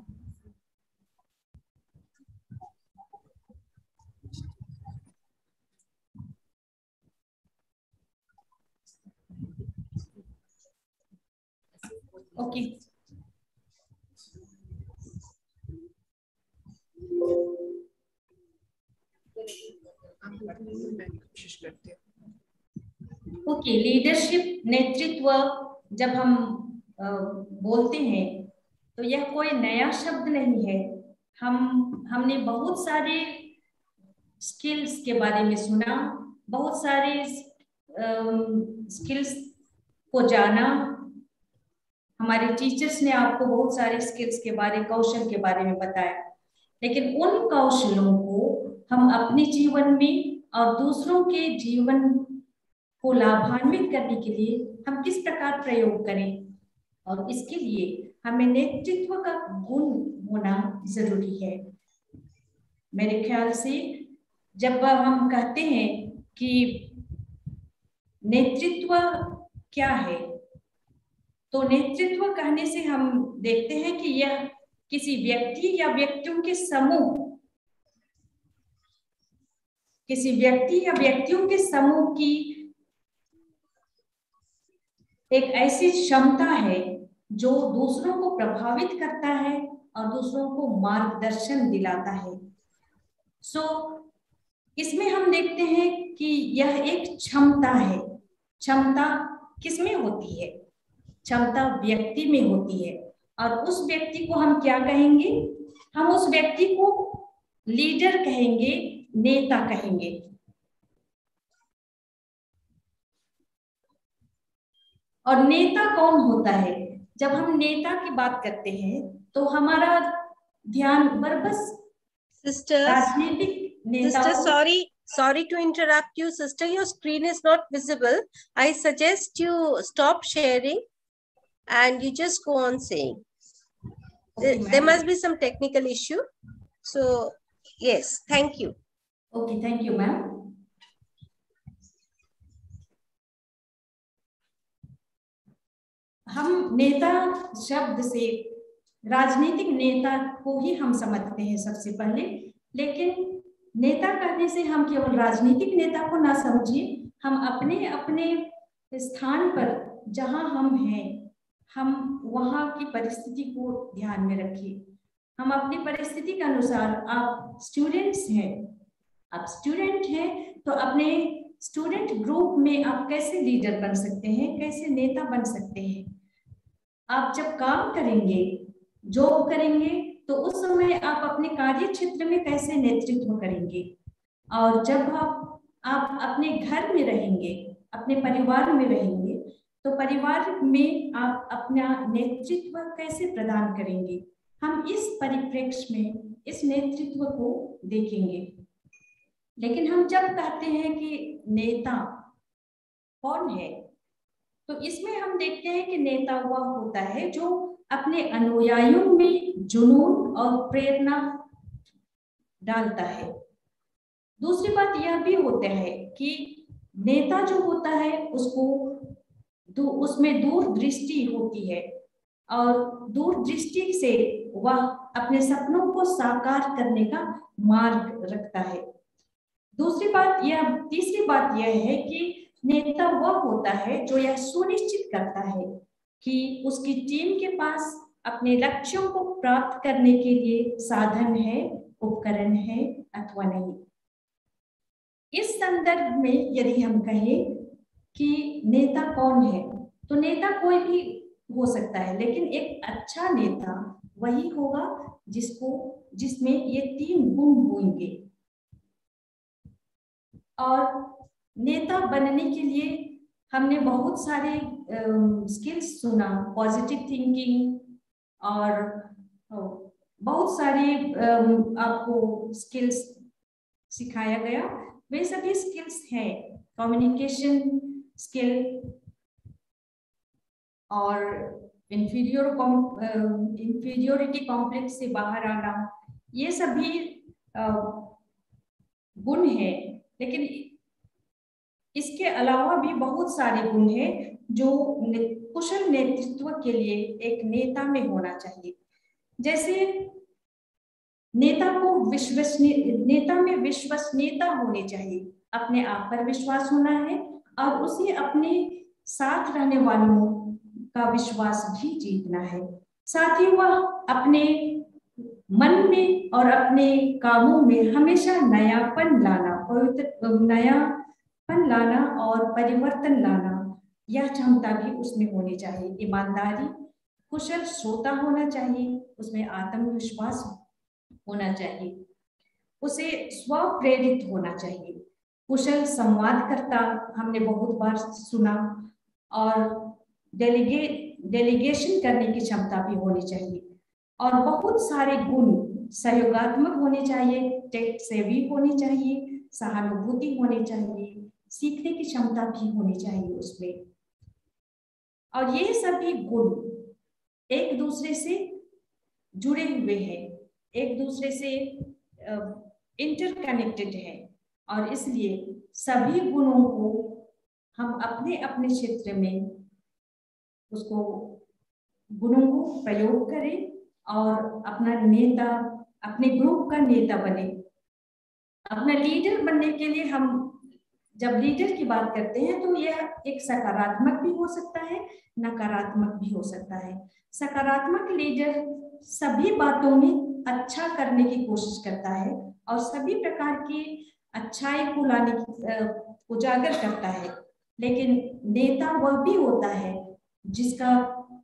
Okay. Okay, leadership, नेतृत्व जब हम आ, बोलते हैं तो यह कोई नया शब्द नहीं है। हम हमने बहुत सारे स्किल्स के बारे में सुना, बहुत सारे स्किल्स को जाना। हमारे टीचर्स ने आपको बहुत सारे स्किल्स के बारे, कौशल के बारे में बताया, लेकिन उन कौशलों को हम अपने जीवन में और दूसरों के जीवन को लाभान्वित करने के लिए हम किस प्रकार प्रयोग करें, और इसके लिए हमें नेतृत्व का गुण होना जरूरी है। मेरे ख्याल से जब हम कहते हैं कि नेतृत्व क्या है, तो नेतृत्व कहने से हम देखते हैं कि यह किसी व्यक्ति या व्यक्तियों के समूह किसी व्यक्ति या व्यक्तियों के समूह की एक ऐसी क्षमता है जो दूसरों को प्रभावित करता है और दूसरों को मार्गदर्शन दिलाता है। सो so, इसमें हम देखते हैं कि यह एक क्षमता है। क्षमता किसमें होती है? क्षमता व्यक्ति में होती है, और उस व्यक्ति को हम क्या कहेंगे? हम उस व्यक्ति को लीडर कहेंगे, नेता कहेंगे। और नेता कौन होता है? जब हम नेता की बात करते हैं तो हमारा ध्यान बरबस Sisters, राजनीतिक नेता। sister, sorry, sorry to interrupt you, sister. Your screen is not visible. I suggest you stop sharing and you just go on saying. Okay, there, there must be some technical issue. So, yes, thank you. Okay, thank you, ma'am. हम नेता शब्द से राजनीतिक नेता को ही हम समझते हैं सबसे पहले, लेकिन नेता कहने से हम केवल राजनीतिक नेता को ना समझिए, हम अपने अपने स्थान पर जहां हम हैं, हम वहां की परिस्थिति को ध्यान में रखिए। हम अपनी परिस्थिति के अनुसार, आप स्टूडेंट्स हैं, आप स्टूडेंट हैं तो अपने स्टूडेंट ग्रुप में आप कैसे लीडर बन सकते हैं, कैसे नेता बन सकते हैं। आप जब काम करेंगे, जॉब करेंगे, तो उस समय आप अपने कार्य क्षेत्र में कैसे नेतृत्व करेंगे, और जब आप आप अपने घर में रहेंगे, अपने परिवार में रहेंगे, तो परिवार में आप अपना नेतृत्व कैसे प्रदान करेंगे। हम इस परिप्रेक्ष्य में इस नेतृत्व को देखेंगे। लेकिन हम जब कहते हैं कि नेता कौन है, तो इसमें हम देखते हैं कि नेता वह होता है जो अपने अनुयायियों में जुनून और प्रेरणा डालता है। दूसरी बात यह भी होता है कि नेता जो होता है उसको दू, उसमें दूरदृष्टि होती है, और दूरदृष्टि से वह अपने सपनों को साकार करने का मार्ग रखता है। दूसरी बात यह तीसरी बात यह है कि नेता वह होता है जो यह सुनिश्चित करता है कि उसकी टीम के पास अपने लक्ष्यों को प्राप्त करने के लिए साधन है, उपकरण है अथवा नहीं। इस संदर्भ में यदि हम कहें कि नेता कौन है, तो नेता कोई भी हो सकता है, लेकिन एक अच्छा नेता वही होगा जिसको जिसमें ये तीन गुण होंगे। और नेता बनने के लिए हमने बहुत सारे स्किल्स सुना, पॉजिटिव थिंकिंग और बहुत सारे आपको स्किल्स सिखाया गया। वे सभी स्किल्स हैं, कम्युनिकेशन स्किल और इंफीरियर इंफीरियोरिटी कॉम्प्लेक्स से बाहर आना, ये सभी गुण हैं। लेकिन इसके अलावा भी बहुत सारे गुण हैं जो कुशल नेतृत्व के लिए एक नेता में होना चाहिए। जैसे नेता को विश्वसनीय नेता में विश्वसनीयता होनी चाहिए, अपने आप पर विश्वास होना है और उसे अपने साथ रहने वालों का विश्वास भी जीतना है। साथ ही वह अपने मन में और अपने कामों में हमेशा नयापन लाना, पवित्र नयापन लाना और परिवर्तन लाना, यह क्षमता भी उसमें होनी चाहिए। ईमानदारी, कुशल श्रोता होना चाहिए, उसमें आत्मविश्वास होना चाहिए, उसे स्व प्रेरित होना चाहिए, कुशल संवादकर्ता हमने बहुत बार सुना, और डेलीगे डेलीगेशन करने की क्षमता भी होनी चाहिए। और बहुत सारे गुण सहयोगात्मक होने चाहिए, टेक सेवी होनी चाहिए, सहानुभूति होनी चाहिए, सीखने की क्षमता भी होनी चाहिए उसमें। और ये सभी गुण एक दूसरे से जुड़े हुए हैं, एक दूसरे से इंटरकनेक्टेड है, और इसलिए सभी गुणों को हम अपने अपने क्षेत्र में उसको गुणों को प्रयोग करें और अपना नेता, अपने ग्रुप का नेता बने। अपना लीडर बनने के लिए हम जब लीडर की बात करते हैं तो यह एक सकारात्मक भी हो सकता है, नकारात्मक भी हो सकता है। सकारात्मक लीडर सभी बातों में अच्छा करने की कोशिश करता है और सभी प्रकार की अच्छाई को लाने की उजागर करता है। लेकिन नेता वह भी होता है जिसका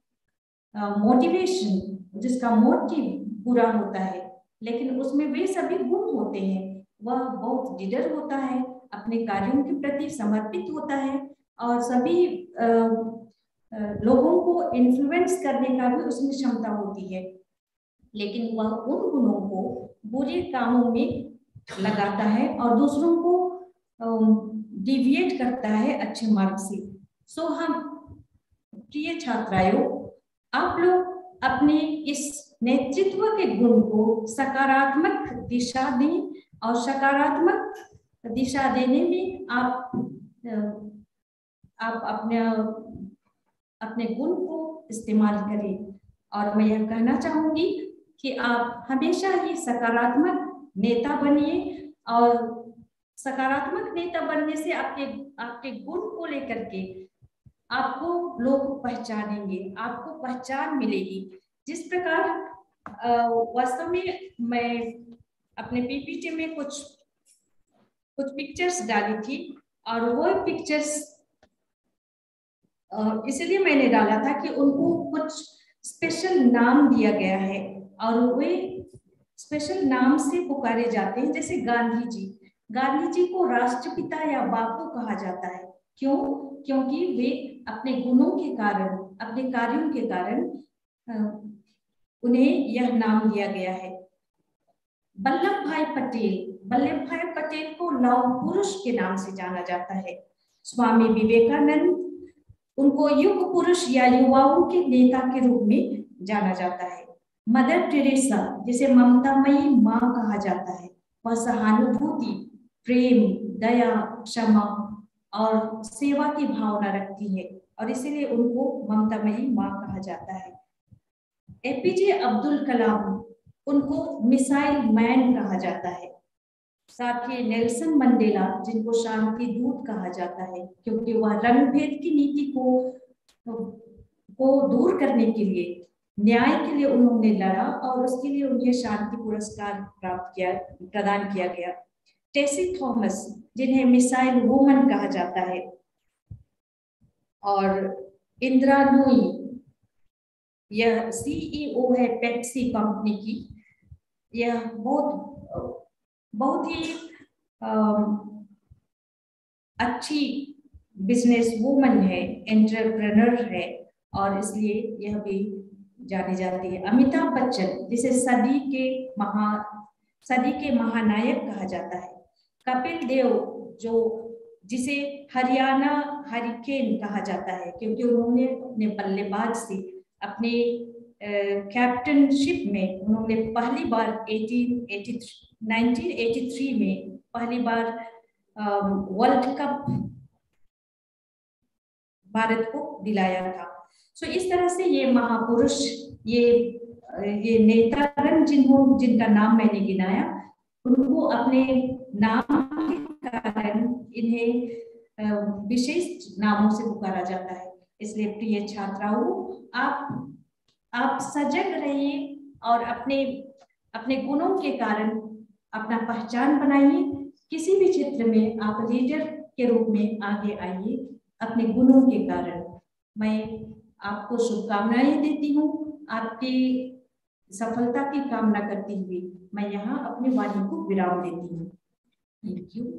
मोटिवेशन, जिसका मोटिव बुरा होता है, लेकिन उसमें वे सभी गुण होते हैं। वह बहुत निडर होता है, अपने कार्यों के प्रति समर्पित होता है और सभी आ, आ, लोगों को इन्फ्लुएंस करने का भी उसमें क्षमता होती है। लेकिन वह उन गुणों को बुरे कामों में लगाता है और दूसरों को डिविएट करता है अच्छे मार्ग से। सो हम प्रिय छात्राओं, आप लोग अपने इस नेतृत्व के गुण को सकारात्मक दिशा दें और सकारात्मक दिशा देने में आप आप अपने अपने गुण को इस्तेमाल करें। और मैं यह कहना चाहूंगी कि आप हमेशा ही सकारात्मक नेता बनिए और सकारात्मक नेता बनने से आपके आपके गुण को लेकर के आपको लोग पहचानेंगे, आपको पहचान मिलेगी। जिस प्रकार वास्तव में मैं अपने पीपीटी में कुछ कुछ पिक्चर्स डाली थी और वो पिक्चर्स इसलिए मैंने डाला था कि उनको कुछ स्पेशल नाम दिया गया है और वे स्पेशल नाम से पुकारे जाते हैं। जैसे गांधी जी, गांधी जी को राष्ट्रपिता या बापू कहा जाता है। क्यों? क्योंकि वे अपने गुणों के कारण, अपने कार्यों के कारण उन्हें यह नाम दिया गया है। वल्लभ भाई पटेल, वल्लभ भाई पटेल को लौह पुरुष के नाम से जाना जाता है। स्वामी विवेकानंद, उनको युग पुरुष या युवाओं के नेता के रूप में जाना जाता है। मदर टेरेसा, जिसे ममतामयी माँ कहा जाता है, वह सहानुभूति, प्रेम, दया, क्षमा और सेवा की भावना रखती है और इसीलिए उनको ममतामयी माँ कहा जाता है। एपीजे अब्दुल कलाम, उनको मिसाइल मैन कहा जाता है। साथ ही नेल्सन मंडेला, जिनको शांति दूत कहा जाता है, क्योंकि वह रंग भेद की नीति को को दूर करने के लिए, न्याय के लिए उन्होंने लड़ा और उसके लिए उन्हें शांति पुरस्कार प्राप्त किया प्रदान किया गया। टेसी थॉमस, जिन्हें मिसाइल वुमन कहा जाता है, और इंदिरा नूई, यह सीईओ है पेप्सी कंपनी की। यह बहुत बहुत ही अच्छी बिजनेस वुमन है, एंटरप्रेन्योर है और इसलिए यह भी जानी जाती है। अमिताभ बच्चन, जिसे सदी के महा सदी के महानायक कहा जाता है। कपिल देव, जो जिसे हरियाणा हरिकेन कहा जाता है, क्योंकि उन्होंने अपने बल्लेबाज से अपने कैप्टनशिप में उन्होंने पहली बार नाइनटीन एटी थ्री में पहली बार वर्ल्ड कप भारत को दिलाया था। सो so, इस तरह से ये महापुरुष, ये ये नेतागण जिन्हों जिनका नाम मैंने गिनाया, उनको अपने नाम के कारण इन्हें विशेष नामों से पुकारा जाता है। इसलिए प्रिय छात्राओं, आप आप सजग रहिए और अपने अपने गुणों के कारण अपना पहचान बनाइए। किसी भी क्षेत्र में आप लीडर के रूप में आगे आइए अपने गुणों के कारण। मैं आपको शुभकामनाएं देती हूँ। आपकी सफलता की कामना करती हुई मैं यहाँ अपनी वाणी को विराम देती हूँ। Thank you.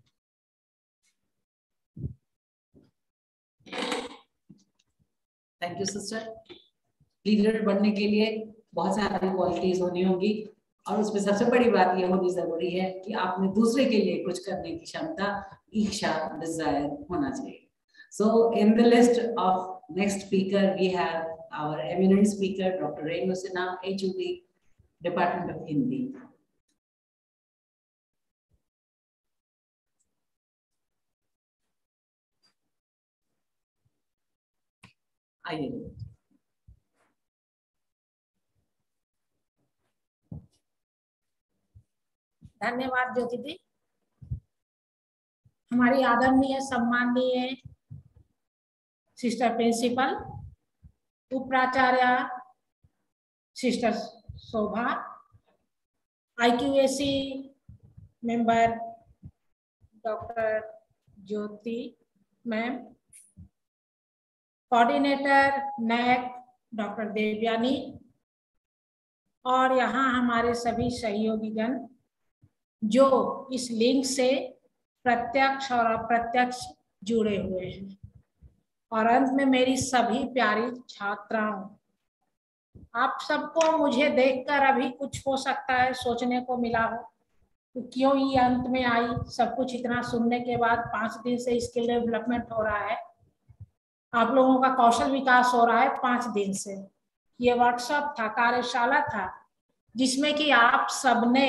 Thank you sister. Leader बनने के लिए बहुत सारी क्वालिटीज होनी होगी और उसमें सबसे बड़ी बात यह होनी जरूरी है कि आपने दूसरे के लिए कुछ करने की क्षमता, इच्छा, डिजायर होना चाहिए। So in the list of next speaker we have our eminent speaker Doctor Renu Sinha, H U D, Department of Hindi. आइए। धन्यवाद ज्योति दी। हमारी आदरणीय सम्माननीय सिस्टर प्रिंसिपल, उप प्राचार्य sister Shobha, IQAC member doctor Jyoti ma'am, coordinator NAAC doctor Devyani और यहाँ हमारे सभी सहयोगीगण जो इस लिंक से प्रत्यक्ष और अप्रत्यक्ष जुड़े हुए हैं, और अंत में मेरी सभी प्यारी छात्राओं, आप सबको मुझे देखकर अभी कुछ हो सकता है सोचने को मिला हो तो क्यों ये अंत में आई। सब कुछ इतना सुनने के बाद पांच दिन से स्किल डेवलपमेंट हो रहा है, आप लोगों का कौशल विकास हो रहा है पांच दिन से। ये वर्कशॉप था, कार्यशाला था, जिसमें कि आप सबने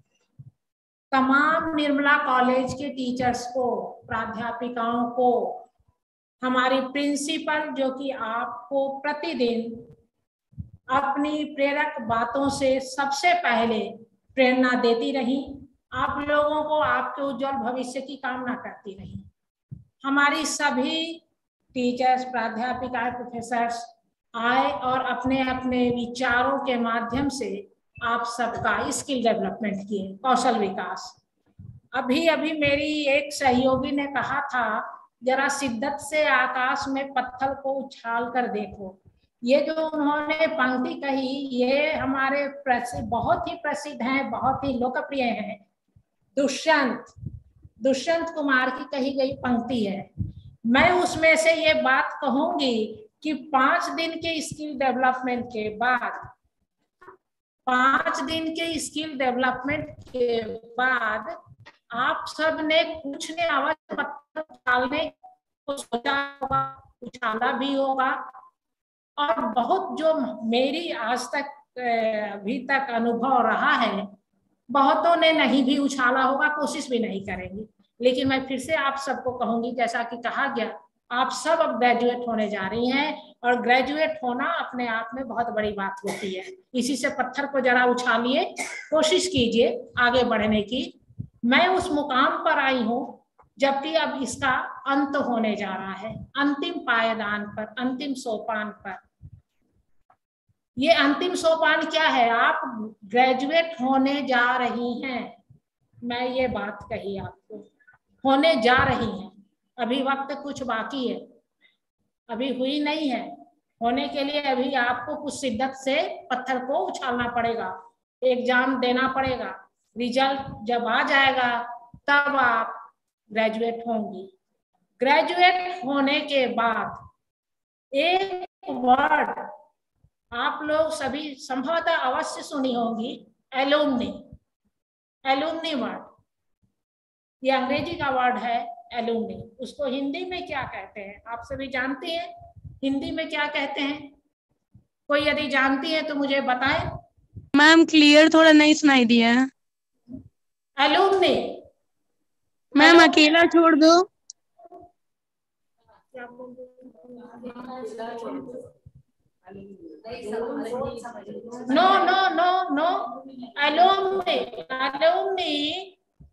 तमाम निर्मला कॉलेज के टीचर्स को, प्राध्यापिकाओं को, हमारी प्रिंसिपल जो कि आपको प्रतिदिन अपनी प्रेरक बातों से सबसे पहले प्रेरणा देती रही, आप लोगों को आपके उज्जवल भविष्य की कामना करती रही। हमारी सभी टीचर्स, प्राध्यापिकाएं, प्रोफेसर्स आए और अपने अपने विचारों के माध्यम से आप सबका स्किल डेवलपमेंट किए, कौशल विकास। अभी अभी मेरी एक सहयोगी ने कहा था, जरा शिद्दत से आकाश में पत्थर को उछाल कर देखो। ये जो उन्होंने पंक्ति कही, ये हमारे प्रसिद्ध, बहुत ही प्रसिद्ध हैं, बहुत ही लोकप्रिय हैं, दुष्यंत दुष्यंत कुमार की कही गई पंक्ति है। मैं उसमें से ये बात कहूंगी कि पांच दिन के स्किल डेवलपमेंट के बाद पांच दिन के स्किल डेवलपमेंट के बाद आप सब ने कुछ ने आवाज पत्थर उछालने को सोचा होगा, उछाला भी होगा, और बहुत जो मेरी आज तक अभी तक अनुभव रहा है, बहुतों ने नहीं भी उछाला होगा, कोशिश भी नहीं करेंगे। लेकिन मैं फिर से आप सबको कहूंगी, जैसा कि कहा गया, आप सब अब ग्रेजुएट होने जा रही हैं, और ग्रेजुएट होना अपने आप में बहुत बड़ी बात होती है। इसी से पत्थर को जरा उछालिए, कोशिश कीजिए आगे बढ़ने की। मैं उस मुकाम पर आई हूँ जबकि अब इसका अंत होने जा रहा है, अंतिम पायदान पर, अंतिम सोपान पर। ये अंतिम सोपान क्या है? आप ग्रेजुएट होने जा रही हैं। मैं ये बात कही आपको, होने जा रही हैं। अभी वक्त कुछ बाकी है, अभी हुई नहीं है। होने के लिए अभी आपको कुछ शिद्दत से पत्थर को उछालना पड़ेगा, एग्जाम देना पड़ेगा। रिजल्ट जब आ जाएगा तब आप ग्रेजुएट होंगी। ग्रेजुएट होने के बाद एक वर्ड आप लोग सभी संभवतः अवश्य सुनी होगी, एलुमनी। एलुमनी वर्ड, ये अंग्रेजी का वर्ड है एलुमनी। उसको हिंदी में क्या कहते हैं आप सभी जानते हैं? हिंदी में क्या कहते हैं? कोई यदि जानती है तो मुझे बताएं। मैम क्लियर थोड़ा नहीं सुनाई दिया है। एलुमनी मैम अकेला छोड़ दो। No no no no alumni alumni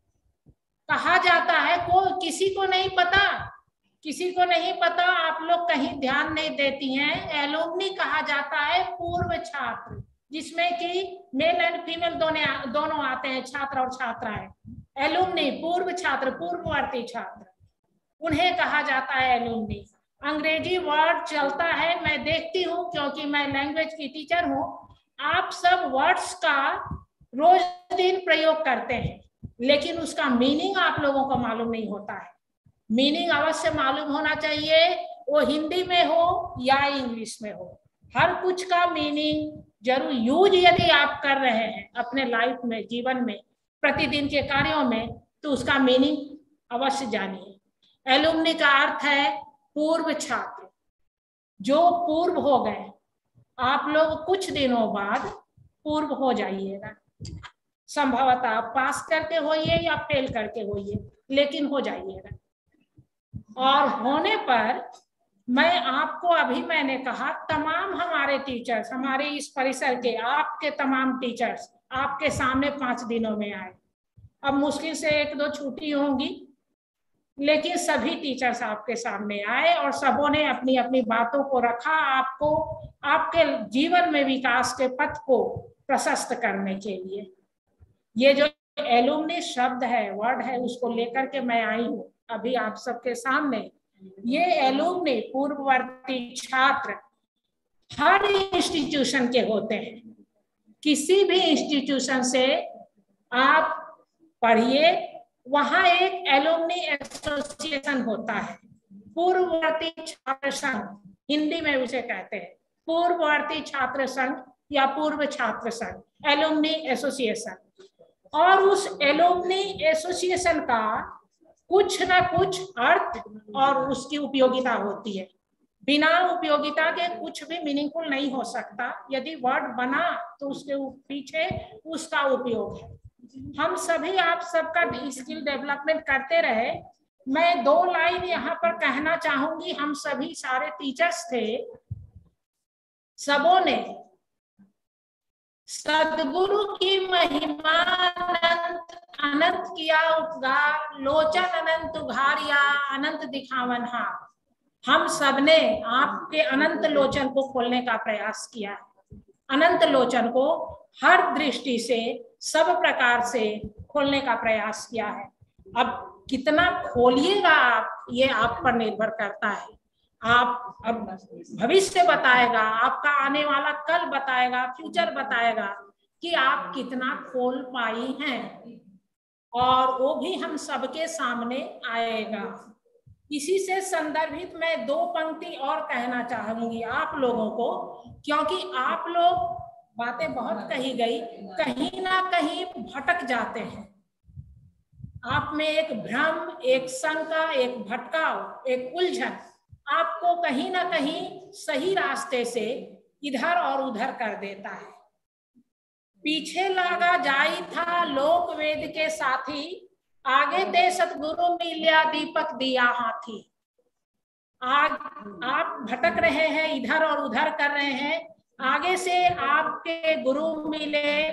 कहा जाता है। को किसी को नहीं पता, किसी को नहीं पता, आप लोग कहीं ध्यान नहीं देती हैं। एलुमनी कहा जाता है पूर्व छात्र, जिसमें कि मेल एंड फीमेल दोनों दोनों आते हैं, छात्र और छात्राएं। एलुमनी पूर्व छात्र, पूर्ववर्ती छात्र, उन्हें कहा जाता है एलुमनी। अंग्रेजी वर्ड चलता है, मैं देखती हूँ क्योंकि मैं लैंग्वेज की टीचर हूँ। आप सब वर्ड्स का रोज दिन प्रयोग करते हैं, लेकिन उसका मीनिंग आप लोगों को मालूम नहीं होता है। मीनिंग अवश्य मालूम होना चाहिए, वो हिंदी में हो या इंग्लिश में हो। हर कुछ का मीनिंग जरूर यूज यदि आप कर रहे हैं अपने लाइफ में, जीवन में, प्रतिदिन के कार्यों में, तो उसका मीनिंग अवश्य जानिए। एलुमनी का अर्थ है पूर्व छात्र, जो पूर्व हो गए। आप लोग कुछ दिनों बाद पूर्व हो जाइएगा, संभवतः आप पास करके होइए या फेल करके होइए, लेकिन हो जाइएगा। और होने पर मैं आपको, अभी मैंने कहा, तमाम हमारे टीचर्स, हमारे इस परिसर के आपके तमाम टीचर्स आपके सामने पांच दिनों में आए। अब मुश्किल से एक दो छुट्टी होंगी, लेकिन सभी टीचर्स आपके सामने आए और सबों ने अपनी अपनी बातों को रखा, आपको आपके जीवन में विकास के पथ को प्रशस्त करने के लिए। ये जो एलुमनी शब्द है, वर्ड है, उसको लेकर के मैं आई हूँ अभी आप सबके सामने। ये एलुमनी पूर्ववर्ती छात्र हर इंस्टीट्यूशन के होते हैं। किसी भी इंस्टीट्यूशन से आप पढ़िए, वहां एक एलुमनी एसोसिएशन होता है, पूर्ववर्ती छात्र संघ, हिंदी में उसे कहते हैं पूर्ववर्ती छात्र संघ या पूर्व छात्र संघ, एलुमनी एसोसिएशन। और उस एलुमनी एसोसिएशन का कुछ ना कुछ अर्थ और उसकी उपयोगिता होती है। बिना उपयोगिता के कुछ भी मीनिंगफुल नहीं हो सकता। यदि वर्ड बना तो उसके पीछे उसका उपयोग है। हम सभी आप सबका स्किल डेवलपमेंट करते रहे। मैं दो लाइन यहाँ पर कहना चाहूंगी। हम सभी सारे टीचर्स थे, सबों ने सदगुरु की महिमा अनंत अनंत किया उद्गार, लोचन अनंत उघारिया अनंत दिखावन हार। हम सबने आपके अनंत लोचन को खोलने का प्रयास किया है, अनंत लोचन को हर दृष्टि से सब प्रकार से खोलने का प्रयास किया है। अब कितना खोलिएगा आप, ये आप पर निर्भर करता है। आप अब भविष्य बताएगा, आपका आने वाला कल बताएगा, फ्यूचर बताएगा कि आप कितना खोल पाई हैं, और वो भी हम सबके सामने आएगा। इसी से संदर्भित मैं दो पंक्ति और कहना चाहूंगी आप लोगों को, क्योंकि आप लोग, बातें बहुत कही गई, कहीं ना कहीं भटक जाते हैं। आप में एक भ्रम, एक शंका, एक भटकाव, एक उलझन आपको कहीं ना कहीं सही रास्ते से इधर और उधर कर देता है। पीछे लागा जाई था लोक वेद के साथी, आगे दे सतगुरु मिलिया दीपक दिया हाथी। आज आप भटक रहे हैं, इधर और उधर कर रहे हैं, आगे से आपके गुरु मिले,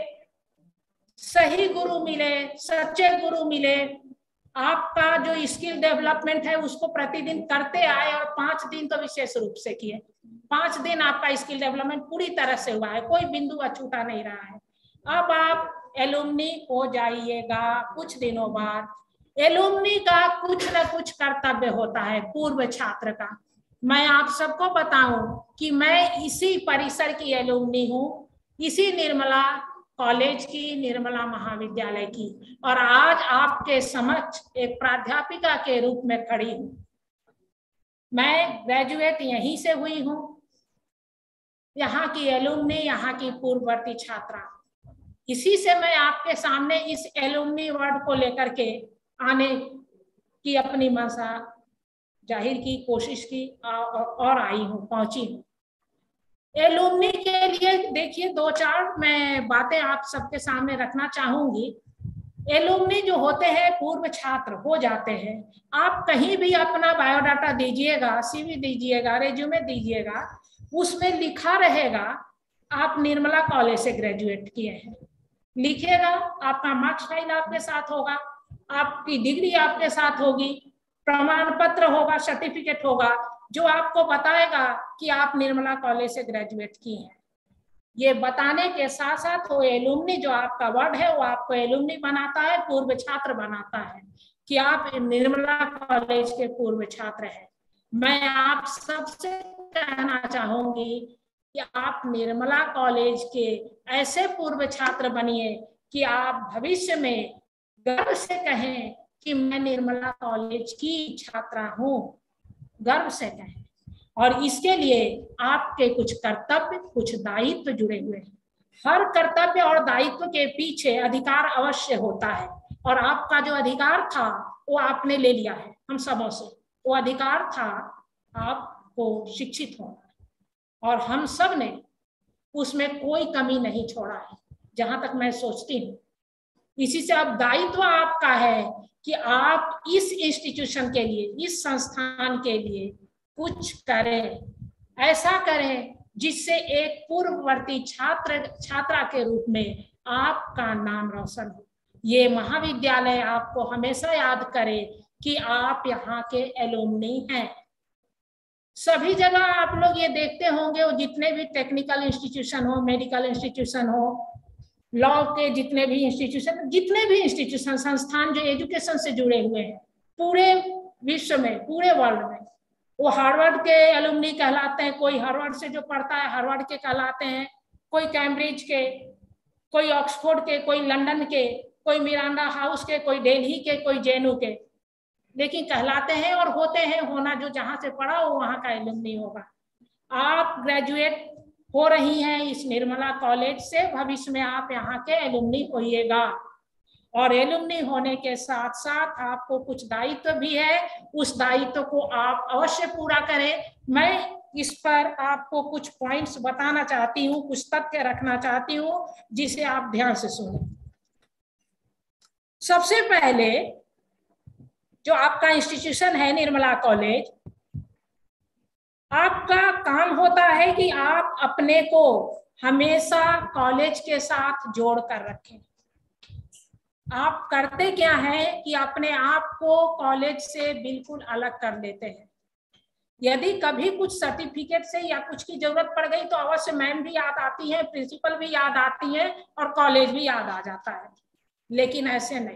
सही गुरु मिले, सच्चे गुरु मिले। आपका जो स्किल डेवलपमेंट है उसको प्रतिदिन करते आए, और पांच दिन तो विशेष रूप से किए। पांच दिन आपका स्किल डेवलपमेंट पूरी तरह से हुआ है, कोई बिंदु अछूता नहीं रहा है। अब आप एलुमनी हो जाइएगा कुछ दिनों बाद। एलुमनी का कुछ न कुछ कर्तव्य होता है पूर्व छात्र का। मैं आप सबको बताऊं कि मैं इसी परिसर की एलुमनी हूँ, इसी निर्मला कॉलेज की, निर्मला महाविद्यालय की, और आज आपके समक्ष एक प्राध्यापिका के रूप में खड़ी हूँ। मैं ग्रेजुएट यहीं से हुई हूँ, यहाँ की एलुमनी, यहाँ की पूर्ववर्ती छात्रा। इसी से मैं आपके सामने इस एलुमनी वर्ड को लेकर के आने की अपनी मंशा जाहिर की, कोशिश की, और आई हूँ, पहुंची हूँ। एलुमनी के लिए देखिए दो चार मैं बातें आप सबके सामने रखना चाहूंगी। एलुमनी जो होते हैं, पूर्व छात्र हो जाते हैं। आप कहीं भी अपना बायोडाटा दीजिएगा, सीवी दीजिएगा, रेज्यूमे दीजिएगा, उसमें लिखा रहेगा आप निर्मला कॉलेज से ग्रेजुएट किए हैं। लिखिएगा, आपका मार्क्स फाइल आपके साथ होगा, आपकी डिग्री आपके साथ होगी, प्रमाण पत्र होगा, सर्टिफिकेट होगा, जो आपको बताएगा कि आप निर्मला कॉलेज से ग्रेजुएट की हैं। ये बताने के साथ साथ वो एलुमनी जो आपका वर्ड है, वो आपको एलुमनी बनाता है, पूर्व छात्र बनाता है कि आप निर्मला कॉलेज के पूर्व छात्र हैं। मैं आप सबसे कहना चाहूंगी कि आप निर्मला कॉलेज के ऐसे पूर्व छात्र बनिए कि आप भविष्य में गर्व से कहें कि मैं निर्मला कॉलेज की छात्रा हूँ, गर्व से कहें। और इसके लिए आपके कुछ कर्तव्य, कुछ दायित्व जुड़े हुए हैं। हर कर्तव्य और दायित्व के पीछे अधिकार अवश्य होता है, और आपका जो अधिकार था वो आपने ले लिया है हम सबों से। वो अधिकार था आपको शिक्षित होना, और हम सब ने उसमें कोई कमी नहीं छोड़ा है, जहां तक मैं सोचती हूँ। इसी से अब दायित्व आपका है कि आप इस इंस्टीट्यूशन के लिए, इस संस्थान के लिए कुछ करें, ऐसा करें जिससे एक पूर्ववर्ती छात्र छात्रा के रूप में आपका नाम रोशन हो। ये महाविद्यालय आपको हमेशा याद करे कि आप यहाँ के एलुमनी हैं। सभी जगह आप लोग ये देखते होंगे, वो जितने भी टेक्निकल इंस्टीट्यूशन हो, मेडिकल इंस्टीट्यूशन हो, लॉ के जितने भी इंस्टीट्यूशन, जितने भी इंस्टीट्यूशन, संस्थान जो एजुकेशन से जुड़े हुए हैं पूरे विश्व में, पूरे वर्ल्ड में, वो हार्वर्ड के एलुमनी कहलाते हैं। कोई हार्वर्ड से जो पढ़ता है हार्वर्ड के कहलाते हैं, कोई कैम्ब्रिज के, कोई ऑक्सफोर्ड के, कोई लंदन के, कोई मिरांडा हाउस के, कोई दिल्ली के, कोई जेएनयू के, लेकिन कहलाते हैं और होते हैं। होना जो जहां से पढ़ा हो वहां का एलुमनी होगा। आप ग्रेजुएट हो रही हैं इस निर्मला कॉलेज से, भविष्य में आप यहाँ के एलुमनी होइएगा। और एलुमनी होने के साथ साथ आपको कुछ दायित्व भी है, उस दायित्व को आप अवश्य पूरा करें। मैं इस पर आपको कुछ पॉइंट्स बताना चाहती हूँ, कुछ तथ्य रखना चाहती हूँ, जिसे आप ध्यान से सुनें। सबसे पहले जो आपका इंस्टीट्यूशन है निर्मला कॉलेज, आपका काम होता है कि आप अपने को हमेशा कॉलेज के साथ जोड़ कर रखें। आप करते क्या है कि अपने आप को कॉलेज से बिल्कुल अलग कर लेते हैं। यदि कभी कुछ सर्टिफिकेट से या कुछ की जरूरत पड़ गई तो अवश्य मैम भी याद आती है, प्रिंसिपल भी याद आती है और कॉलेज भी याद आ जाता है, लेकिन ऐसे नहीं।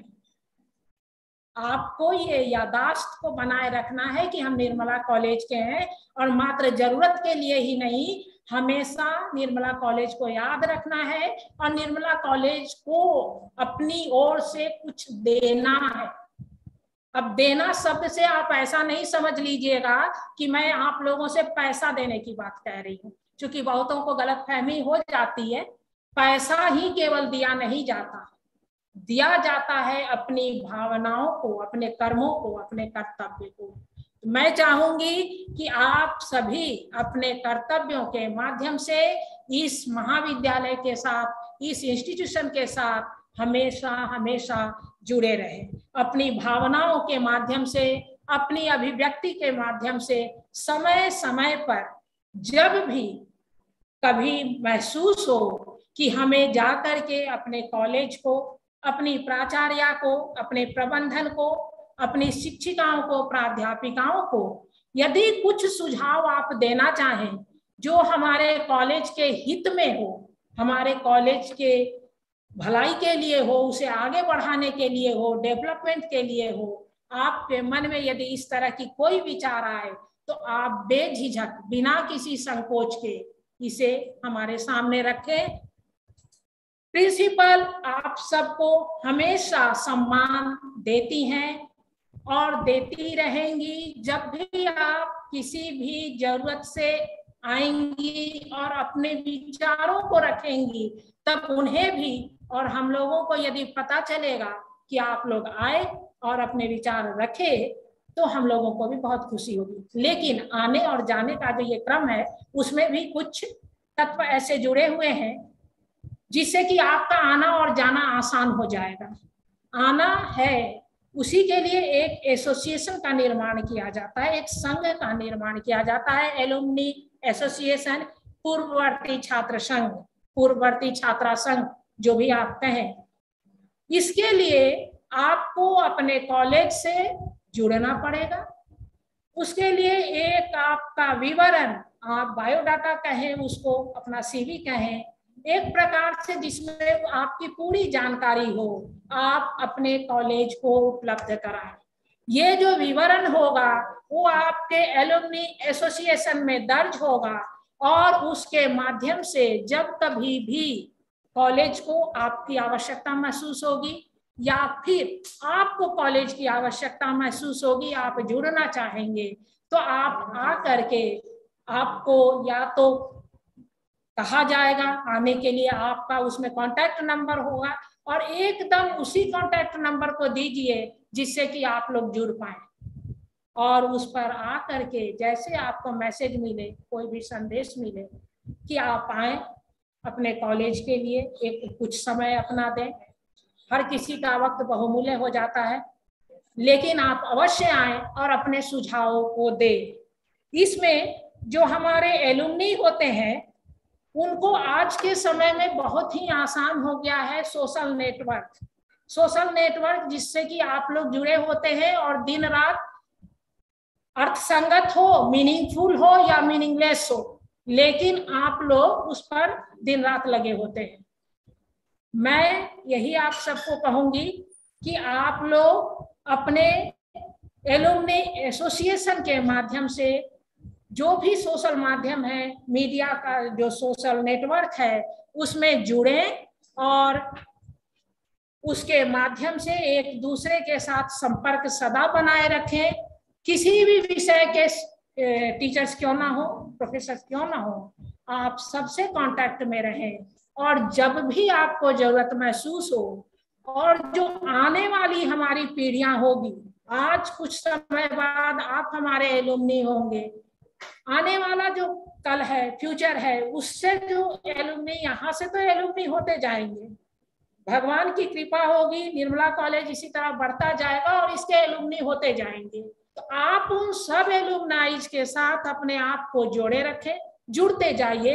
आपको ये यादाश्त को बनाए रखना है कि हम निर्मला कॉलेज के हैं और मात्र जरूरत के लिए ही नहीं, हमेशा निर्मला कॉलेज को याद रखना है और निर्मला कॉलेज को अपनी ओर से कुछ देना है। अब देना शब्द से आप ऐसा नहीं समझ लीजिएगा कि मैं आप लोगों से पैसा देने की बात कह रही हूँ, क्योंकि बहुतों को गलतफहमी हो जाती है। पैसा ही केवल दिया नहीं जाता, दिया जाता है अपनी भावनाओं को, अपने कर्मों को, अपने कर्तव्य को। मैं चाहूंगी कि आप सभी अपने कर्तव्यों के माध्यम से इस महाविद्यालय के साथ, इस इंस्टीट्यूशन के साथ हमेशा हमेशा जुड़े रहें। अपनी भावनाओं के माध्यम से, अपनी अभिव्यक्ति के माध्यम से समय समय पर जब भी कभी महसूस हो कि हमें जा करके अपने कॉलेज को, अपनी प्राचार्या को, अपने प्रबंधन को, अपनी शिक्षिकाओं को, प्राध्यापिकाओं को यदि कुछ सुझाव आप देना चाहें जो हमारे कॉलेज के हित में हो, हमारे कॉलेज के भलाई के लिए हो, उसे आगे बढ़ाने के लिए हो, डेवलपमेंट के लिए हो, आपके मन में यदि इस तरह की कोई विचार आए तो आप बेझिझक, बिना किसी संकोच के इसे हमारे सामने रखें। प्रिंसिपल आप सबको हमेशा सम्मान देती हैं और देती रहेंगी। जब भी आप किसी भी जरूरत से आएंगी और अपने विचारों को रखेंगी, तब उन्हें भी और हम लोगों को यदि पता चलेगा कि आप लोग आए और अपने विचार रखे तो हम लोगों को भी बहुत खुशी होगी। लेकिन आने और जाने का जो ये क्रम है उसमें भी कुछ तत्व ऐसे जुड़े हुए हैं जिससे कि आपका आना और जाना आसान हो जाएगा। आना है, उसी के लिए एक एसोसिएशन का निर्माण किया जाता है, एक संघ का निर्माण किया जाता है, एलुमनी एसोसिएशन, पूर्ववर्ती छात्र संघ, पूर्ववर्ती छात्रा संघ, जो भी आप कहें। इसके लिए आपको अपने कॉलेज से जुड़ना पड़ेगा। उसके लिए एक आपका विवरण, आप बायोडाटा कहें उसको, अपना सीवी कहें, एक प्रकार से जिसमें आपकी पूरी जानकारी हो, आप अपने कॉलेज को उपलब्ध कराएं। ये जो विवरण होगा वो आपके एलुमनी एसोसिएशन में दर्ज होगा और उसके माध्यम से जब कभी भी कॉलेज को आपकी आवश्यकता महसूस होगी या फिर आपको कॉलेज की आवश्यकता महसूस होगी, आप जुड़ना चाहेंगे, तो आप आ करके, आपको या तो कहा जाएगा आने के लिए, आपका उसमें कांटेक्ट नंबर होगा और एकदम उसी कांटेक्ट नंबर को दीजिए जिससे कि आप लोग जुड़ पाए। और उस पर आ करके जैसे आपको मैसेज मिले, कोई भी संदेश मिले कि आप आए अपने कॉलेज के लिए, एक कुछ समय अपना दें। हर किसी का वक्त बहुमूल्य हो जाता है, लेकिन आप अवश्य आए और अपने सुझावों को दें। इसमें जो हमारे एलुमनी होते हैं उनको आज के समय में बहुत ही आसान हो गया है सोशल नेटवर्क, सोशल नेटवर्क जिससे कि आप लोग जुड़े होते हैं और दिन रात अर्थसंगत हो, मीनिंगफुल हो या मीनिंगलेस हो, लेकिन आप लोग उस पर दिन रात लगे होते हैं। मैं यही आप सबको कहूंगी कि आप लोग अपने एलुमनी एसोसिएशन के माध्यम से जो भी सोशल माध्यम है, मीडिया का जो सोशल नेटवर्क है, उसमें जुड़ें और उसके माध्यम से एक दूसरे के साथ संपर्क सदा बनाए रखें। किसी भी विषय के टीचर्स क्यों ना हो, प्रोफेसर क्यों ना हो, आप सबसे कांटेक्ट में रहें और जब भी आपको जरूरत महसूस हो, और जो आने वाली हमारी पीढ़ियां होगी, आज कुछ समय बाद आप हमारे एलुमनी होंगे, आने वाला जो कल है, फ्यूचर है, उससे जो एलुमनी, यहाँ से तो एलुमनी होते जाएंगे, भगवान की कृपा होगी, निर्मला कॉलेज इसी तरह बढ़ता जाएगा और इसके एलुमनी होते जाएंगे। तो आप उन सब एलुमनाइज के साथ अपने आप को जोड़े रखें, जुड़ते जाइए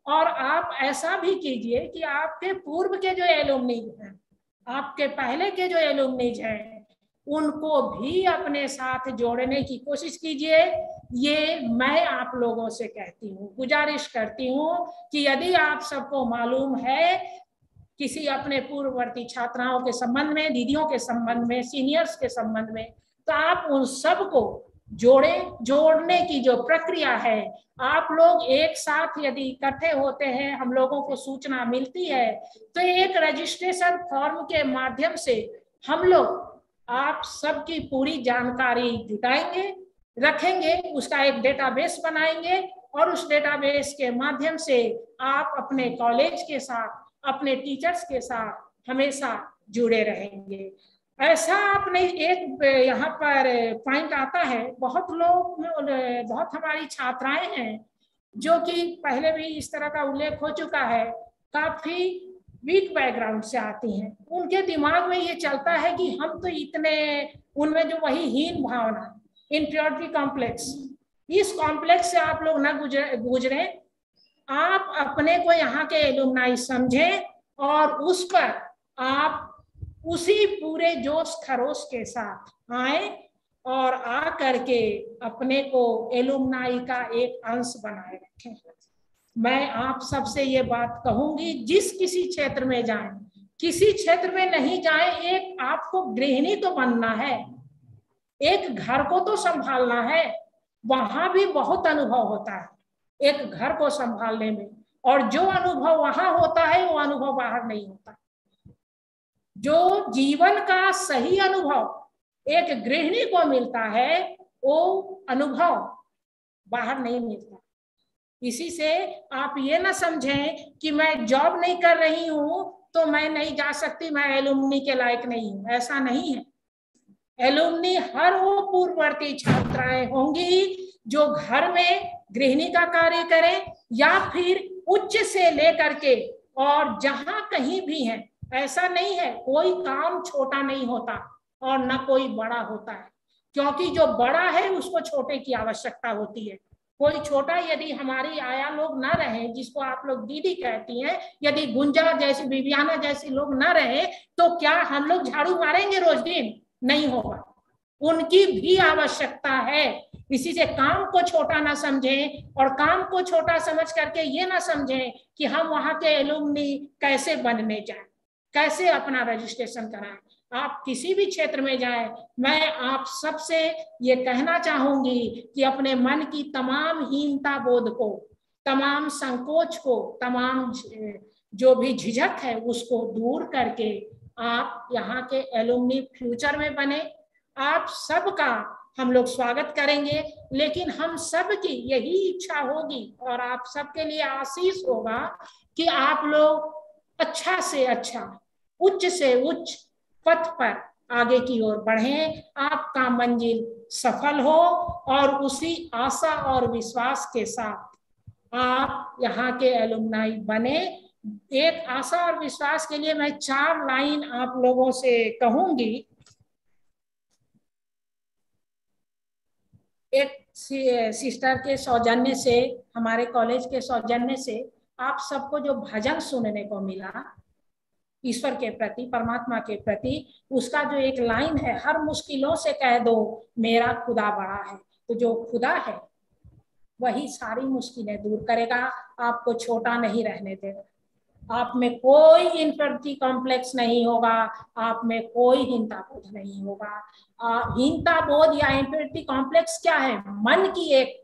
और आप ऐसा भी कीजिए कि आपके पूर्व के जो एलुमनीज हैं, आपके पहले के जो एलुमनीज हैं, उनको भी अपने साथ जोड़ने की कोशिश कीजिए। ये मैं आप लोगों से कहती हूँ, गुजारिश करती हूँ कि यदि आप सबको मालूम है किसी अपने पूर्ववर्ती छात्राओं के संबंध में, दीदियों के संबंध में, सीनियर्स के संबंध में, तो आप उन सबको जोड़े। जोड़ने की जो प्रक्रिया है, आप लोग एक साथ यदि इकट्ठे होते हैं, हम लोगों को सूचना मिलती है, तो एक रजिस्ट्रेशन फॉर्म के माध्यम से हम लोग आप सबकी पूरी जानकारी जुटाएंगे, रखेंगे, उसका एक डेटाबेस बनाएंगे और उस डेटाबेस के माध्यम से आप अपने कॉलेज के साथ, अपने टीचर्स के साथ हमेशा जुड़े रहेंगे। ऐसा आपने एक यहाँ पर पॉइंट आता है, बहुत लोग, बहुत हमारी छात्राएं हैं जो कि पहले भी इस तरह का उल्लेख हो चुका है, काफी वीक बैकग्राउंड से आती हैं। उनके दिमाग में ये चलता है कि हम तो इतने, उनमें जो वही हीन भावना, इन्फीरियरिटी कॉम्प्लेक्स, इस कॉम्प्लेक्स से आप लोग न गुजरे गुजरे आप अपने को यहाँ के एलुमनाई समझें और उस पर आप उसी पूरे जोश खरोश के साथ आए और आ करके अपने को एलुमनाई का एक अंश बनाए रखें। मैं आप सबसे ये बात कहूंगी, जिस किसी क्षेत्र में जाएं, किसी क्षेत्र में नहीं जाएं, एक आपको गृहिणी तो बनना है, एक घर को तो संभालना है, वहां भी बहुत अनुभव होता है एक घर को संभालने में, और जो अनुभव वहां होता है वो अनुभव बाहर नहीं होता। जो जीवन का सही अनुभव एक गृहिणी को मिलता है, वो अनुभव बाहर नहीं मिलता। इसी से आप ये ना समझें कि मैं जॉब नहीं कर रही हूं तो मैं नहीं जा सकती, मैं एलुमनी के लायक नहीं हूं, ऐसा नहीं है। एलुमनी हर वो पूर्ववर्ती छात्राएं होंगी जो घर में गृहिणी का कार्य करें या फिर उच्च से लेकर के और जहां कहीं भी है। ऐसा नहीं है, कोई काम छोटा नहीं होता और न कोई बड़ा होता है, क्योंकि जो बड़ा है उसको छोटे की आवश्यकता होती है। कोई छोटा, यदि हमारी आया लोग ना रहे, जिसको आप लोग दीदी कहती हैं, यदि गुंजा जैसी, बिबियाना जैसी लोग ना रहे, तो क्या हम लोग झाड़ू मारेंगे रोज दिन? नहीं होगा, उनकी भी आवश्यकता है। इसी से काम को छोटा ना समझें और काम को छोटा समझ करके ये ना समझें कि हम वहां के एलुमनी कैसे बनने जाएं, कैसे अपना रजिस्ट्रेशन कराएं। आप किसी भी क्षेत्र में जाएं, मैं आप सबसे ये कहना चाहूंगी कि अपने मन की तमाम हीनता बोध को, तमाम संकोच को, तमाम जो भी झिझक है उसको दूर करके आप यहाँ के एलुमनी फ्यूचर में बने। आप सबका हम लोग स्वागत करेंगे, लेकिन हम सबकी यही इच्छा होगी और आप सबके लिए आशीष होगा कि आप लोग अच्छा से अच्छा, उच्च से उच्च पथ पर आगे की ओर बढ़ें, आपका मंजिल सफल हो और उसी आशा और विश्वास के साथ आप यहाँ के एलुमनाई बने। एक आशा और विश्वास के लिए मैं चार लाइन आप लोगों से कहूंगी। एक सिस्टर के सौजन्य से, हमारे कॉलेज के सौजन्य से आप सबको जो भजन सुनने को मिला ईश्वर के प्रति, परमात्मा के प्रति, उसका जो एक लाइन है, हर मुश्किलों से कह दो मेरा खुदा बड़ा है। तो जो खुदा है वही सारी मुश्किलें दूर करेगा, आपको छोटा नहीं रहने देगा। आप में कोई इन्फीरियरिटी कॉम्प्लेक्स नहीं होगा, आप में कोई हीनता बोध नहीं होगा। हीनता बोध या इन्फीरियरिटी कॉम्प्लेक्स क्या है? मन की एक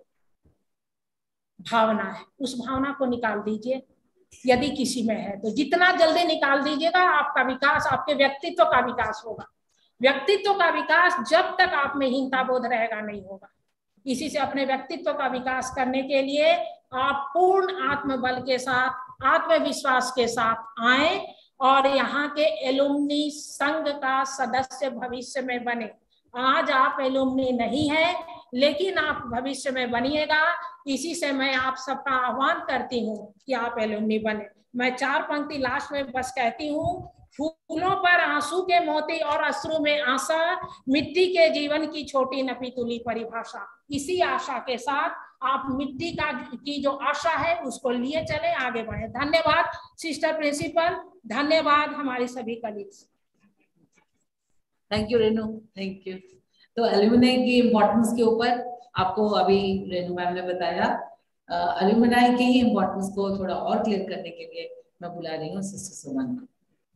भावना है, उस भावना को निकाल दीजिए यदि किसी में है तो। जितना जल्दी निकाल दीजिएगा आपका विकास, आपके व्यक्तित्व का विकास होगा। व्यक्तित्व का विकास जब तक आप में हीनता बोध रहेगा नहीं होगा। इसी से अपने व्यक्तित्व का विकास करने के लिए आप पूर्ण आत्मबल के साथ, आत्मविश्वास के साथ आए और यहाँ के एलुमनी संघ का सदस्य भविष्य में बने। आज आप एलुमनी नहीं है, लेकिन आप भविष्य में बनिएगा। इसी से मैं आप सबका आह्वान करती हूँ कि आप एलुमनी बने। मैं चार पंक्ति लास्ट में बस कहती हूँ, फूलों पर आंसू के मोती और अश्रु में आशा, मिट्टी के जीवन की छोटी नपी तुली परिभाषा। इसी आशा के साथ आप मिट्टी का की जो आशा है उसको लिए चले, आगे बढ़े। धन्यवाद सिस्टर प्रिंसिपल, धन्यवाद हमारे सभी colleagues. Thank you Renu, thank you. तो एल्यूमिनाई की इम्पोर्टेंस के ऊपर आपको अभी रेनू मैम ने बताया। एल्यूमिनाई की इम्पोर्टेंस को थोड़ा और क्लियर करने के लिए मैं बुला रही हूँ सिस्टर सुमन को।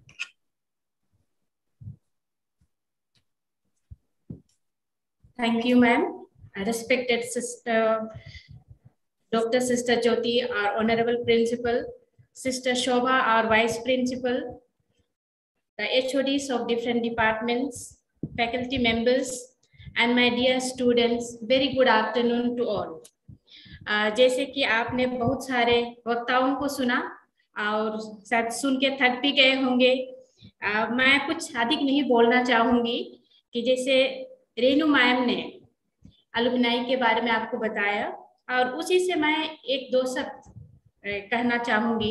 Thank you, ma'am. Respected sister, Doctor Sister Jyoti, our honorable principal, Sister Shobha, our vice principal, the H O Ds of different departments, faculty members, and my dear students, very good afternoon to all. Uh, जैसे कि आपने बहुत सारे वक्ताओं को सुना और शायद सुन के थक भी गए होंगे। uh, मैं कुछ अधिक नहीं बोलना चाहूंगी कि जैसे रेनू मैम ने एलुमनाई के बारे में आपको बताया और उसी से मैं एक दो शब्द कहना चाहूंगी।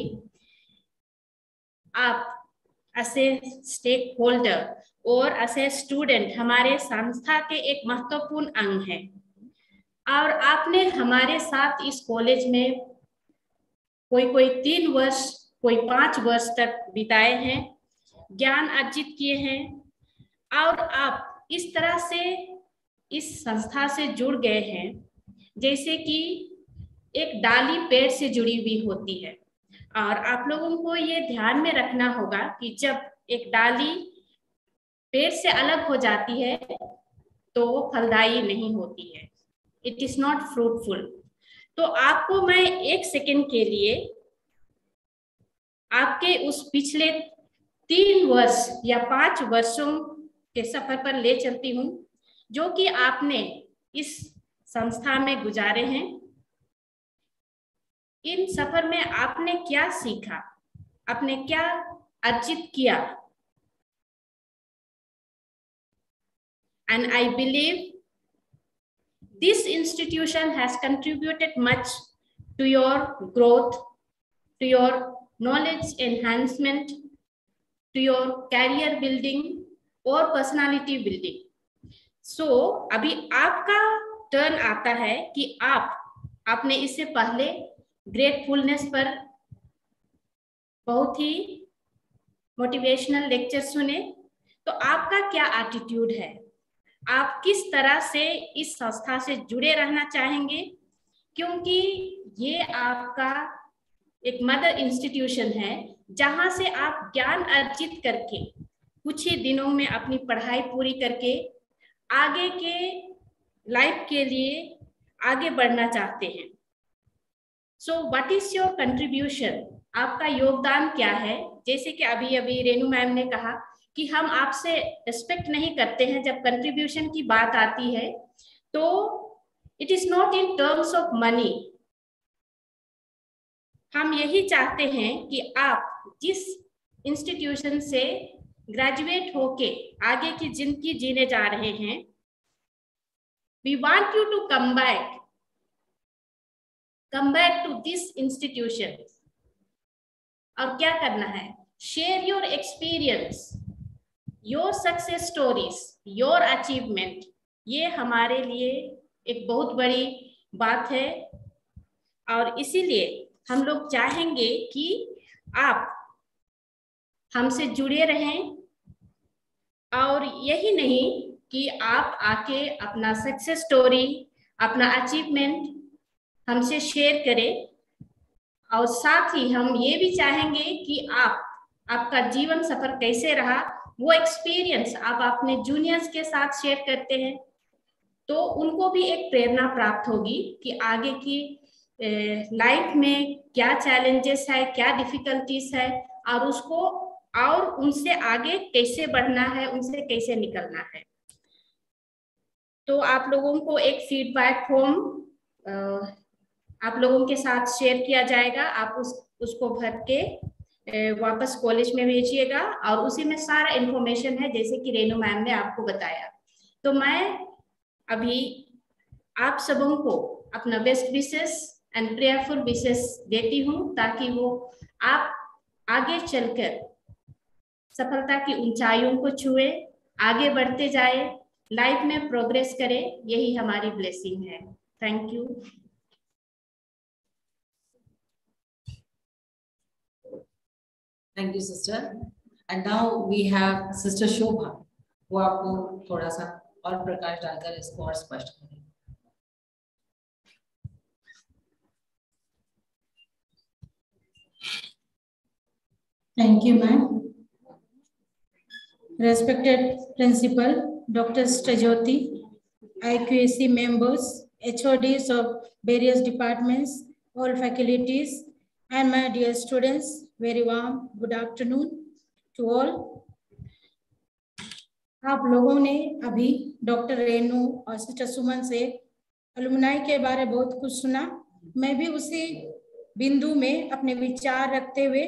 आप एज ए स्टेक होल्डर और एज ए स्टूडेंट हमारे संस्था के एक महत्वपूर्ण अंग हैं और आपने हमारे साथ इस कॉलेज में कोई कोई तीन वर्ष कोई पांच वर्ष तक बिताए हैं, ज्ञान अर्जित किए हैं और आप इस तरह से इस संस्था से जुड़ गए हैं जैसे कि एक डाली पेड़ से जुड़ी हुई होती है। और आप लोगों को ये ध्यान में रखना होगा कि जब एक डाली पेड़ से अलग हो जाती है तो वो फलदायी नहीं होती है, इट इज नॉट फ्रूटफुल। तो आपको मैं एक सेकेंड के लिए आपके उस पिछले तीन वर्ष या पांच वर्षों के सफर पर ले चलती हूँ जो कि आपने इस संस्था में गुजारे हैं। इन सफर में आपने क्या सीखा, आपने क्या अर्जित किया, and I believe this institution has contributed much to your growth, to your knowledge enhancement, to your career building और पर्सनालिटी बिल्डिंग। सो अभी आपका टर्न आता है कि आप आपने इससे पहले ग्रेटफुलनेस पर बहुत ही मोटिवेशनल लेक्चर सुने, तो आपका क्या एटीट्यूड है, आप किस तरह से इस संस्था से जुड़े रहना चाहेंगे, क्योंकि ये आपका एक मदर इंस्टीट्यूशन है जहां से आप ज्ञान अर्जित करके कुछ ही दिनों में अपनी पढ़ाई पूरी करके आगे के लाइफ के लिए आगे बढ़ना चाहते हैं। So what is your contribution, आपका योगदान क्या है। जैसे कि अभी अभी रेनू मैम ने कहा कि हम आपसे रिस्पेक्ट नहीं करते हैं जब कंट्रीब्यूशन की बात आती है, तो it is not in terms of money. हम यही चाहते हैं कि आप जिस इंस्टीट्यूशन से ग्रेजुएट होके आगे की जिंदगी जीने जा रहे हैं, we want you to come back come back to this institution. और क्या करना है, share your experience, your success stories, your achievement. ये हमारे लिए एक बहुत बड़ी बात है और इसीलिए हम लोग चाहेंगे कि आप हमसे जुड़े रहें और यही नहीं कि आप आके अपना सक्सेस स्टोरी, अपना अचीवमेंट हमसे शेयर करें, और साथ ही हम ये भी चाहेंगे कि आप आपका जीवन सफर कैसे रहा वो एक्सपीरियंस आप अपने जूनियर्स के साथ शेयर करते हैं, तो उनको भी एक प्रेरणा प्राप्त होगी कि आगे की लाइफ में क्या चैलेंजेस है, क्या डिफिकल्टीज है और उसको और उनसे आगे कैसे बढ़ना है, उनसे कैसे निकलना है। तो आप लोगों को एक फीडबैक फॉर्म आप लोगों के साथ शेयर किया जाएगा, आप उस उसको भर के वापस कॉलेज में भेजिएगा और उसी में सारा इंफॉर्मेशन है जैसे कि रेनू मैम ने आपको बताया। तो मैं अभी आप सबों को अपना best wishes and prayerful wishes देती हूँ ताकि वो आप आगे चलकर सफलता की ऊंचाइयों को छुए, आगे बढ़ते जाए, लाइफ में प्रोग्रेस करे, यही हमारी ब्लेसिंग है। Thank you. Thank you sister. And now we have sister Shobha, वो आपको थोड़ा सा और प्रकाश डालकर इसको और स्पष्ट करें। Thank you, ma'am. Respected Principal, Doctor Sister Jyoti, I Q A C members, H O Ds of various departments, all faculties, and my dear students, very warm good afternoon to all. आप लोगों ने अभी doctor Renu और sister सुमन से alumni के बारे बहुत कुछ सुना। मैं भी उसी बिंदु में अपने विचार रखते हुए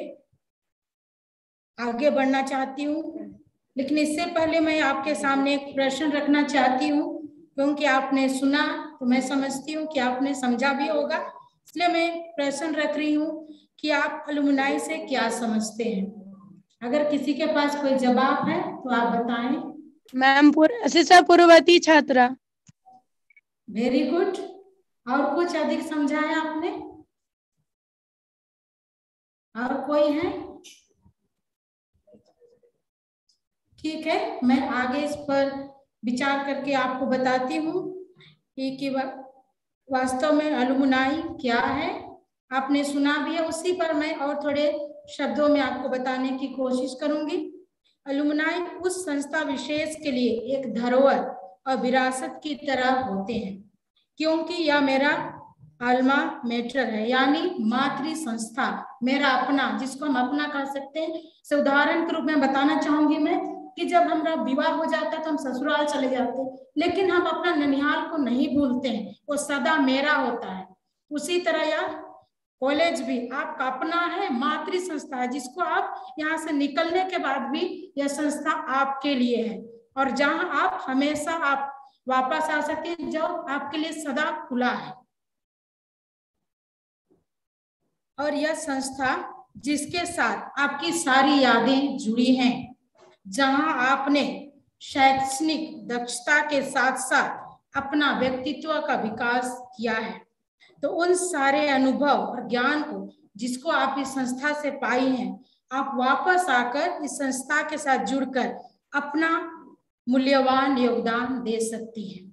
आगे बढ़ना चाहती हूँ, लेकिन इससे पहले मैं आपके सामने एक प्रश्न रखना चाहती हूँ, क्योंकि आपने सुना तो मैं समझती हूँ कि आपने समझा भी होगा, इसलिए मैं प्रश्न रख रही हूँ कि आप अलुमनाई से क्या समझते हैं। अगर किसी के पास कोई जवाब है तो आप बताएं। मैम सिस्टर पूर्ववर्ती छात्रा। Very good. और कुछ अधिक समझा है आपने? और कोई है? ठीक है, मैं आगे इस पर विचार करके आपको बताती हूँ कि वास्तव में अलुमनाई क्या है। आपने सुना भी है, उसी पर मैं और थोड़े शब्दों में आपको बताने की कोशिश करूंगी। अलुमनाई उस संस्था विशेष के लिए एक धरोहर और विरासत की तरह होते हैं, क्योंकि यह मेरा अल्मा मेटर है, यानी मातृ संस्था, मेरा अपना, जिसको हम अपना कह सकते हैं। से उदाहरण के रूप में बताना चाहूंगी मैं कि जब हमारा विवाह हो जाता है तो हम ससुराल चले जाते हैं, लेकिन हम अपना ननिहाल को नहीं भूलते हैं, वो सदा मेरा होता है। उसी तरह यह कॉलेज भी आपका अपना है, मातृ संस्था है, जिसको आप यहाँ से निकलने के बाद भी यह संस्था आपके लिए है, और जहाँ आप हमेशा आप वापस आ सकते हैं, जो आपके लिए सदा खुला है। और यह संस्था जिसके साथ आपकी सारी यादें जुड़ी हैं, जहां आपने शैक्षणिक दक्षता के साथ साथ अपना व्यक्तित्व का विकास किया है, तो उन सारे अनुभव और ज्ञान को जिसको आप इस संस्था से पाई हैं, आप वापस आकर इस संस्था के साथ जुड़कर अपना मूल्यवान योगदान दे सकती हैं।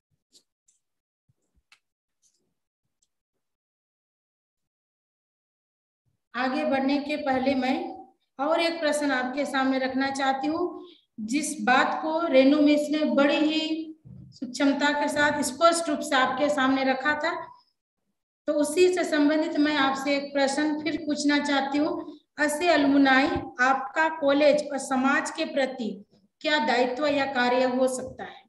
आगे बढ़ने के पहले मैं और एक प्रश्न आपके सामने रखना चाहती हूँ, जिस बात को रेनू मिस ने बड़ी ही सूक्ष्मता के साथ स्पष्ट रूप से आपके सामने रखा था, तो उसी से संबंधित मैं आपसे एक प्रश्न फिर पूछना चाहती हूँ। ऐसे अलुमनाई आपका कॉलेज और समाज के प्रति क्या दायित्व या कार्य हो सकता है?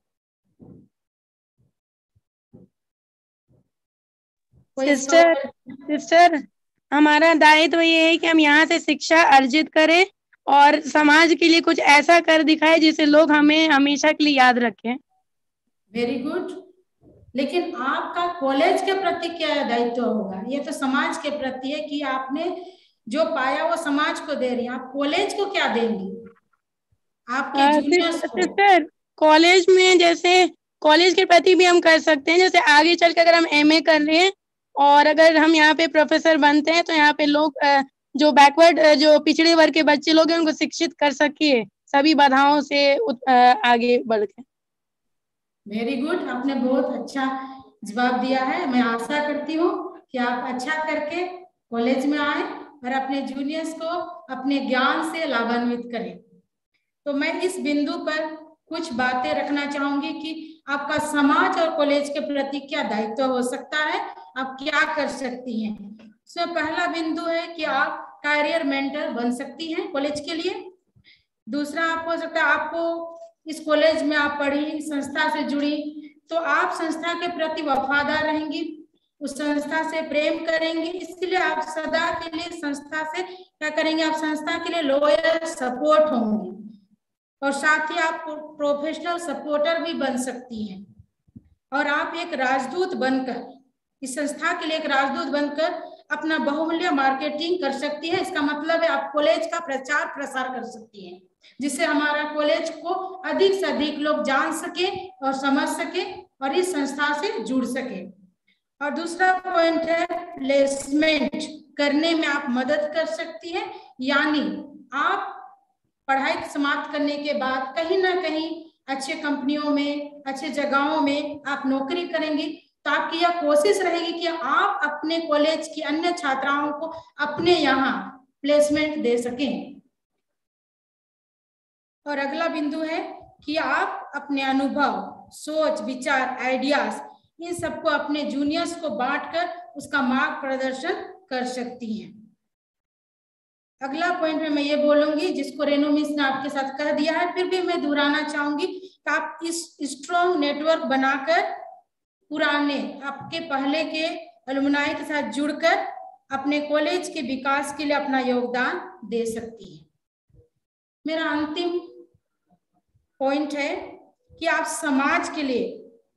सिस्टर सिस्टर हमारा दायित्व ये है कि हम यहाँ से शिक्षा अर्जित करें और समाज के लिए कुछ ऐसा कर दिखाए जिसे लोग हमें हमेशा के लिए याद रखें। Very good. लेकिन आपका कॉलेज के प्रति क्या दायित्व होगा? ये तो समाज के प्रति है कि आपने जो पाया वो समाज को दे रही हैं, आप कॉलेज को क्या देंगी? आपके जूनियर्स को। सिस्टर कॉलेज में जैसे कॉलेज के प्रति भी हम कर सकते हैं, जैसे आगे चल के अगर हम एमए कर रहे हैं और अगर हम यहाँ पे प्रोफेसर बनते हैं तो यहाँ पे लोग जो बैकवर्ड जो पिछड़े वर्ग के बच्चे लोग हैं उनको शिक्षित कर सके सभी बाधाओं से आगे बढ़ के। वेरी गुड, आपने बहुत अच्छा जवाब दिया है। मैं आशा करती हूँ कि आप अच्छा करके कॉलेज में आए और अपने जूनियर्स को अपने ज्ञान से लाभान्वित करें। तो मैं इस बिंदु पर कुछ बातें रखना चाहूंगी कि आपका समाज और कॉलेज के प्रति क्या दायित्व हो सकता है, आप क्या कर सकती हैं। इसमें पहला बिंदु है कि आप कैरियर मेंटर बन सकती हैं कॉलेज के लिए। दूसरा आप हो सकता है आपको इस कॉलेज में आप पढ़ी, संस्था से जुड़ी, तो आप संस्था के प्रति वफादार रहेंगी, उस संस्था से प्रेम करेंगे, इसलिए आप सदा के लिए संस्था से क्या करेंगे, आप संस्था के लिए लॉयल सपोर्ट होंगे और साथ ही आप प्रोफेशनल सपोर्टर भी बन सकती हैं। और आप एक राजदूत बनकर इस संस्था के लिए एक राजदूत बनकर अपना बहुमूल्य मार्केटिंग कर सकती है। इसका मतलब है आप कॉलेज का प्रचार प्रसार कर सकती हैं, जिससे हमारा कॉलेज को अधिक से अधिक लोग जान सके और समझ सके और इस संस्था से जुड़ सके। और दूसरा पॉइंट है प्लेसमेंट करने में आप मदद कर सकती हैं, यानी आप पढ़ाई समाप्त करने के बाद कहीं ना कहीं अच्छे कंपनियों में, अच्छे जगहों में आप नौकरी करेंगे, तो आपकी यह कोशिश रहेगी कि आप अपने कॉलेज की अन्य छात्राओं को अपने यहाँ प्लेसमेंट दे सकें। और अगला बिंदु है कि आप अपने अनुभव, सोच, विचार, आइडियाज, इन सबको अपने जूनियर्स को बांटकर उसका मार्ग प्रदर्शन कर सकती हैं। अगला पॉइंट में मैं ये बोलूंगी, जिसको रेणु मिस ने आपके साथ कह दिया है, फिर भी मैं दोहराना चाहूंगी कि आप इस स्ट्रॉन्ग नेटवर्क बनाकर पुराने आपके पहले के अलुमनाई के साथ जुड़कर अपने कॉलेज के विकास के लिए अपना योगदान दे सकती है। मेरा अंतिम पॉइंट है कि आप समाज के लिए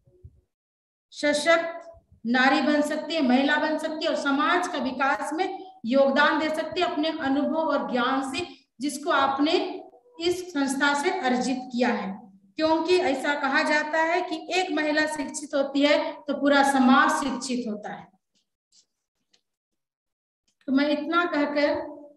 सशक्त नारी बन सकती है, महिला बन सकती है और समाज का विकास में योगदान दे सकती है अपने अनुभव और ज्ञान से, जिसको आपने इस संस्था से अर्जित किया है। क्योंकि ऐसा कहा जाता है कि एक महिला शिक्षित होती है तो पूरा समाज शिक्षित होता है। तो मैं इतना कहकर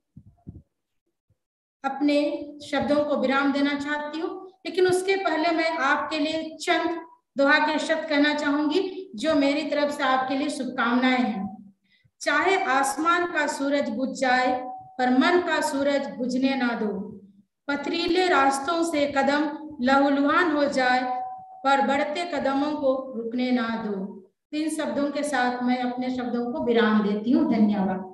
अपने शब्दों को विराम देना चाहती हूँ, लेकिन उसके पहले मैं आपके लिए चंद दोहा के शब्द कहना चाहूंगी जो मेरी तरफ से आपके लिए शुभकामनाएं हैं। चाहे आसमान का सूरज बुझ जाए पर मन का सूरज बुझने ना दो, पथरीले रास्तों से कदम लहूलुहान हो जाए पर बढ़ते कदमों को रुकने ना दो। इन शब्दों के साथ मैं अपने शब्दों को विराम देती हूँ। धन्यवाद।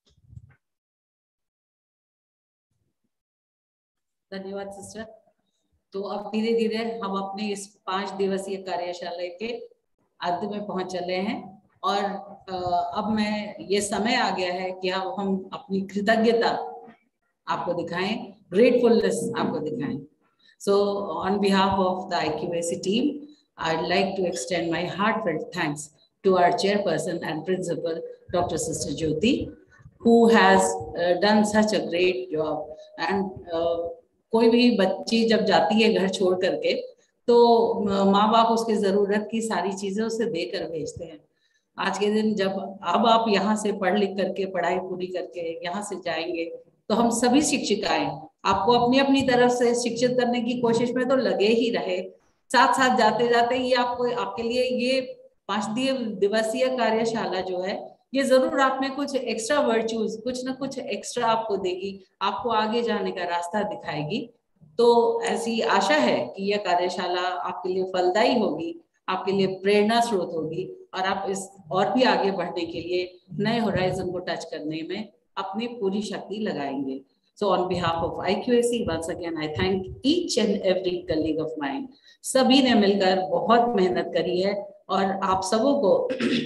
धन्यवाद सिस्टर। तो अब धीरे धीरे हम अपने इस पांच दिवसीय कार्यशाला के अंत में पहुंच चले हैं और अब मैं ये समय आ गया है कि अब हम अपनी कृतज्ञता आपको दिखाएं, ग्रेटफुलनेस आपको दिखाएं। So on behalf of the I Q A C team, I'd like to extend my heartfelt thanks to our chairperson and principal, Doctor Sister Jyoti, who has uh, done such a great job. And uh, कोई भी बच्ची जब जाती है घर छोड़ करके तो माँ बाप उसके जरूरत की सारी चीजें उसे देकर भेजते हैं। आज के दिन जब अब आप यहाँ से पढ़ लिख करके पढ़ाई पूरी करके यहाँ से जाएंगे तो हम सभी शिक्षिकाएं आपको अपनी अपनी तरफ से शिक्षित करने की कोशिश में तो लगे ही रहे। साथ साथ जाते जाते ये आपको आपके लिए ये पांच दिवसीय कार्यशाला जो है ये जरूर आप में कुछ एक्स्ट्रा वर्च्यूज, कुछ ना कुछ एक्स्ट्रा आपको देगी, आपको आगे जाने का रास्ता दिखाएगी। तो ऐसी आशा है कि यह कार्यशाला आपके लिए फलदायी होगी, आपके लिए प्रेरणा स्रोत होगी और आप इस और भी आगे बढ़ने के लिए नए होराइजन को टच करने में अपनी पूरी शक्ति लगाएंगे। So on behalf of I Q A C, once again I thank each and every colleague of mine. सभी ने मिलकर बहुत मेहनत करी है और आप सबों को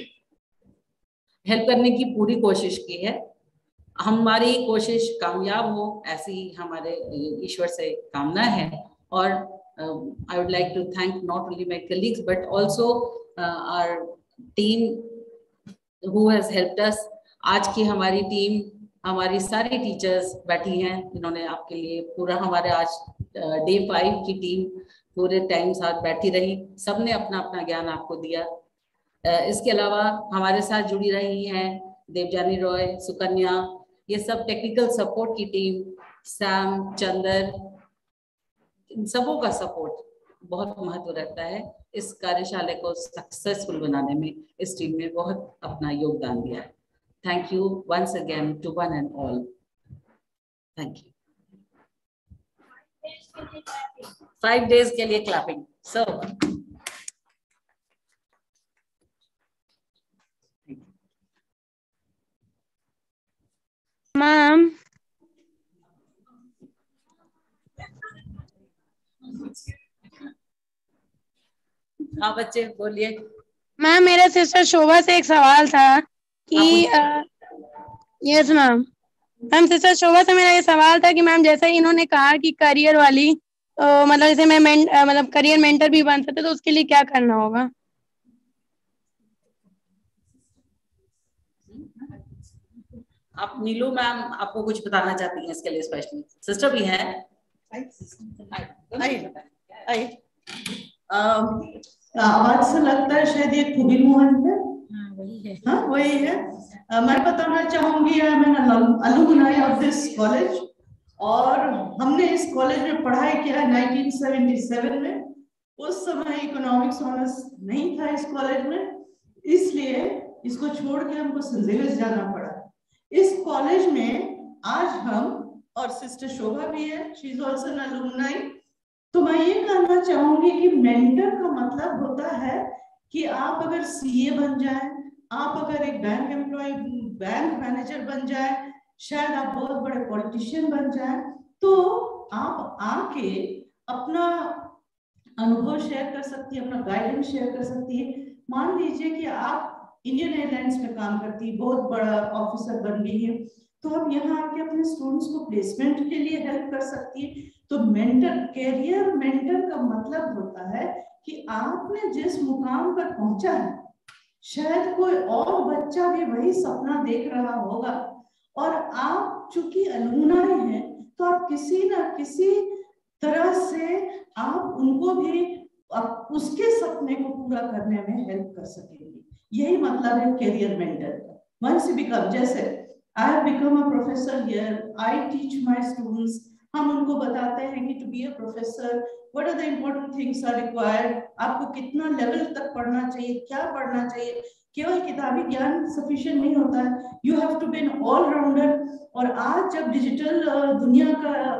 हेल्प करने की पूरी कोशिश की है। हमारी कोशिश कामयाब हो ऐसी हमारे ईश्वर से कामना है। और I would like to thank not only my colleagues but also our team who has helped us. आज की हमारी टीम, हमारी सारी टीचर्स बैठी हैं जिन्होंने आपके लिए पूरा हमारे आज डे फाइव की टीम पूरे टाइम साथ बैठी रही, सबने अपना अपना ज्ञान आपको दिया। इसके अलावा हमारे साथ जुड़ी रही हैं देवजानी रॉय, सुकन्या, ये सब टेक्निकल सपोर्ट की टीम, सैम, चंदर, इन सबों का सपोर्ट बहुत महत्व रखता है। इस कार्यशाला को सक्सेसफुल बनाने में इस टीम ने बहुत अपना योगदान दिया है। Thank you once again to one and all. Thank you. Five days के लिए क्लैपिंग। सो मैम, हाँ बच्चे बोलिए। मैम मेरा सिस्टर शोभा से एक सवाल था कि yes ma'am ma'am sister Shobha से मेरा ये सवाल था कि मैम जैसे इन्होंने कहा कि करियर वाली तो मतलब जैसे मैं मेंट, मतलब करियर मेंटर भी बन सकते तो उसके लिए क्या करना होगा? आप नीलू मैम आपको कुछ बताना चाहती हैं इसके लिए स्पेशली? सिस्टर भी हैं। आवाज से लगता है शायद ये खुबी मोहन है। हाँ वही है। हाँ वही है। uh, मैं बताना चाहूंगी मैं अलुमनाई ऑफ दिस कॉलेज और हमने इस कॉलेज में पढ़ाई किया नाइनटीन सेवेंटी सेवन में। उस समय इकोनॉमिक्स ऑनर्स नहीं था इस कॉलेज में, इसलिए इसको छोड़ के हमको सेंट जेवियर्स जाना पड़ा। इस कॉलेज में आज हम, और सिस्टर शोभा भी है, she is also an alumni. तो मैं ये कहना चाहूंगी कि मेंटर का मतलब होता है कि आप अगर सीए बन जाए, आप अगर एक बैंक एम्प्लॉय, बैंक मैनेजर बन जाए, शायद आप बहुत बड़े पॉलिटिशियन बन जाए, तो आप आके अपना अनुभव शेयर कर सकती है, अपना गाइडेंस शेयर कर सकती है। मान लीजिए कि आप इंडियन एयरलाइंस में काम करती है, बहुत बड़ा ऑफिसर बन गई है, तो आप यहाँ आके अपने स्टूडेंट्स को प्लेसमेंट के लिए हेल्प कर सकती है। तो मेंटर, कैरियर मेंटर का मतलब होता है कि आपने जिस मुकाम पर पहुंचा है, शायद कोई और बच्चा भी वही सपना देख रहा होगा, और आप चूंकि अलुमनाई हैं तो आप किसी ना किसी तरह से आप उनको भी उसके सपने को पूरा करने में हेल्प कर सकेंगे। यही मतलब है कैरियर मेंटर का। वंस यू बिकम, जैसे I have become a professor here, I teach my students, हम उनको बताते हैं कि to be a professor what are the important things are required, आपको कितना लेवल तक पढ़ना चाहिए, क्या पढ़ना चाहिए। केवल किताबी ज्ञान सफिशिएंट नहीं होता है, you have to be an allrounder. और आज जब डिजिटल दुनिया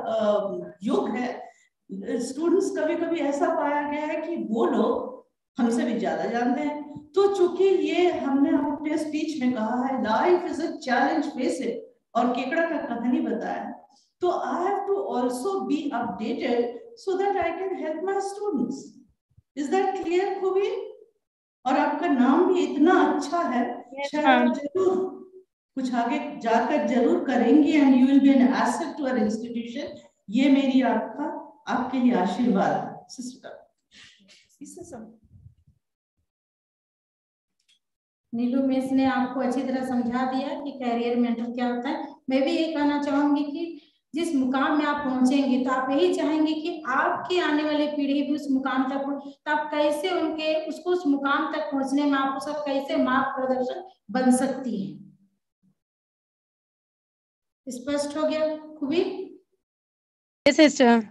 का युग है, स्टूडेंट्स कभी कभी ऐसा पाया गया है कि वो लोग हमसे भी ज्यादा जानते हैं। तो चूंकि ये हमने अपने स्पीच में कहा है life is a challenge face it, और केकड़ा का कहानी बताया, तो I have to also be updated so that I can help my students. Is that clear खूबी? और आपका नाम भी इतना अच्छा है, शायद आप जरूर कुछ आगे जाकर जरूर करेंगे, and you will be an asset to our institution. ये मेरी आपका आपके लिए आशीर्वाद है सिस्टर। नीलू मिस ने आपको अच्छी तरह समझा दिया कि कैरियर मेंटर क्या होता है। मैं भी ये कहना चाहूंगी कि जिस मुकाम में आप पहुंचेंगे तो आप यही चाहेंगे कि आपकी आने वाली पीढ़ी भी उस मुकाम तक पहुंचे, तो आप कैसे उनके उसको उस मुकाम तक पहुंचने में आपको सब कैसे मार्ग प्रदर्शन बन सकती है। स्पष्ट हो गया खूबी? Yes sister.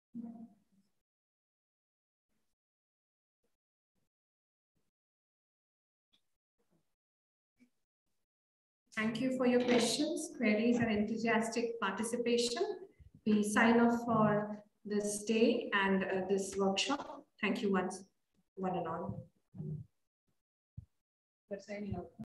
Thank you for your questions, queries, and enthusiastic participation. We sign off for this day and uh, this workshop. Thank you once, one and all.